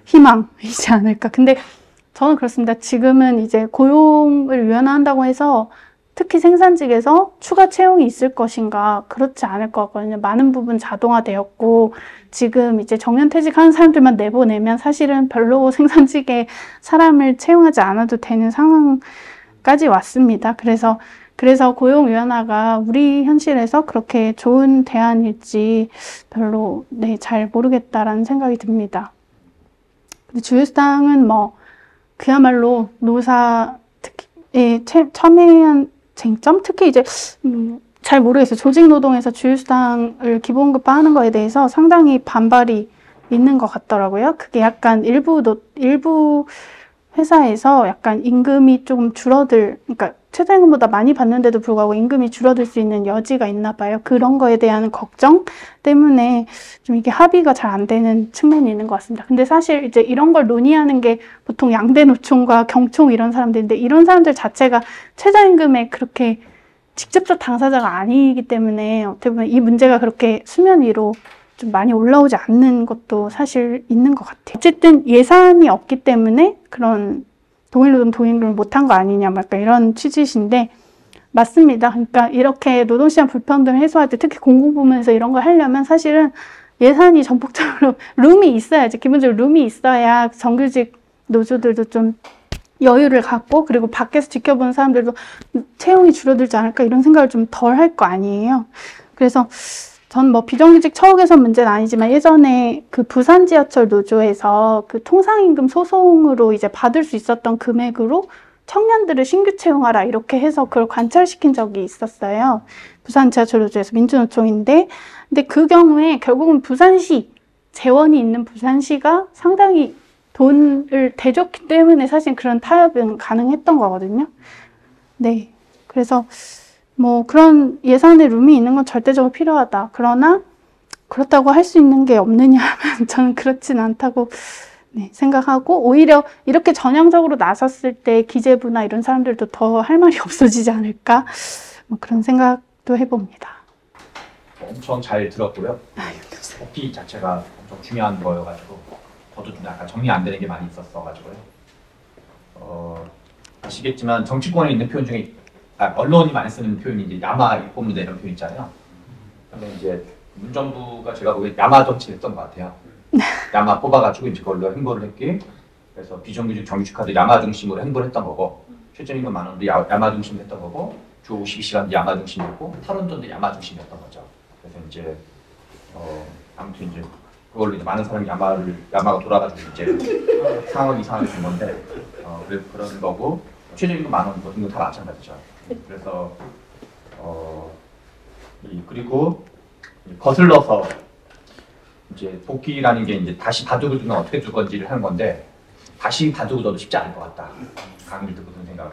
희망이지 않을까. 근데 저는 그렇습니다. 지금은 이제 고용을 위원화한다고 해서 특히 생산직에서 추가 채용이 있을 것인가 그렇지 않을 것 같거든요. 많은 부분 자동화되었고 지금 이제 정년퇴직하는 사람들만 내보내면 사실은 별로 생산직에 사람을 채용하지 않아도 되는 상황까지 왔습니다. 그래서 그래서 고용위원화가 우리 현실에서 그렇게 좋은 대안일지 별로 네, 잘 모르겠다라는 생각이 듭니다. 근데 주휴수당은 뭐 그야말로 노사 특히 첨예한 쟁점? 특히 이제 음, 잘 모르겠어요. 조직노동에서 주휴수당을 기본급화하는 거에 대해서 상당히 반발이 있는 것 같더라고요. 그게 약간 일부 노, 일부 회사에서 약간 임금이 조금 줄어들, 그러니까 최저임금보다 많이 받는데도 불구하고 임금이 줄어들 수 있는 여지가 있나 봐요. 그런 거에 대한 걱정 때문에 좀 이게 합의가 잘 안 되는 측면이 있는 것 같습니다. 근데 사실 이제 이런 걸 논의하는 게 보통 양대 노총과 경총 이런 사람들인데 이런 사람들 자체가 최저임금에 그렇게 직접적 당사자가 아니기 때문에 어떻게 보면 이 문제가 그렇게 수면 위로 좀 많이 올라오지 않는 것도 사실 있는 것 같아요. 어쨌든 예산이 없기 때문에 그런 동일노동 동일노동을 못한 거 아니냐, 약간 이런 취지신데 맞습니다. 그러니까 이렇게 노동시장 불평등을 해소할 때 특히 공공부문에서 이런 걸 하려면 사실은 예산이 전폭적으로 룸이 있어야지. 기본적으로 룸이 있어야 정규직 노조들도 좀 여유를 갖고 그리고 밖에서 지켜보는 사람들도 채용이 줄어들지 않을까 이런 생각을 좀 덜 할 거 아니에요. 그래서 전 뭐 비정규직 처우 개선 문제는 아니지만 예전에 그 부산 지하철 노조에서 그 통상임금 소송으로 이제 받을 수 있었던 금액으로 청년들을 신규 채용하라 이렇게 해서 그걸 관철시킨 적이 있었어요. 부산 지하철 노조에서 민주노총인데 근데 그 경우에 결국은 부산시 재원이 있는 부산시가 상당히 돈을 대줬기 때문에 사실 그런 타협은 가능했던 거거든요. 네. 그래서 뭐 그런 예산의 룸이 있는 건 절대적으로 필요하다. 그러나 그렇다고 할 수 있는 게 없느냐 하면 저는 그렇진 않다고 네, 생각하고 오히려 이렇게 전향적으로 나섰을 때 기재부나 이런 사람들도 더 할 말이 없어지지 않을까 뭐 그런 생각도 해봅니다. 엄청 잘 들었고요. 복귀 자체가 엄청 중요한 거여가지고 저도 좀 약간 정리 안 되는 게 많이 있었어가지고요. 어, 아시겠지만 정치권에 있는 표현 중에 아, 언론이 많이 쓰는 표현이 이제 야마 뽑는다 이런 표현 있잖아요. 근데 이제 문정부가 제가 보기엔 야마 정치를 했던 것 같아요. 야마 뽑아가지고 이제 그걸로 행보를 했기. 그래서 비정규직 정규직 카드 야마 중심으로 행보를 했던 거고 최저임금 만 원도 야, 야마 중심으로 했던 거고 주 오십이 시간도 야마 중심이었고 탈원전도 야마 중심이었던 거죠. 그래서 이제 어, 아무튼 이제 그걸로 이제 많은 사람이 야마를 야마가 돌아가지고 이제 상황이 이상하게 된 건데 어, 그런 거고 최저임금 만 원 같은 거 다 마찬가지죠. 그래서 어, 이, 그리고 거슬러서 이제 복귀라는 게 이제 다시 바둑을 두면 어떻게 둘 건지를 하는 건데 다시 바둑을 둬도 쉽지 않을 것 같다. 강의를 듣고 든 생각은.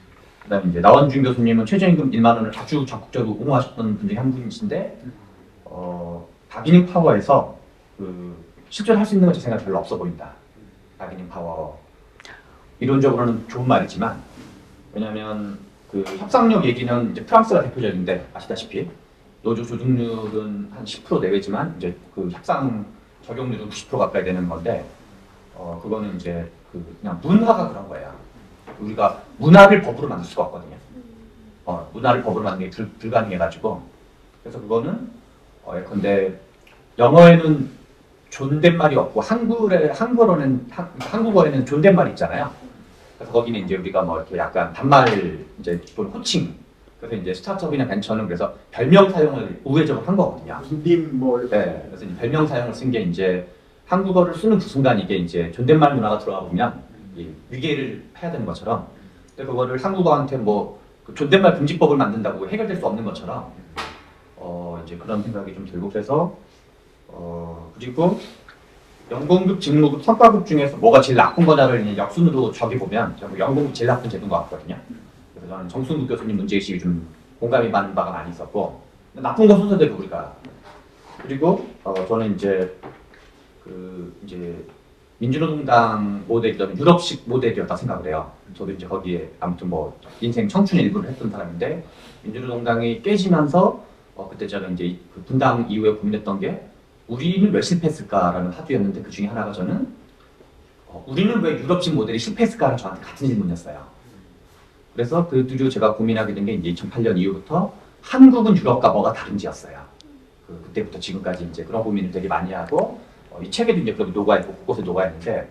그다음에 이제 나원준 교수님은 최저임금 일만 원을 아주 적극적으로 옹호하셨던 분 중에 한 분이신데 어, 어, 바기닝 파워에서 그 실제로 할 수 있는 건 제 생각에 별로 없어 보인다. 바기닝 파워. 이론적으로는 좋은 말이지만 왜냐하면 그 협상력 얘기는 이제 프랑스가 대표적인데 아시다시피 노조 조직률은 한 십 퍼센트 내외지만 이제 그 협상 적용률은 구십 퍼센트 가까이 되는 건데 어 그거는 이제 그 그냥 문화가 그런 거예요. 우리가 문화를 법으로 만들 수가 없거든요. 어 문화를 법으로 만드는 게 불, 불가능해가지고 그래서 그거는 어 예컨대 영어에는 존댓말이 없고 한국에 한국어는 한, 한국어에는 존댓말 있잖아요. 그래서 거기는 이제 우리가 뭐 이렇게 약간 반말 이제 또는 호칭. 그래서 이제 스타트업이나 벤처는 그래서 별명 사용을 우회적으로 한 거거든요. 무슨 님뭐 이렇게. 네, 그래서 이제 별명 사용을 쓴 게 이제 한국어를 쓰는 그 순간 이게 이제 존댓말 문화가 들어가 보면 이 위계를 해야 되는 것처럼, 근데 그거를 한국어한테 뭐 그 존댓말 금지법을 만든다고 해결될 수 없는 것처럼 어 이제 그런 생각이 좀 들고 그래서 어 그리고 연공급, 직무급, 성과급 중에서 뭐가 제일 나쁜 거냐를 이제 역순으로 저기 보면 저는 연공급 제일 나쁜 제도인 것 같거든요. 그래서 저는 정순국 교수님 문제의식이 좀 공감이 많은 바가 많이 있었고 나쁜 건 순서대로 우리가 그리고 어 저는 이제 그 이제 민주노동당 모델이던 유럽식 모델이었다 생각을 해요. 저도 이제 거기에 아무튼 뭐 인생 청춘의 일부를 했던 사람인데 민주노동당이 깨지면서 어 그때 제가 이제 그 분당 이후에 고민했던 게 우리는 왜 실패했을까라는 화두였는데 그 중에 하나가 저는 어, 우리는 왜 유럽식 모델이 실패했을까라는 저한테 같은 질문이었어요. 그래서 그 뒤로 제가 고민하게 된 게 이제 이천팔 년 이후부터 한국은 유럽과 뭐가 다른지였어요. 그, 그때부터 지금까지 이제 그런 고민을 되게 많이 하고 어, 이 책에도 이제 그런 녹아있고 곳곳에 녹아있는데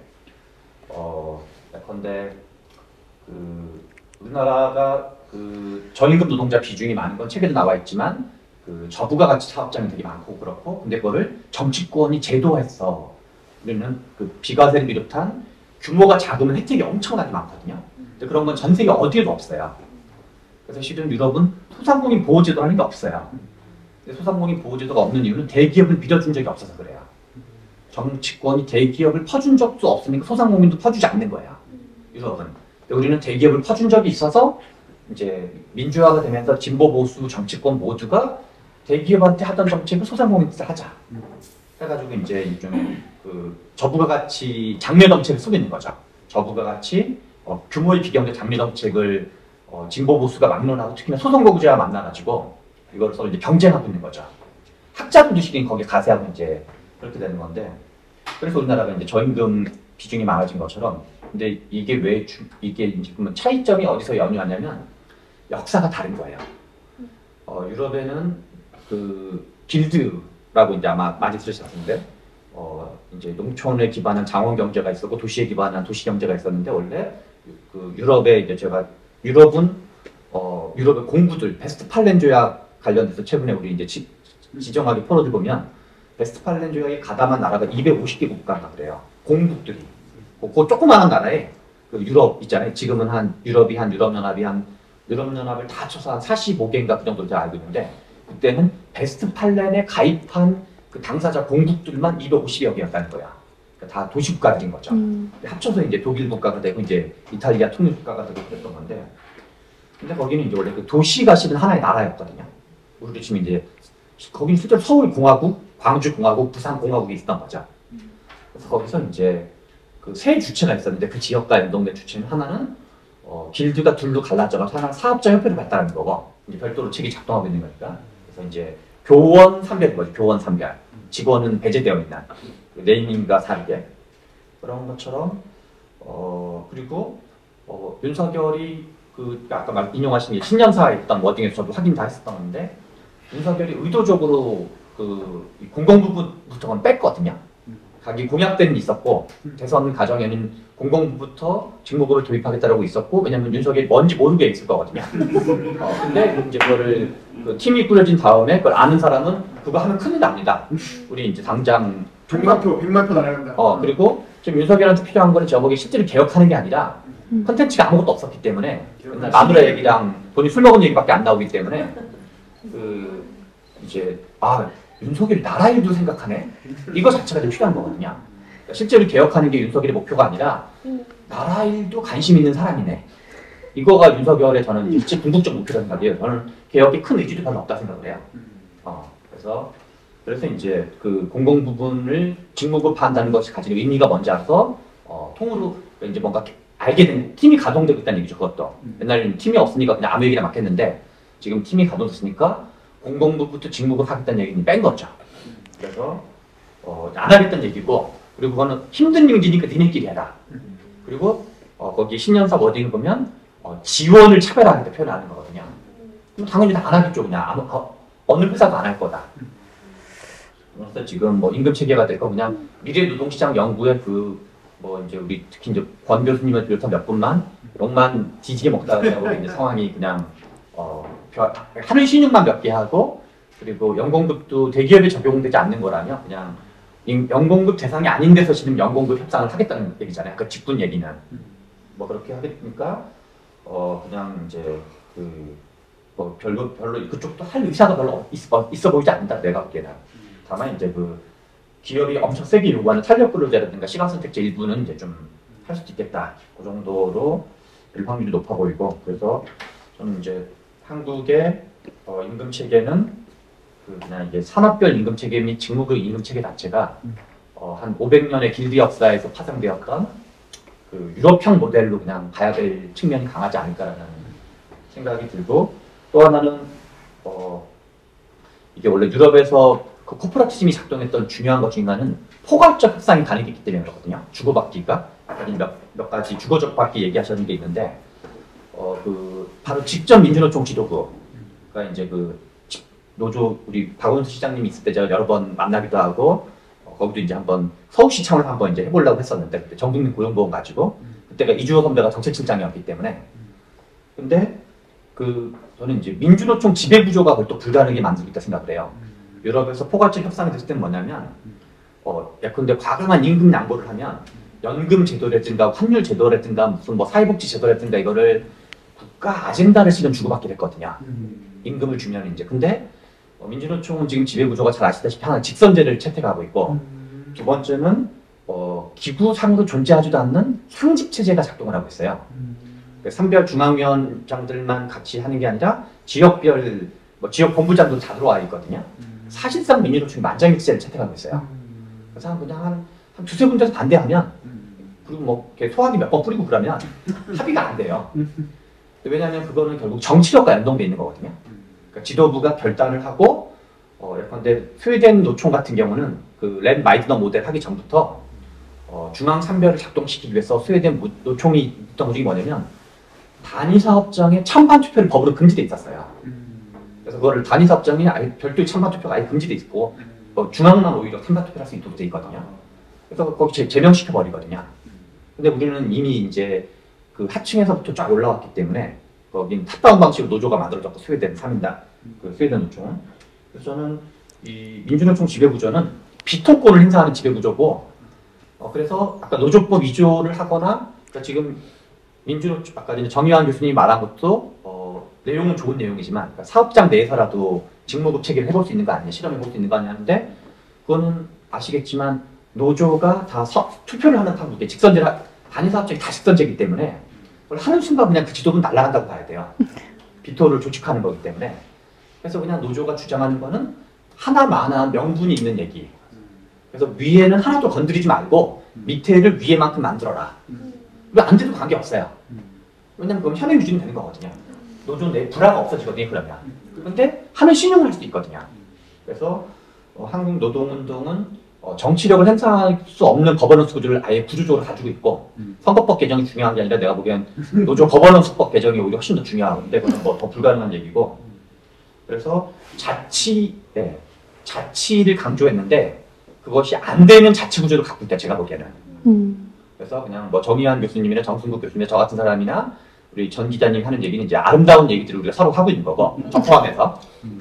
어, 예컨대 그 우리나라가 그 저임금 노동자 비중이 많은 건 책에도 나와 있지만 그 저부가 가치 사업장이 되게 많고 그렇고 근데 그거를 정치권이 제도화했어. 우리는 그 비과세를 비롯한 규모가 작으면 혜택이 엄청나게 많거든요. 근데 그런 건 전 세계 어디에도 없어요. 그래서 실은 유럽은 소상공인 보호제도라는 게 없어요. 근데 소상공인 보호제도가 없는 이유는 대기업을 밀어준 적이 없어서 그래요. 정치권이 대기업을 퍼준 적도 없으니까 소상공인도 퍼주지 않는 거예요. 유럽은. 근데 우리는 대기업을 퍼준 적이 있어서 이제 민주화가 되면서 진보 보수 정치권 모두가 대기업한테 하던 정책을 소상공인한테 하자. 해가지고 이제 일종의 그 저부가 가치 장려 정책을 쓰고 있는 거죠. 저부가 가치 어, 규모의 비경제 장려 정책을 어, 진보 보수가 막론하고 특히나 소상공인주의와 만나가지고 이걸 서로 이제 경쟁하고 있는 거죠. 학자분도 실은 거기에 가세하고 이제 그렇게 되는 건데 그래서 우리나라가 이제 저임금 비중이 많아진 것처럼 근데 이게 왜 주, 이게 이제 그러면 차이점이 어디서 연유하냐면 역사가 다른 거예요. 어, 유럽에는 그 길드라고 이제 아마 많이 들으셨는데 어, 이제 농촌에 기반한 장원 경제가 있었고 도시에 기반한 도시 경제가 있었는데 원래 그 유럽에 이제 제가 유럽은 어, 유럽의 공부들 베스트팔렌 조약 관련돼서 최근에 우리 이제 지, 지정하게 풀어들 보면 베스트팔렌 조약에 가담한 나라가 이백오십 개 국가가 그래요. 공국들이. 그, 그 조그마한 나라에 그 유럽 있잖아요. 지금은 한 유럽이 한 유럽연합이 한 유럽연합을 다 쳐서 한 사십오 개인가 그 정도로 제가 알고 있는데 그때는 베스트팔렌에 가입한 그 당사자 공국들만 이백오십여 개였다는 거야. 그러니까 다 도시국가들인 거죠. 음. 합쳐서 이제 독일 국가가 되고 이제 이탈리아 통일국가가 되고 그랬던 건데 근데 거기는 이제 원래 그 도시가 실은 하나의 나라였거든요. 우리도 지금 이제 거기는 실제로 서울공화국, 광주공화국, 부산공화국이 있었던 거죠. 그래서 거기서 이제 그 세 주체가 있었는데 그 지역과 연동된 주체는 하나는 어, 길드가 둘로 갈라져서 하나는 사업자협회를 발달하는 거고 이제 별도로 책이 작동하고 있는 거니까 그래서 이제 교원 삼별인 거죠. 교원 삼별. 직원은 배제되어 있는 네이밍과 사립에 그런 것처럼 어 그리고 어, 윤석열이 그 아까 말 인용하신 게 신년사에 있던 워딩에서 저도 확인 다 했었던 건데 윤석열이 의도적으로 그 공공부부부터는 뺐거든요. 자기 공약 때는 있었고 대선 과정에는 공공부부터 직무급을 도입하겠다라고 있었고 왜냐면 윤석열이 뭔지 모르게 있을 거거든요. 어, 근데 이제 그거를 그 팀이 꾸려진 다음에 그걸 아는 사람은 그거 하면 큰일 납니다. 우리 이제 당장 백만 표, 백만 표 나간다. 어 그리고 지금 윤석열한테 필요한 거는 저보기 실제로 개혁하는 게 아니라 컨텐츠가 아무것도 없었기 때문에 맨날 마누라 얘기랑 돈이 술 먹은 얘기밖에 안 나오기 때문에 그 이제 아 윤석열이 나라 일도 생각하네? 이거 자체가 좀 필요한 거거든요. 그러니까 실제로 개혁하는 게 윤석열의 목표가 아니라 나라 일도 관심 있는 사람이네. 이거가 윤석열의 저는 일찍 궁극적 목표라는 생각이에요. 저는 개혁에 큰 의지도 별로 없다 생각을 해요. 어, 그래서 그래서 이제 그 공공 부분을 직무급화한다는 것이 가진 의미가 뭔지 알아서 어, 통으로 이제 뭔가 알게 된 팀이 가동되고 있다는 얘기죠. 그것도 음. 옛날에는 팀이 없으니까 그냥 아무 얘기나 막 했는데 지금 팀이 가동됐으니까 공공부부터 직무급 하겠다는 얘기는 뺀 거죠. 그래서 어, 안 하겠다는 얘기고 그리고 그거는 힘든 일이니까 니네끼리 해라. 그리고 어, 거기 신년사 워딩을 보면 어, 지원을 차별하게 표현하는 거거든요. 그럼 당연히 다 안 하겠죠. 그냥 아무, 어, 어느 회사도 안 할 거다. 그래서 지금 뭐 임금 체계가 될거 그냥 미래 노동시장 연구에 그 뭐 이제 우리 특히 이제 권 교수님을 비롯한 몇 분만 욕만 뒤지게 먹다가 그냥 이제 상황이 그냥 어 별, 하는 신용만 몇 개 하고 그리고 연공급도 대기업에 적용되지 않는 거라면 그냥 인- 연공급 대상이 아닌 데서 지금 연공급 협상을 하겠다는 얘기잖아요. 그 직분 얘기는 뭐 그렇게 하겠으니까 어 그냥 이제 그 뭐 별로 별로 그쪽도 할 의사가 별로 있어, 있어 보이지 않는다 내가 보기에는. 다만 이제 그 기업이 엄청 세게 요구하는 탄력 근로제라든가 시간 선택제 일부는 이제 좀 할 수도 있겠다. 그 정도로 일 확률이 높아 보이고 그래서 저는 이제 한국의 어, 임금 체계는 그 그냥 이게 산업별 임금 체계 및 직무급 임금 체계 자체가 어, 한 오백 년의 길드 역사에서 파생되었던 그 유럽형 모델로 그냥 가야 될 측면이 강하지 않을까라는 생각이 들고 또 하나는 어, 이게 원래 유럽에서 그 코퍼레티즘이 작동했던 중요한 것 중에 하나는 포괄적 협상이 가능했기 때문에 그렇거든요. 주고받기가 아까 몇, 몇 가지 주거적받기 얘기하셨는 게 있는데 어, 그 바로 직접 민주노총 지도부가 이제 그 노조 우리 박원순 시장님이 있을 때 제가 여러 번 만나기도 하고 어, 거기도 이제 한번 서울시 차원에서 한번 이제 해보려고 했었는데 그때 전국민 고용보험 가지고 그때가 이주호 선배가 정책팀장이었기 때문에 근데 그 저는 이제 민주노총 지배구조가 그걸 또 불가능하게 만들고 있다 생각을 해요. 유럽에서 포괄적 협상이 됐을 때는 뭐냐면 어 예컨대 과감한 임금 양보를 하면 연금 제도라든가 환율 제도라든가 무슨 뭐 사회복지 제도라든가 이거를 국가 아젠다를 지금 주고받게 됐거든요. 임금을 주면 이제 근데 어, 민주노총은 지금 지배구조가 잘 아시다시피 하나 직선제를 채택하고 있고 두 번째는 어, 기구상으로 존재하지도 않는 상직 체제가 작동을 하고 있어요. 그 산별 중앙위원장들만 같이 하는 게 아니라 지역별 뭐 지역 본부장도 다 들어와 있거든요. 사실상 민주노총이 만장일치를 채택하고 있어요. 그래서 그냥 한, 한 두세 군데서 반대하면 그리고 뭐 이렇게 소화기 몇 번 뿌리고 그러면 합의가 안 돼요. 왜냐하면 그거는 결국 정치력과 연동돼 있는 거거든요. 그러니까 지도부가 결단을 하고 어, 예컨대 스웨덴 노총 같은 경우는 그 렌 마이드너 모델 하기 전부터 어, 중앙 산별을 작동시키기 위해서 스웨덴 노총이 있던 것이 뭐냐면 단위 사업장에 찬반 투표를 법으로 금지돼 있었어요. 그래서 그거를 단위 사업장에 아예 별도의 찬반 투표가 아예 금지돼 있고 어, 중앙만 오히려 찬반 투표를 할 수 있도록 돼 있거든요. 그래서 거기 제, 제명시켜 버리거든요. 근데 우리는 이미 이제 그 하층에서부터 쫙 올라왔기 때문에 거긴 탑다운 방식으로 노조가 만들어졌고 스웨덴 삼 인당 그 스웨덴 노총. 그래서 저는 이 민주노총 지배구조는 비토권을 행사하는 지배구조고 어, 그래서 아까 노조법 위조를 하거나 그러니까 지금 민주노총 아까 이제 정의환 교수님이 말한 것도 어, 내용은 좋은 내용이지만 그러니까 사업장 내에서라도 직무급 체계를 해볼 수 있는 거 아니냐 실험해볼 수 있는 거 아니냐 하는데 그거는 아시겠지만 노조가 다 서, 투표를 하는 타국에 직선제를 단위 사업장이 다 직선제이기 때문에 그걸 하는 순간 그냥 그 지도부는 날아간다고 봐야 돼요. 비토를 조직하는 거기 때문에 그래서 그냥 노조가 주장하는 거는 하나만한 명분이 있는 얘기. 그래서 위에는 하나도 건드리지 말고 밑에를 위에만큼 만들어라. 왜 안 돼도 관계없어요. 왜냐면 그건 현행 유지는 되는 거거든요. 노조 내 불화가 없어지거든요. 그러면. 근데 하는 신용을 할 수도 있거든요. 그래서 어, 한국 노동운동은 어, 정치력을 행사할 수 없는 거버넌스 구조를 아예 구조적으로 가지고 있고 선거법 개정이 중요한 게 아니라 내가 보기엔 노조 거버넌스법 개정이 오히려 훨씬 더 중요한데 그건 뭐 더 불가능한 얘기고 그래서 자치, 네, 자치를 강조했는데 그것이 안 되는 자치 구조를 갖고 있다 제가 보기에는. 음. 그래서 그냥 뭐 정의환 교수님이나 정승국 교수님이나 저 같은 사람이나 우리 전 기자님이 하는 얘기는 이제 아름다운 얘기들을 우리가 서로 하고 있는 거고 저 포함해서.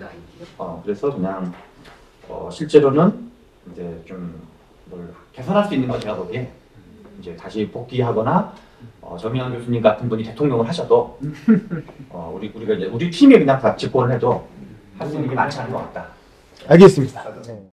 어, 그래서 그냥 어, 실제로는 이제 좀 뭘 개선할 수 있는 건 제가 보기에 이제 다시 복귀하거나 어, 정의환 교수님 같은 분이 대통령을 하셔도 어, 우리 우리가 이제 우리 팀이 그냥 다 집권을 해도 할 수 있는 게 많지 않은 것 같다. 알겠습니다.